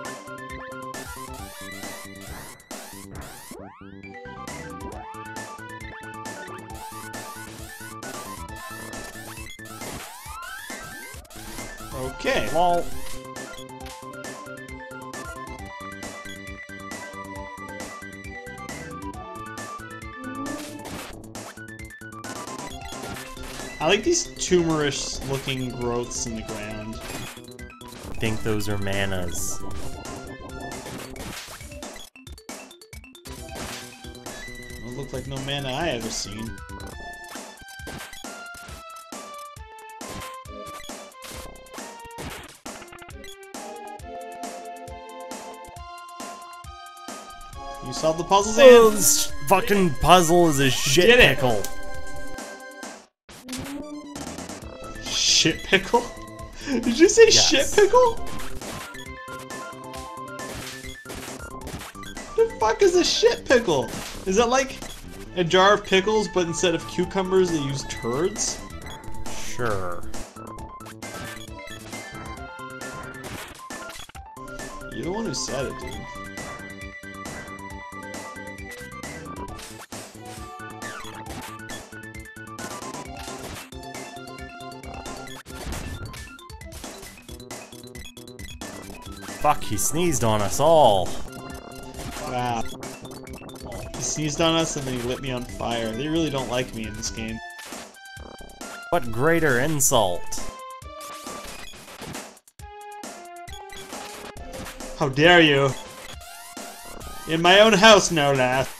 Speaker 3: Okay.
Speaker 1: Well,
Speaker 3: I like these tumorous looking growths in the ground.
Speaker 1: I think those are manas.
Speaker 3: Don't look like no mana I ever seen. You solved the puzzle,
Speaker 1: Oh,
Speaker 3: Dan?
Speaker 1: this fucking puzzle is a shit
Speaker 3: did it.
Speaker 1: pickle.
Speaker 3: Shit pickle? Did you say
Speaker 1: Yes.
Speaker 3: shit pickle? The fuck is a shit pickle? Is that like a jar of pickles, but instead of cucumbers, they use turds?
Speaker 1: Sure.
Speaker 3: You're the one who said it, dude.
Speaker 1: Fuck, he sneezed on us all.
Speaker 3: Wow. He sneezed on us and then he lit me on fire. They really don't like me in this game.
Speaker 1: What greater insult?
Speaker 3: How dare you? In my own house, no less.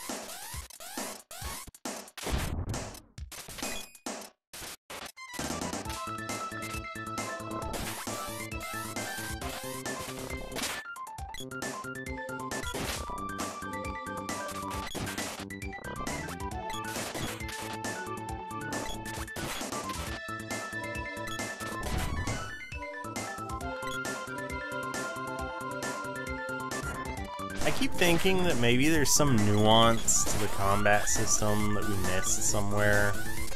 Speaker 1: I keep thinking that maybe there's some nuance to the combat system that we missed somewhere.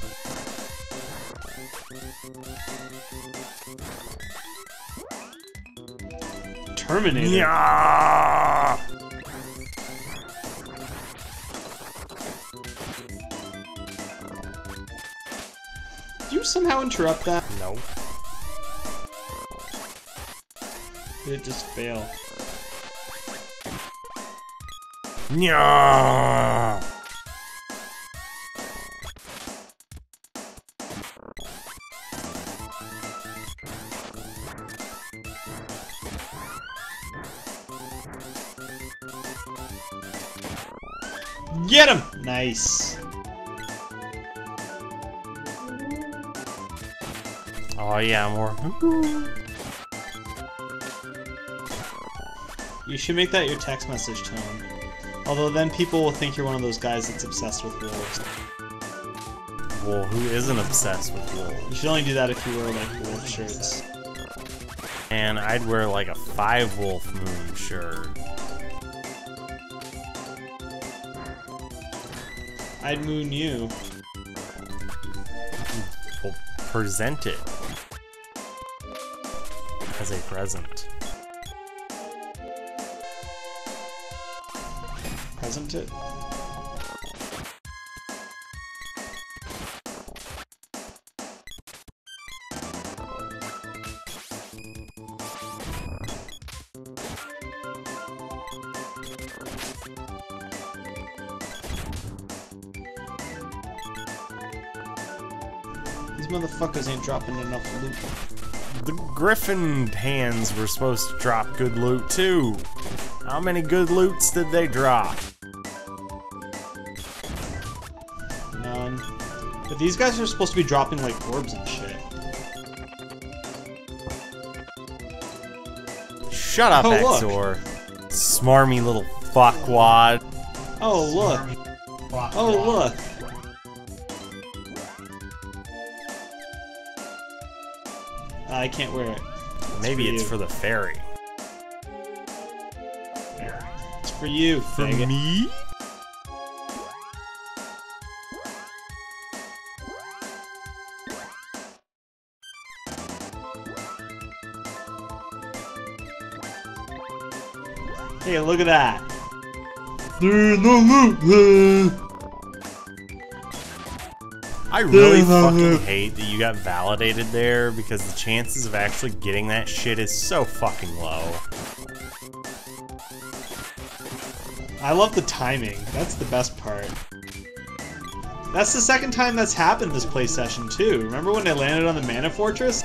Speaker 3: Terminator.
Speaker 1: Yeah!
Speaker 3: Did you somehow interrupt that?
Speaker 1: No.
Speaker 3: Did it just fail?
Speaker 1: Yeah!
Speaker 3: Get him! Nice.
Speaker 1: Oh yeah, more.
Speaker 3: You should make that your text message tone. Although then people will think you're one of those guys that's obsessed with wolves.
Speaker 1: Well, who isn't obsessed with wolves?
Speaker 3: You should only do that if you wear like wolf shirts.
Speaker 1: And I'd wear like a 5-wolf moon shirt.
Speaker 3: I'd moon you.
Speaker 1: We'll present it as a present.
Speaker 3: Present it? These motherfuckers ain't dropping enough loot.
Speaker 1: The Griffin hands were supposed to drop good loot too. How many good loots did they drop?
Speaker 3: None. But these guys are supposed to be dropping like orbs and shit.
Speaker 1: Shut up,
Speaker 3: Oh, look.
Speaker 1: Exor. Smarmy little fuckwad.
Speaker 3: Oh look! Oh look! I can't wear it.
Speaker 1: Maybe it's
Speaker 3: you.
Speaker 1: for the fairy.
Speaker 3: It's for you, faggot.
Speaker 1: me?
Speaker 3: Hey, look at that!
Speaker 4: There's no loot.
Speaker 1: I really fucking hate that you got validated there because the chances of actually getting that shit is so fucking low.
Speaker 3: I love the timing. That's the best part. That's the second time that's happened this play session too. Remember when they landed on the Mana Fortress?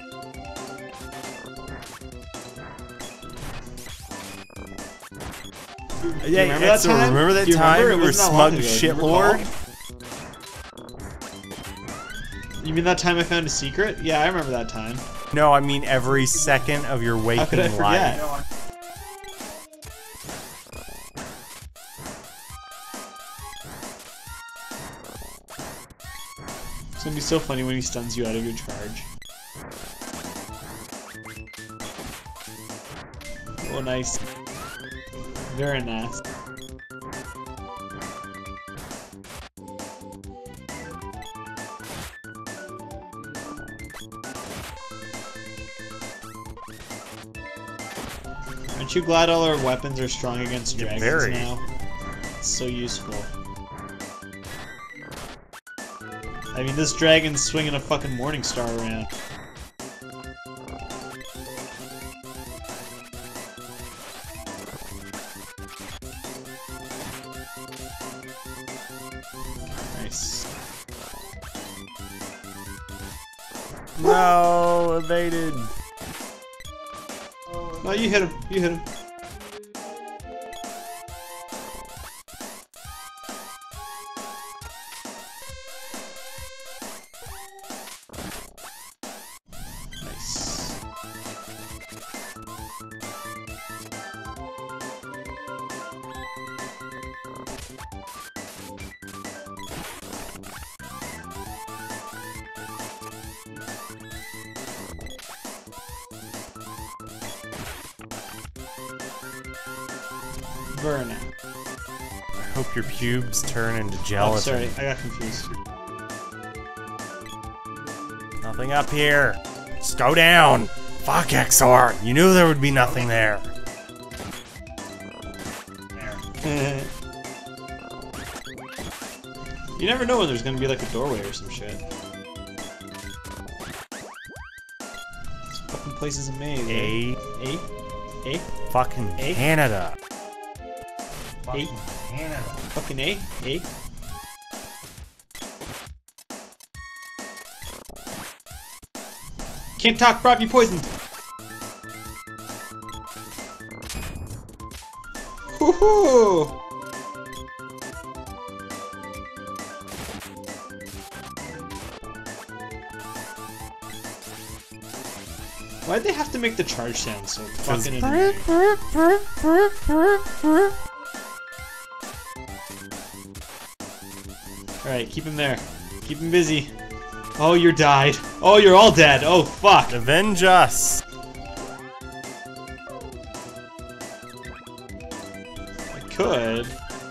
Speaker 1: Yeah,
Speaker 3: remember that time?
Speaker 1: Remember that
Speaker 3: Do you
Speaker 1: time
Speaker 3: remember? It
Speaker 1: we were
Speaker 3: wasn't that long
Speaker 1: smug
Speaker 3: ago. Do you
Speaker 1: shitlord?
Speaker 3: recall? You mean that time I found a secret? Yeah, I remember that time.
Speaker 1: No, I mean every second of your
Speaker 3: How could I
Speaker 1: waking
Speaker 3: forget?
Speaker 1: life.
Speaker 3: It's gonna be so funny when he stuns you out of your charge. Oh, nice. Very nice. Aren't you glad all our weapons are strong against
Speaker 1: Yeah,
Speaker 3: dragons
Speaker 1: very.
Speaker 3: now? It's so useful. I mean, this dragon's swinging a fucking Morning Star around. Nice.
Speaker 1: No, evaded.
Speaker 3: No, you hit him. You hit him. Nice. Burn it.
Speaker 1: I hope your pubes turn into
Speaker 3: Oh,
Speaker 1: gelatin.
Speaker 3: sorry, I got confused.
Speaker 1: Nothing up here. Just go down. Fuck, Exor. You knew there would be nothing there.
Speaker 3: You never know when there's gonna be like a doorway or some shit. This fucking place is amazing. A?
Speaker 1: Fucking
Speaker 3: A?
Speaker 1: Canada.
Speaker 3: A?
Speaker 1: Canada.
Speaker 3: Fucking A? A? Can't talk, Rob, you poisoned! Woohoo! Why'd they have to make the charge sound so fucking annoying? Alright, keep him there. Keep him busy. Oh, you're died. Oh, you're all dead. Oh, fuck.
Speaker 1: Avenge us.
Speaker 3: I could.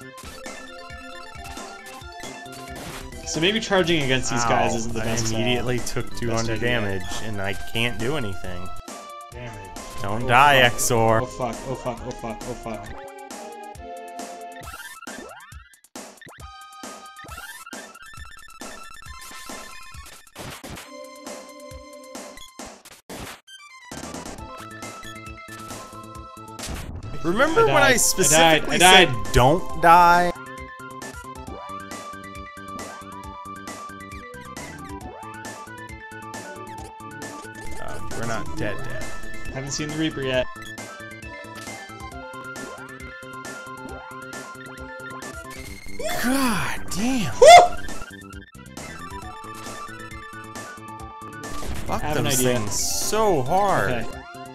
Speaker 3: So maybe charging against these guys isn't the best.
Speaker 1: I immediately took 200
Speaker 3: idea.
Speaker 1: damage, and I can't do anything.
Speaker 4: Damage.
Speaker 1: Don't
Speaker 3: Oh,
Speaker 1: die,
Speaker 3: fuck.
Speaker 1: Exor.
Speaker 3: Oh fuck, oh fuck, oh fuck, oh fuck.
Speaker 1: Remember
Speaker 3: I
Speaker 1: when I
Speaker 3: died.
Speaker 1: specifically
Speaker 3: I died.
Speaker 1: said don't die? We're not dead.
Speaker 3: Haven't seen the Reaper yet.
Speaker 1: God damn. Fuck
Speaker 3: I have an
Speaker 1: those
Speaker 3: idea.
Speaker 1: things so hard.
Speaker 3: Okay.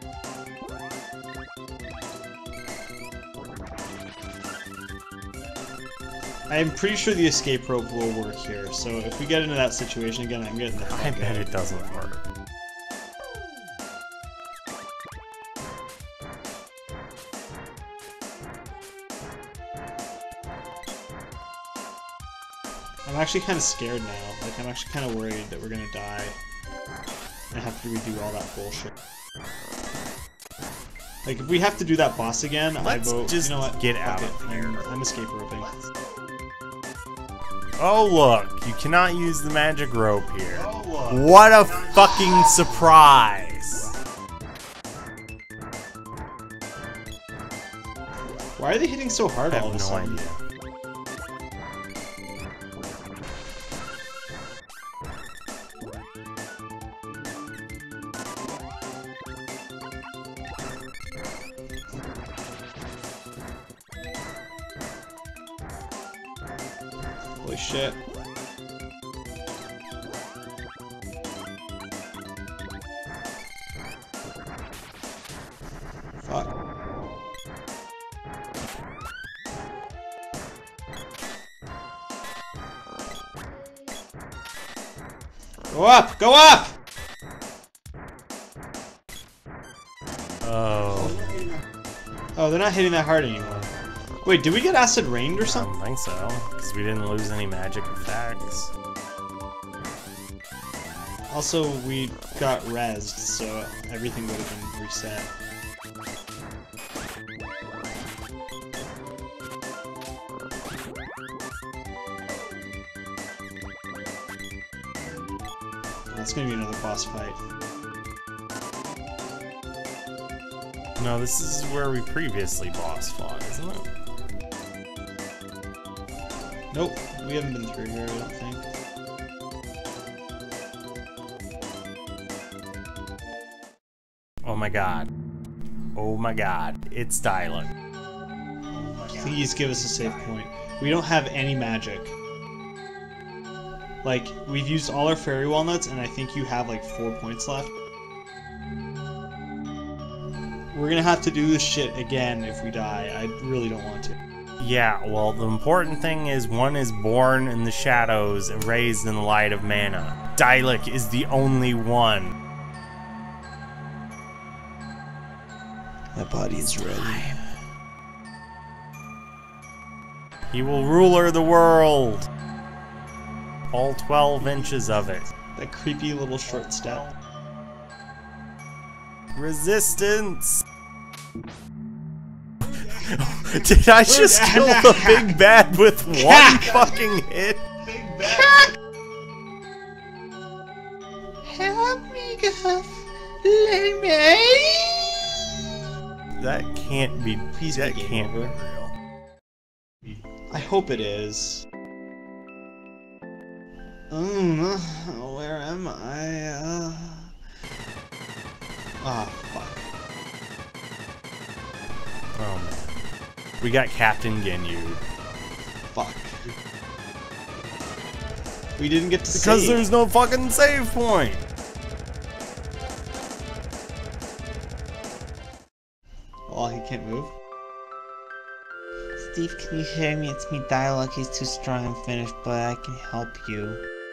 Speaker 3: I'm pretty sure the escape rope will work here, so if we get into that situation again, I'm getting the fuck
Speaker 1: I bet
Speaker 3: out.
Speaker 1: it doesn't work.
Speaker 3: I'm actually kind of scared now. Like, I'm actually kind of worried that we're gonna die and have to redo all that bullshit. Like, if we have to do that boss again,
Speaker 1: Let's
Speaker 3: I vote.
Speaker 1: just
Speaker 3: You know what?
Speaker 1: get
Speaker 3: Fuck
Speaker 1: out
Speaker 3: it.
Speaker 1: of here.
Speaker 3: I'm escape roping.
Speaker 1: Oh look, you cannot use the magic rope here. What a fucking surprise!
Speaker 3: Why are they hitting so hard
Speaker 1: I
Speaker 3: all of a
Speaker 1: have no
Speaker 3: sudden?
Speaker 1: idea.
Speaker 3: Holy shit. Fuck. Go up! Go up!
Speaker 1: Oh,
Speaker 3: Oh, they're not hitting that hard anymore. Wait, did we get acid rained or
Speaker 1: I
Speaker 3: something?
Speaker 1: don't think so, because we didn't lose any magic effects.
Speaker 3: Also, we got rezzed, so everything would have been reset. That's gonna be another boss fight.
Speaker 1: No, this is where we previously boss fought, isn't it?
Speaker 3: Nope, we haven't been through here, I don't think.
Speaker 1: Oh my god. Oh my god. It's Dialog.
Speaker 3: Please give us a save point. We don't have any magic. Like, we've used all our fairy walnuts, and I think you have like 4 points left. We're gonna have to do this shit again if we die. I really don't want to.
Speaker 1: Yeah, well, the important thing is one is born in the shadows and raised in the light of mana. Dialog is the only one.
Speaker 3: My body's ready.
Speaker 1: He will ruler the world. All 12 inches of it.
Speaker 3: That creepy little short step.
Speaker 1: Resistance! Did I just kill the big bad with one fucking hit?
Speaker 3: Help me, Guff. Let me.
Speaker 1: That can't be.
Speaker 3: Please
Speaker 1: That
Speaker 3: be game
Speaker 1: can't be
Speaker 3: over.
Speaker 1: real.
Speaker 3: I hope it is. Where am I? Fuck.
Speaker 1: Oh man. We got Captain Ginyu.
Speaker 3: Fuck. We didn't get to
Speaker 1: Because
Speaker 3: save.
Speaker 1: there's no fucking save point!
Speaker 3: Oh, he can't move?
Speaker 5: Steve, can you hear me? It's me, Dialog. He's too strong and finished, but I can help you.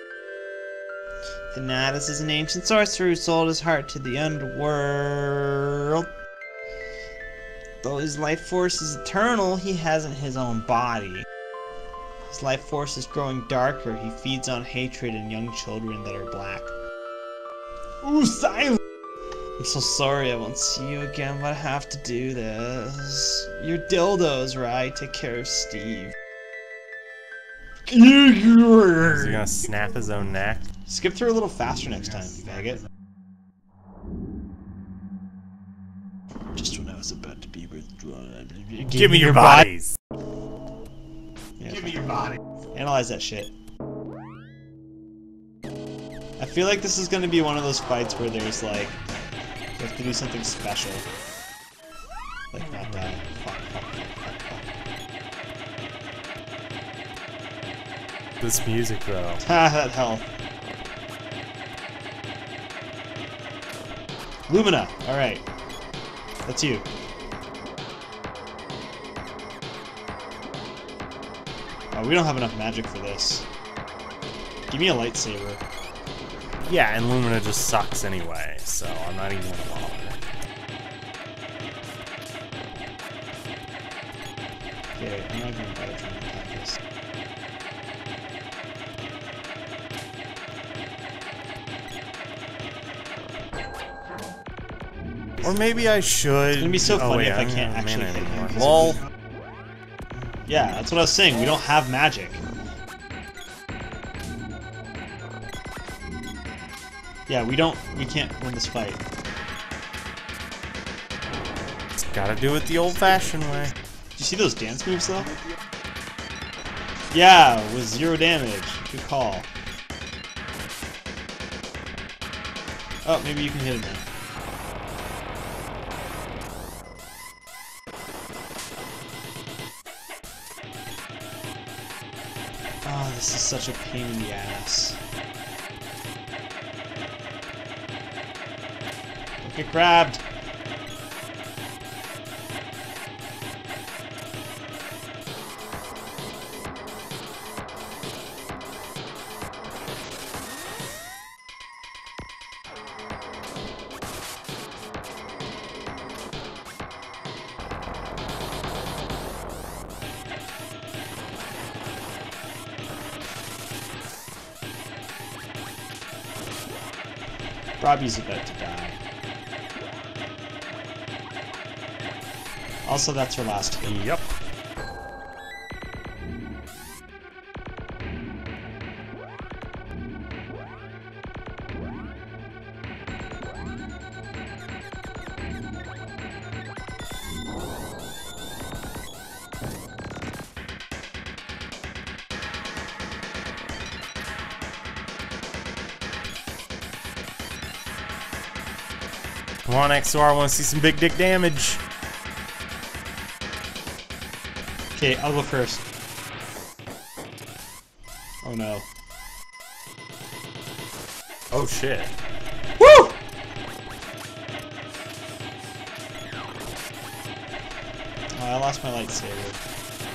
Speaker 5: Thanatos is an ancient sorcerer who sold his heart to the underworld. Though his life force is eternal, he hasn't his own body. His life force is growing darker. He feeds on hatred and young children that are black. Ooh, silence! I'm so sorry I won't see you again, but I have to do this. You're dildos, right? Take care of Steve.
Speaker 1: Is he gonna snap his own neck?
Speaker 3: Skip through a little faster next time, you faggot. Just when I was about to be withdrawn.
Speaker 1: Give me your bodies!
Speaker 3: Yeah, give me your body. Analyze that shit. I feel like this is gonna be one of those fights where there's like, you have to do something special. Like not die. Fuck.
Speaker 1: This music though.
Speaker 3: Ha, that health. Lumina, alright. That's you. Oh, we don't have enough magic for this. Give me a lightsaber.
Speaker 1: Yeah, and Lumina just sucks anyway, so I'm not even gonna bother.
Speaker 3: Okay, I'm not gonna bother trying to attack this.
Speaker 1: Or maybe I should.
Speaker 3: It's gonna be so funny
Speaker 1: wait,
Speaker 3: if I
Speaker 1: don't
Speaker 3: can't
Speaker 1: have
Speaker 3: actually
Speaker 1: mana
Speaker 3: hit
Speaker 1: anymore.
Speaker 3: him.
Speaker 1: Lol.
Speaker 3: Yeah, that's what I was saying. We don't have magic. Yeah, we can't win this fight.
Speaker 1: Just gotta do it the old-fashioned way.
Speaker 3: Did you see those dance moves though? Yeah, with 0 damage. Good call. Oh, maybe you can hit him now. Oh, this is such a pain in the ass. Don't get grabbed. Robbie's about to die. Also, that's her last hit.
Speaker 1: Yep. Come on, XR, I want to see some big dick damage.
Speaker 3: Okay, I'll go first. Oh no.
Speaker 1: Oh shit.
Speaker 3: Woo! Oh, I lost my lightsaber.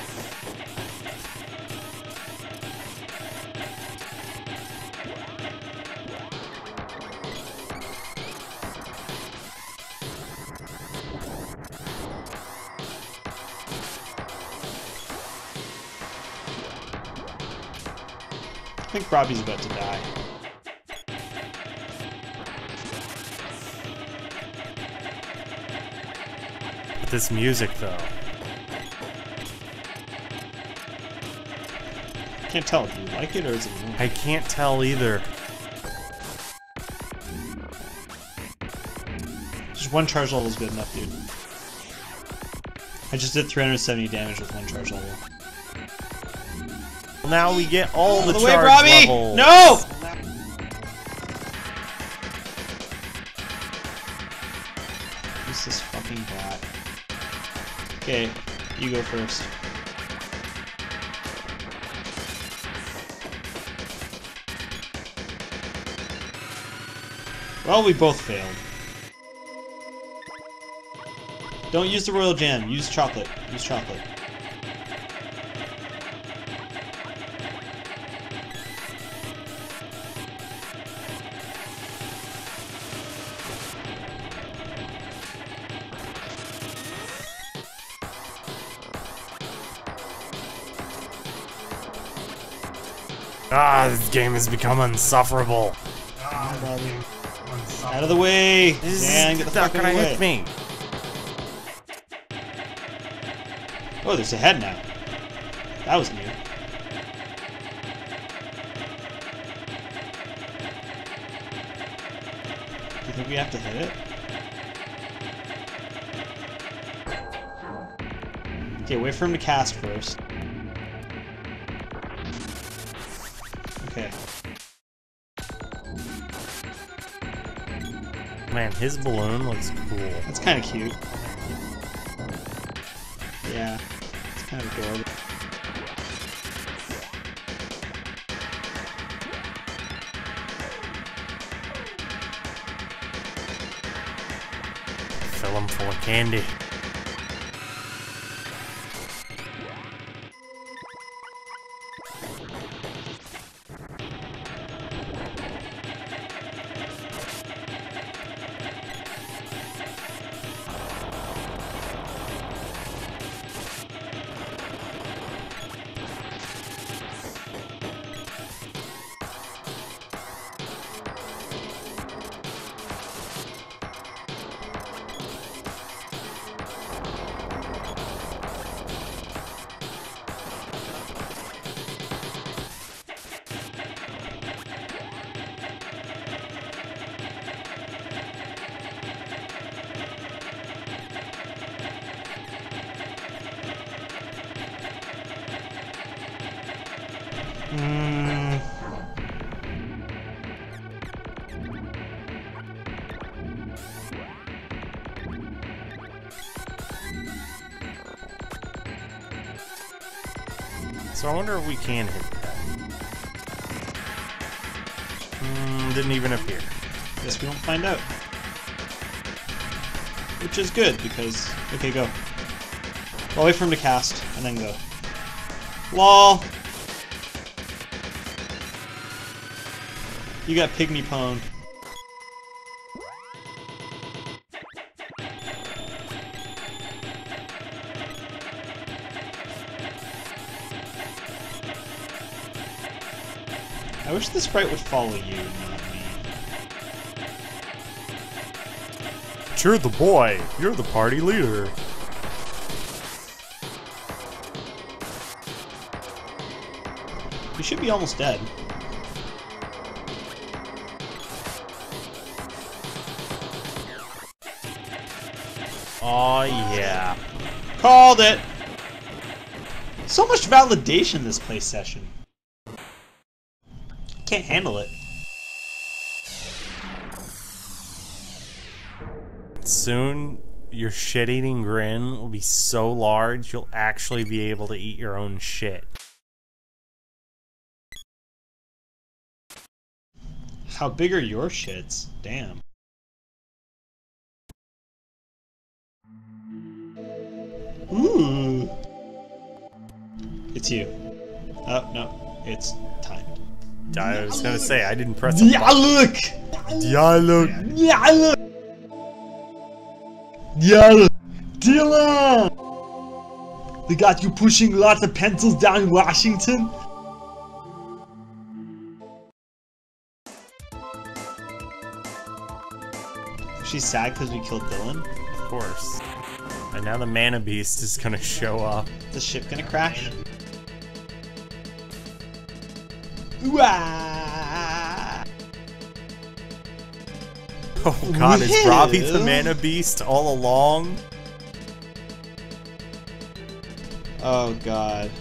Speaker 3: I think Robbie's about to die.
Speaker 1: This music, though.
Speaker 3: Can't tell. Do you like it or is it annoying?
Speaker 1: I can't tell either.
Speaker 3: Just one charge level is good enough, dude. I just did 370 damage with one charge level.
Speaker 1: Now we get all the
Speaker 3: Out of the way,
Speaker 1: charge
Speaker 3: Robbie!
Speaker 1: levels.
Speaker 3: No! Who's this fucking bot? Okay, you go first. Well, we both failed. Don't use the royal jam. Use chocolate. Use chocolate.
Speaker 1: Ah, this game has become insufferable.
Speaker 3: Out of the way!
Speaker 1: This
Speaker 3: Dan, get the
Speaker 1: is not
Speaker 3: fuck out
Speaker 1: gonna
Speaker 3: of the
Speaker 1: hit
Speaker 3: way.
Speaker 1: me.
Speaker 3: Oh, there's a head now. That was new. Do you think we have to hit it? Okay, wait for him to cast first. Okay.
Speaker 1: Man, his balloon looks cool.
Speaker 3: That's kind of cute. Yeah, it's kind of adorable.
Speaker 1: Fill him full of candy. So I wonder if we can hit that. Didn't even appear.
Speaker 3: Guess we don't find out. Which is good, because... Okay, go. I'll wait for him to cast, and then go. LOL! You got pygmy pwned. I wish the sprite would follow you, not me.
Speaker 1: You're the boy. You're the party leader.
Speaker 3: You should be almost dead.
Speaker 1: Oh yeah.
Speaker 3: Called it! So much validation this play session. Can't handle it.
Speaker 1: soon your shit-eating grin will be so large you'll actually be able to eat your own shit.
Speaker 3: How big are your shits? Damn. Ooh. It's you. Oh, no. It's timed.
Speaker 1: I was gonna say, I didn't press the button.
Speaker 3: Dialog!
Speaker 1: Dialogue!
Speaker 3: Dialog! Dialog! Dylan! They got you pushing lots of pencils down in Washington? She's sad because we killed Dylan?
Speaker 1: Of course. And now the Mana Beast is gonna show up.
Speaker 3: Is the ship gonna crash? Ooh-ah!
Speaker 1: Oh god, is Robbie the Mana Beast all along?
Speaker 3: Oh god.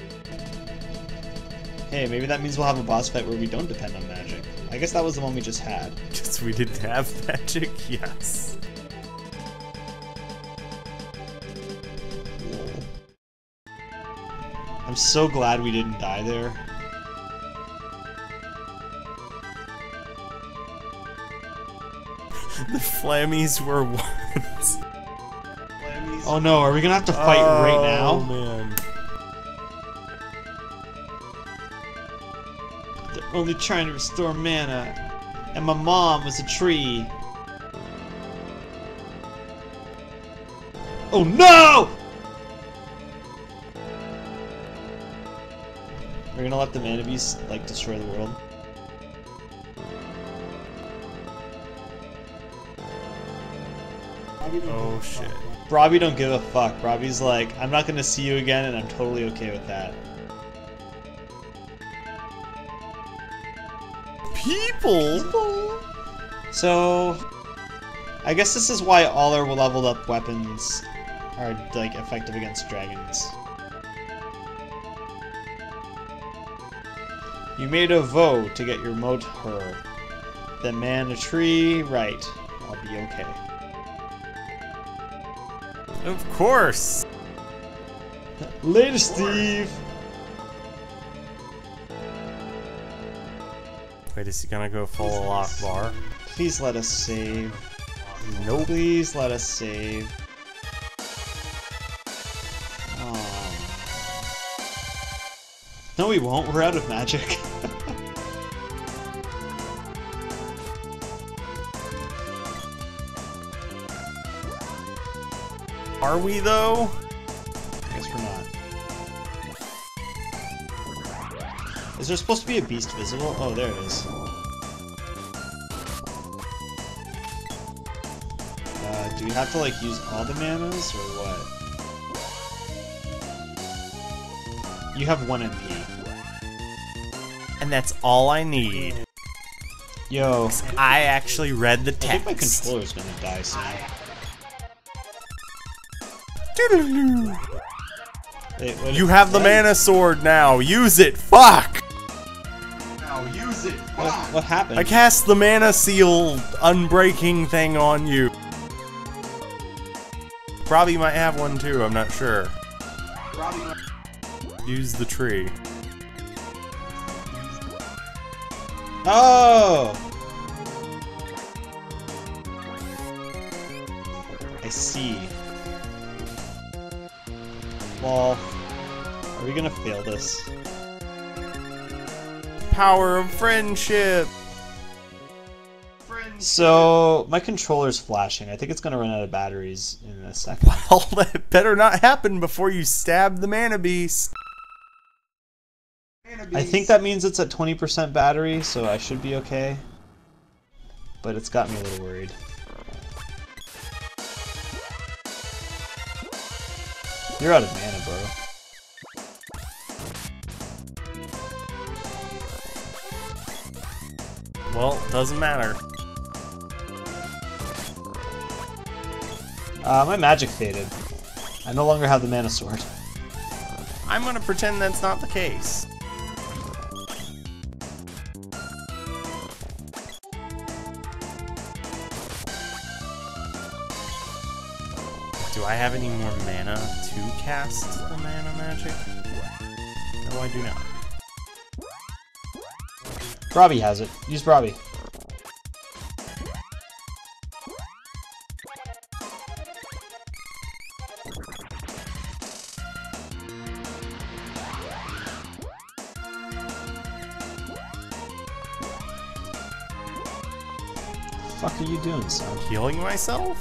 Speaker 3: Hey, maybe that means we'll have a boss fight where we don't depend on magic. I guess that was the one we just had.
Speaker 1: Because we didn't have magic? Yes.
Speaker 3: I'm so glad we didn't die there.
Speaker 1: The Flammies were once.
Speaker 3: Oh no, are we gonna have to fight right now?
Speaker 1: Oh man.
Speaker 3: They're only trying to restore mana. And my mom was a tree. Oh no! We're gonna let the Mana Beast, like, destroy the world.
Speaker 1: Oh shit.
Speaker 3: Robbie don't give a fuck. Robbie's like, I'm not gonna see you again, and I'm totally okay with that.
Speaker 1: People?
Speaker 3: So, I guess this is why all our leveled up weapons are, like, effective against dragons. You made a vow to get your moat her. The man a tree, right. I'll be okay.
Speaker 1: Of course.
Speaker 3: Later, Steve!
Speaker 1: Wait, is he gonna go full lock bar?
Speaker 3: Please let us save.
Speaker 1: Nope.
Speaker 3: Please let us save. No, we won't. We're out of magic.
Speaker 1: Are we though?
Speaker 3: I guess we're not. Is there supposed to be a beast visible? Oh, there it is. Do we have to, like, use all the manas, or what? You have 1 MP.
Speaker 1: And that's all I need.
Speaker 3: Yo.
Speaker 1: I actually read the
Speaker 3: I think my
Speaker 1: text.
Speaker 3: controller's gonna die soon. Wait, what
Speaker 1: You have the mana sword now. Use it. Fuck.
Speaker 3: What happened?
Speaker 1: I cast the mana seal unbreaking thing on you. Robbie might have one too. I'm not sure. Use the tree.
Speaker 3: Oh! I see. Well, are we gonna fail this?
Speaker 1: Power of friendship.
Speaker 3: So, my controller's flashing. I think it's gonna run out of batteries in a second.
Speaker 1: Well, that better not happen before you stab the mana beast.
Speaker 3: I think that means it's at 20% battery, so I should be okay. But it's got me a little worried. You're out of mana, bro.
Speaker 1: Well, doesn't matter.
Speaker 3: My magic faded. I no longer have the mana sword.
Speaker 1: I'm gonna pretend that's not the case. Do I have any more mana to cast the mana magic? No, I do not.
Speaker 3: Robbie has it. Use Robbie. What the fuck are you doing, son?
Speaker 1: Healing myself?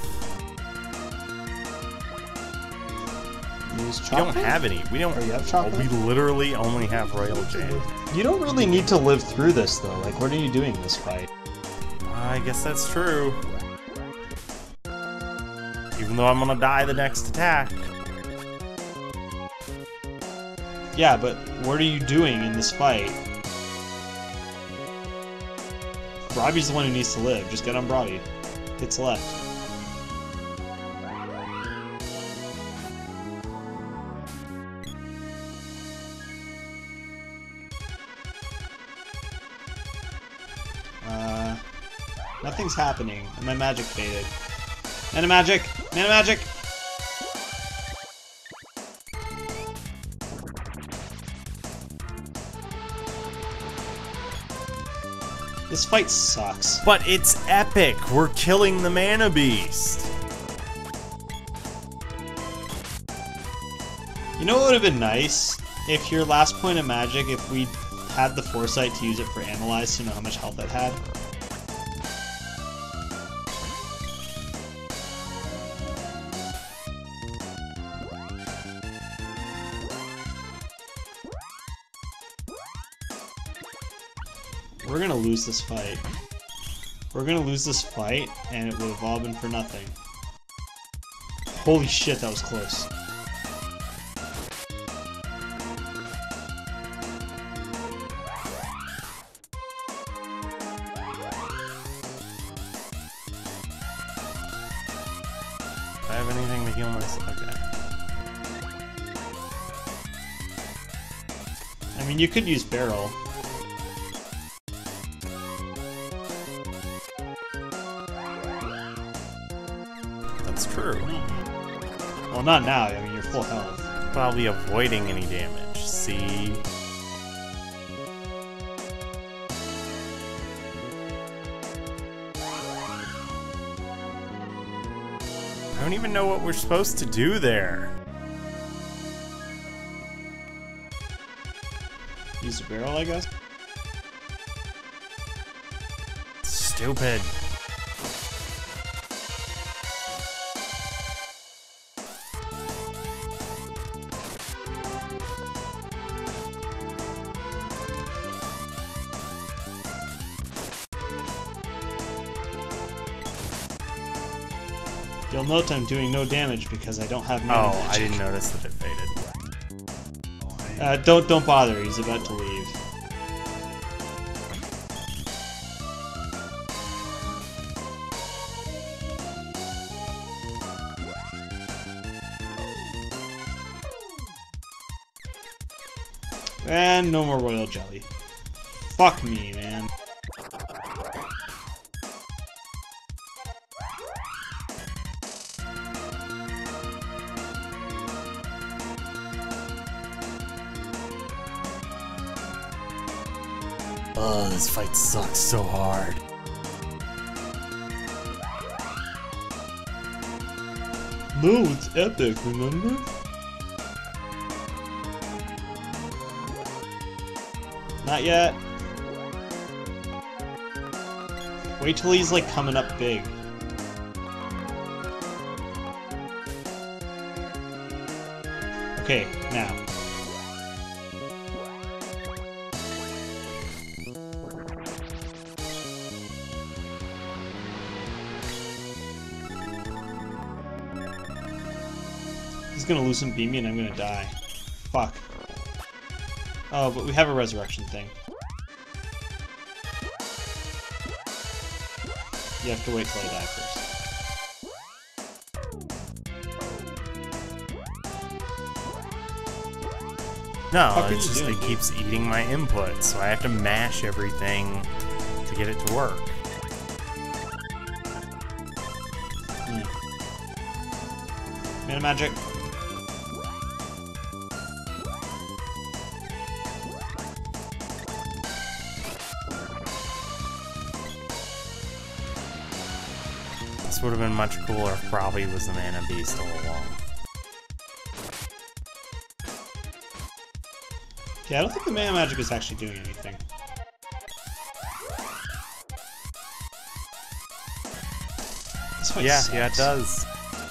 Speaker 3: Use
Speaker 1: We don't have any. We don't.
Speaker 3: Or you have chocolate?
Speaker 1: We literally only have Royal Jam.
Speaker 3: You don't really need to live through this, though. Like, what are you doing in this fight?
Speaker 1: I guess that's true. Even though I'm gonna die the next attack.
Speaker 3: Yeah, but what are you doing in this fight? Robbie's the one who needs to live. Just get on Robbie. Hit select. Nothing's happening, and my magic faded. Mana magic! Mana magic! This fight sucks.
Speaker 1: But it's epic! We're killing the Mana Beast!
Speaker 3: You know what would have been nice? If your last point of magic, if we had the foresight to use it for Analyze to know how much health it had. We're gonna lose this fight. We're gonna lose this fight, and it would have all been for nothing. Holy shit, that was close.
Speaker 1: Do I have anything to heal myself? Okay.
Speaker 3: I mean, you could use Barrel.
Speaker 1: That's true.
Speaker 3: Well, not now. I mean, you're full health.
Speaker 1: But I'll be avoiding any damage. See? I don't even know what we're supposed to do there.
Speaker 3: Use a barrel, I guess?
Speaker 1: Stupid.
Speaker 3: You'll note I'm doing no damage because I don't have mana
Speaker 1: Oh,
Speaker 3: magic.
Speaker 1: I didn't notice that it faded.
Speaker 3: Don't bother. He's about to leave. And no more royal jelly. Fuck me, man.
Speaker 1: Oh, this fight sucks so hard.
Speaker 3: No, it's epic, remember? Not yet. Wait till he's like coming up big. Okay, now. He's gonna lose some beam me and I'm gonna die. Fuck. Oh, but we have a resurrection thing. You have to wait till I die first.
Speaker 1: No,
Speaker 3: Fuck are
Speaker 1: it's
Speaker 3: you
Speaker 1: just
Speaker 3: doing,
Speaker 1: it
Speaker 3: dude?
Speaker 1: keeps eating my input, so I have to mash everything to get it to work.
Speaker 3: Mana magic.
Speaker 1: This would have been much cooler if probably was the Mana Beast all along.
Speaker 3: Yeah, I don't think the mana magic is actually doing anything. This fight
Speaker 1: Yeah,
Speaker 3: sucks.
Speaker 1: yeah, it does.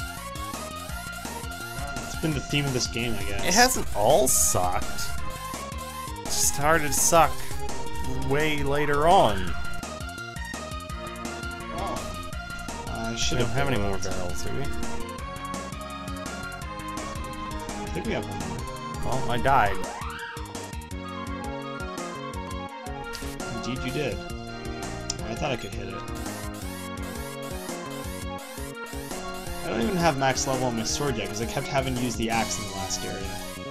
Speaker 3: It's been the theme of this game, I guess.
Speaker 1: It hasn't all sucked. It just started to suck way later on.
Speaker 3: I
Speaker 1: We
Speaker 3: should
Speaker 1: don't have any more
Speaker 3: barrels.
Speaker 1: barrels, do we?
Speaker 3: I think we have one more.
Speaker 1: Well, I died.
Speaker 3: Indeed you did. Oh, I thought I could hit it. I don't even have max level on my sword yet, because I kept having to use the axe in the last area.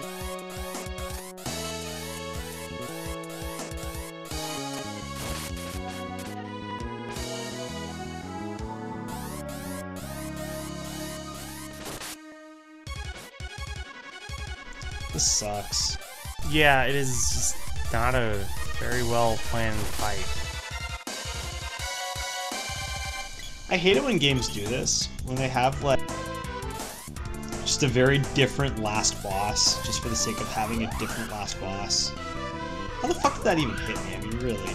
Speaker 3: This sucks.
Speaker 1: Yeah, it is just not a very well planned fight.
Speaker 3: I hate it when games do this, when they have like just a very different last boss, just for the sake of having a different last boss. How the fuck did that even hit me? I mean, really.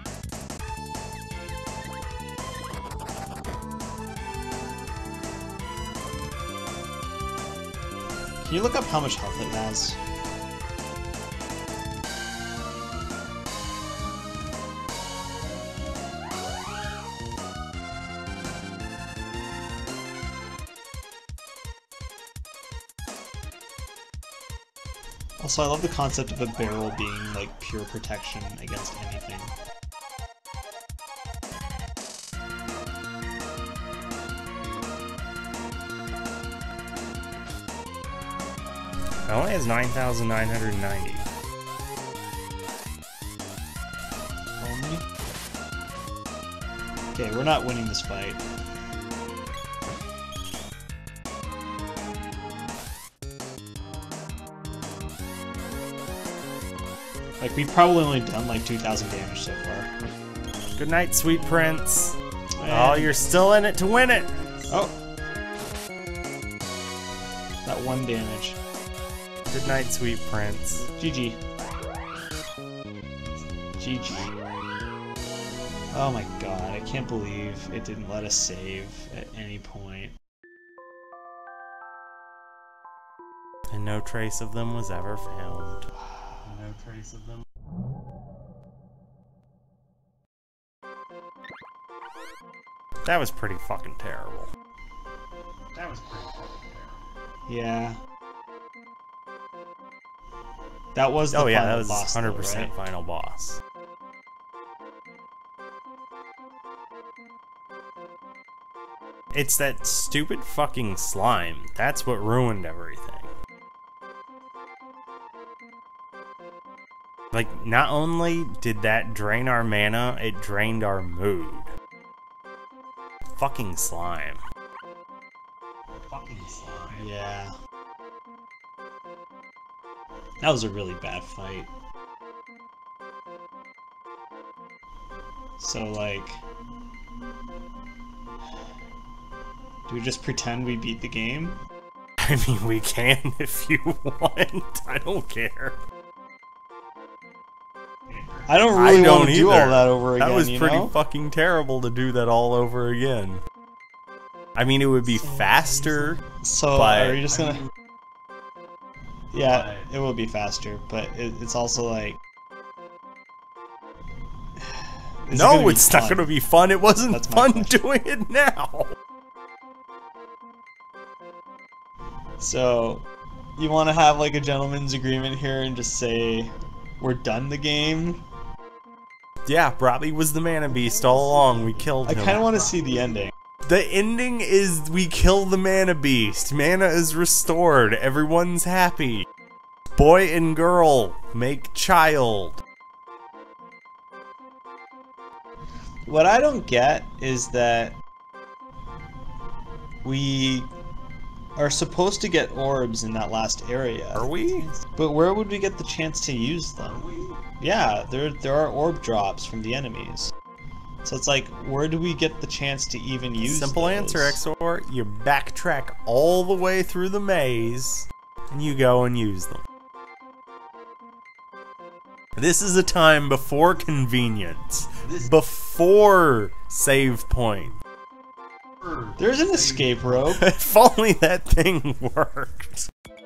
Speaker 3: Can you look up how much health it has? Also, I love the concept of a barrel being like pure protection against anything.
Speaker 1: It only has 9,990.
Speaker 3: Only? Okay, we're not winning this fight. Like, we've probably only done like 2,000 damage so far.
Speaker 1: Good night, sweet prince. Oh,
Speaker 3: And-
Speaker 1: you're still in it to win it.
Speaker 3: Oh! That 1 damage.
Speaker 1: Good night, sweet prince.
Speaker 3: GG. GG. Oh my god, I can't believe it didn't let us save at any point.
Speaker 1: And no trace of them was ever found. No trace of them. That was pretty fucking terrible. That was pretty fucking terrible.
Speaker 3: Yeah. That was the
Speaker 1: Oh yeah,
Speaker 3: final
Speaker 1: that was
Speaker 3: boss, though,
Speaker 1: 100%
Speaker 3: right?
Speaker 1: final boss. It's that stupid fucking slime. That's what ruined everything. Like, not only did that drain our mana, it drained our mood. Fucking slime. Fucking slime.
Speaker 3: Yeah. That was a really bad fight. So, like... do we just pretend we beat the game?
Speaker 1: I mean, we can if you want. I don't care.
Speaker 3: I don't really
Speaker 1: I don't
Speaker 3: want to do all
Speaker 1: either.
Speaker 3: that over again,
Speaker 1: That was
Speaker 3: you
Speaker 1: pretty
Speaker 3: know?
Speaker 1: fucking terrible to do that all over again. I mean, it would be faster.
Speaker 3: So,
Speaker 1: but-
Speaker 3: are you just gonna... Yeah, it will be faster, but it's also like... Is it gonna
Speaker 1: No,
Speaker 3: be
Speaker 1: it's not
Speaker 3: fun?
Speaker 1: gonna be fun. It wasn't
Speaker 3: That's my
Speaker 1: fun
Speaker 3: question.
Speaker 1: doing it now.
Speaker 3: So, you want to have like a gentleman's agreement here and just say, we're done the game?
Speaker 1: Yeah, Brobby was the Mana Beast all along. We killed
Speaker 3: I
Speaker 1: him.
Speaker 3: kind of want to see the ending.
Speaker 1: The ending is we kill the Mana Beast. Mana is restored. Everyone's happy. Boy and girl make child.
Speaker 3: What I don't get is that we are supposed to get orbs in that last area.
Speaker 1: Are we?
Speaker 3: But where would we get the chance to use them? Yeah, there are orb drops from the enemies. So it's like, where do we get the chance to even use
Speaker 1: Simple
Speaker 3: those?
Speaker 1: answer, XOR. You backtrack all the way through the maze, and you go and use them. This is a time before convenience, before save point.
Speaker 3: There's an escape rope.
Speaker 1: If only that thing worked.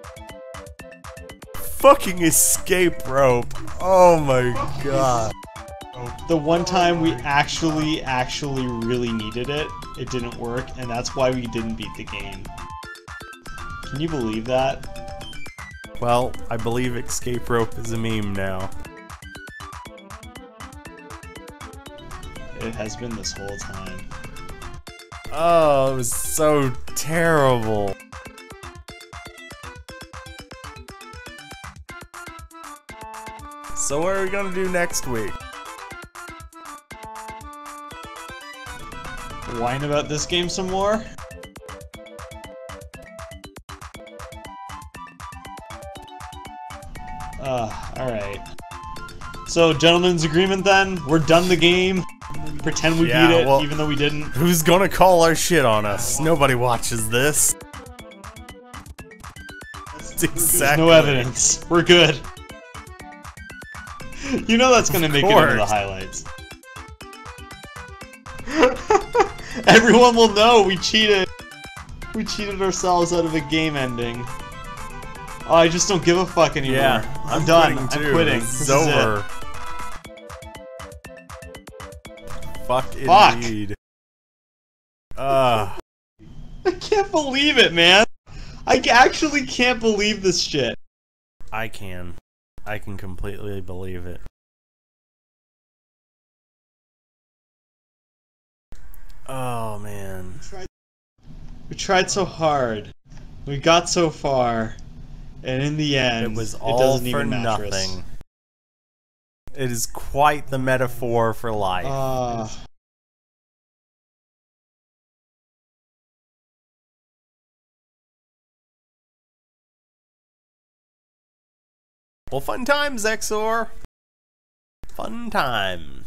Speaker 1: Fucking escape rope. Oh my god.
Speaker 3: The one time we actually really needed it, it didn't work, and that's why we didn't beat the game. Can you believe that?
Speaker 1: Well, I believe escape rope is a meme now.
Speaker 3: It has been this whole time.
Speaker 1: Oh, it was so terrible. So what are we gonna do next week?
Speaker 3: Whine about this game some more? Alright. So, gentlemen's agreement then? We're done the game? Pretend we beat it,
Speaker 1: well,
Speaker 3: even though we didn't?
Speaker 1: Who's gonna call our shit on us? Nobody watches this. That's exactly.
Speaker 3: There's no evidence. We're good. You know that's gonna make it into the highlights. Everyone will know we cheated. We cheated ourselves out of a game ending. Oh, I just don't give a fuck anymore.
Speaker 1: Yeah,
Speaker 3: I'm done.
Speaker 1: quitting too.
Speaker 3: I'm quitting.
Speaker 1: This
Speaker 3: This
Speaker 1: is
Speaker 3: is
Speaker 1: over.
Speaker 3: it.
Speaker 1: Fuck
Speaker 3: Fuck.
Speaker 1: indeed.
Speaker 3: I can't believe it, man. I actually can't believe this shit.
Speaker 1: I can. I can completely believe it. Oh man.
Speaker 3: We tried so hard. We got so far. And in the end,
Speaker 1: It was
Speaker 3: it
Speaker 1: all
Speaker 3: doesn't
Speaker 1: for
Speaker 3: even matter.
Speaker 1: nothing. It is quite the metaphor for life. Well, fun times, XOR. Fun times.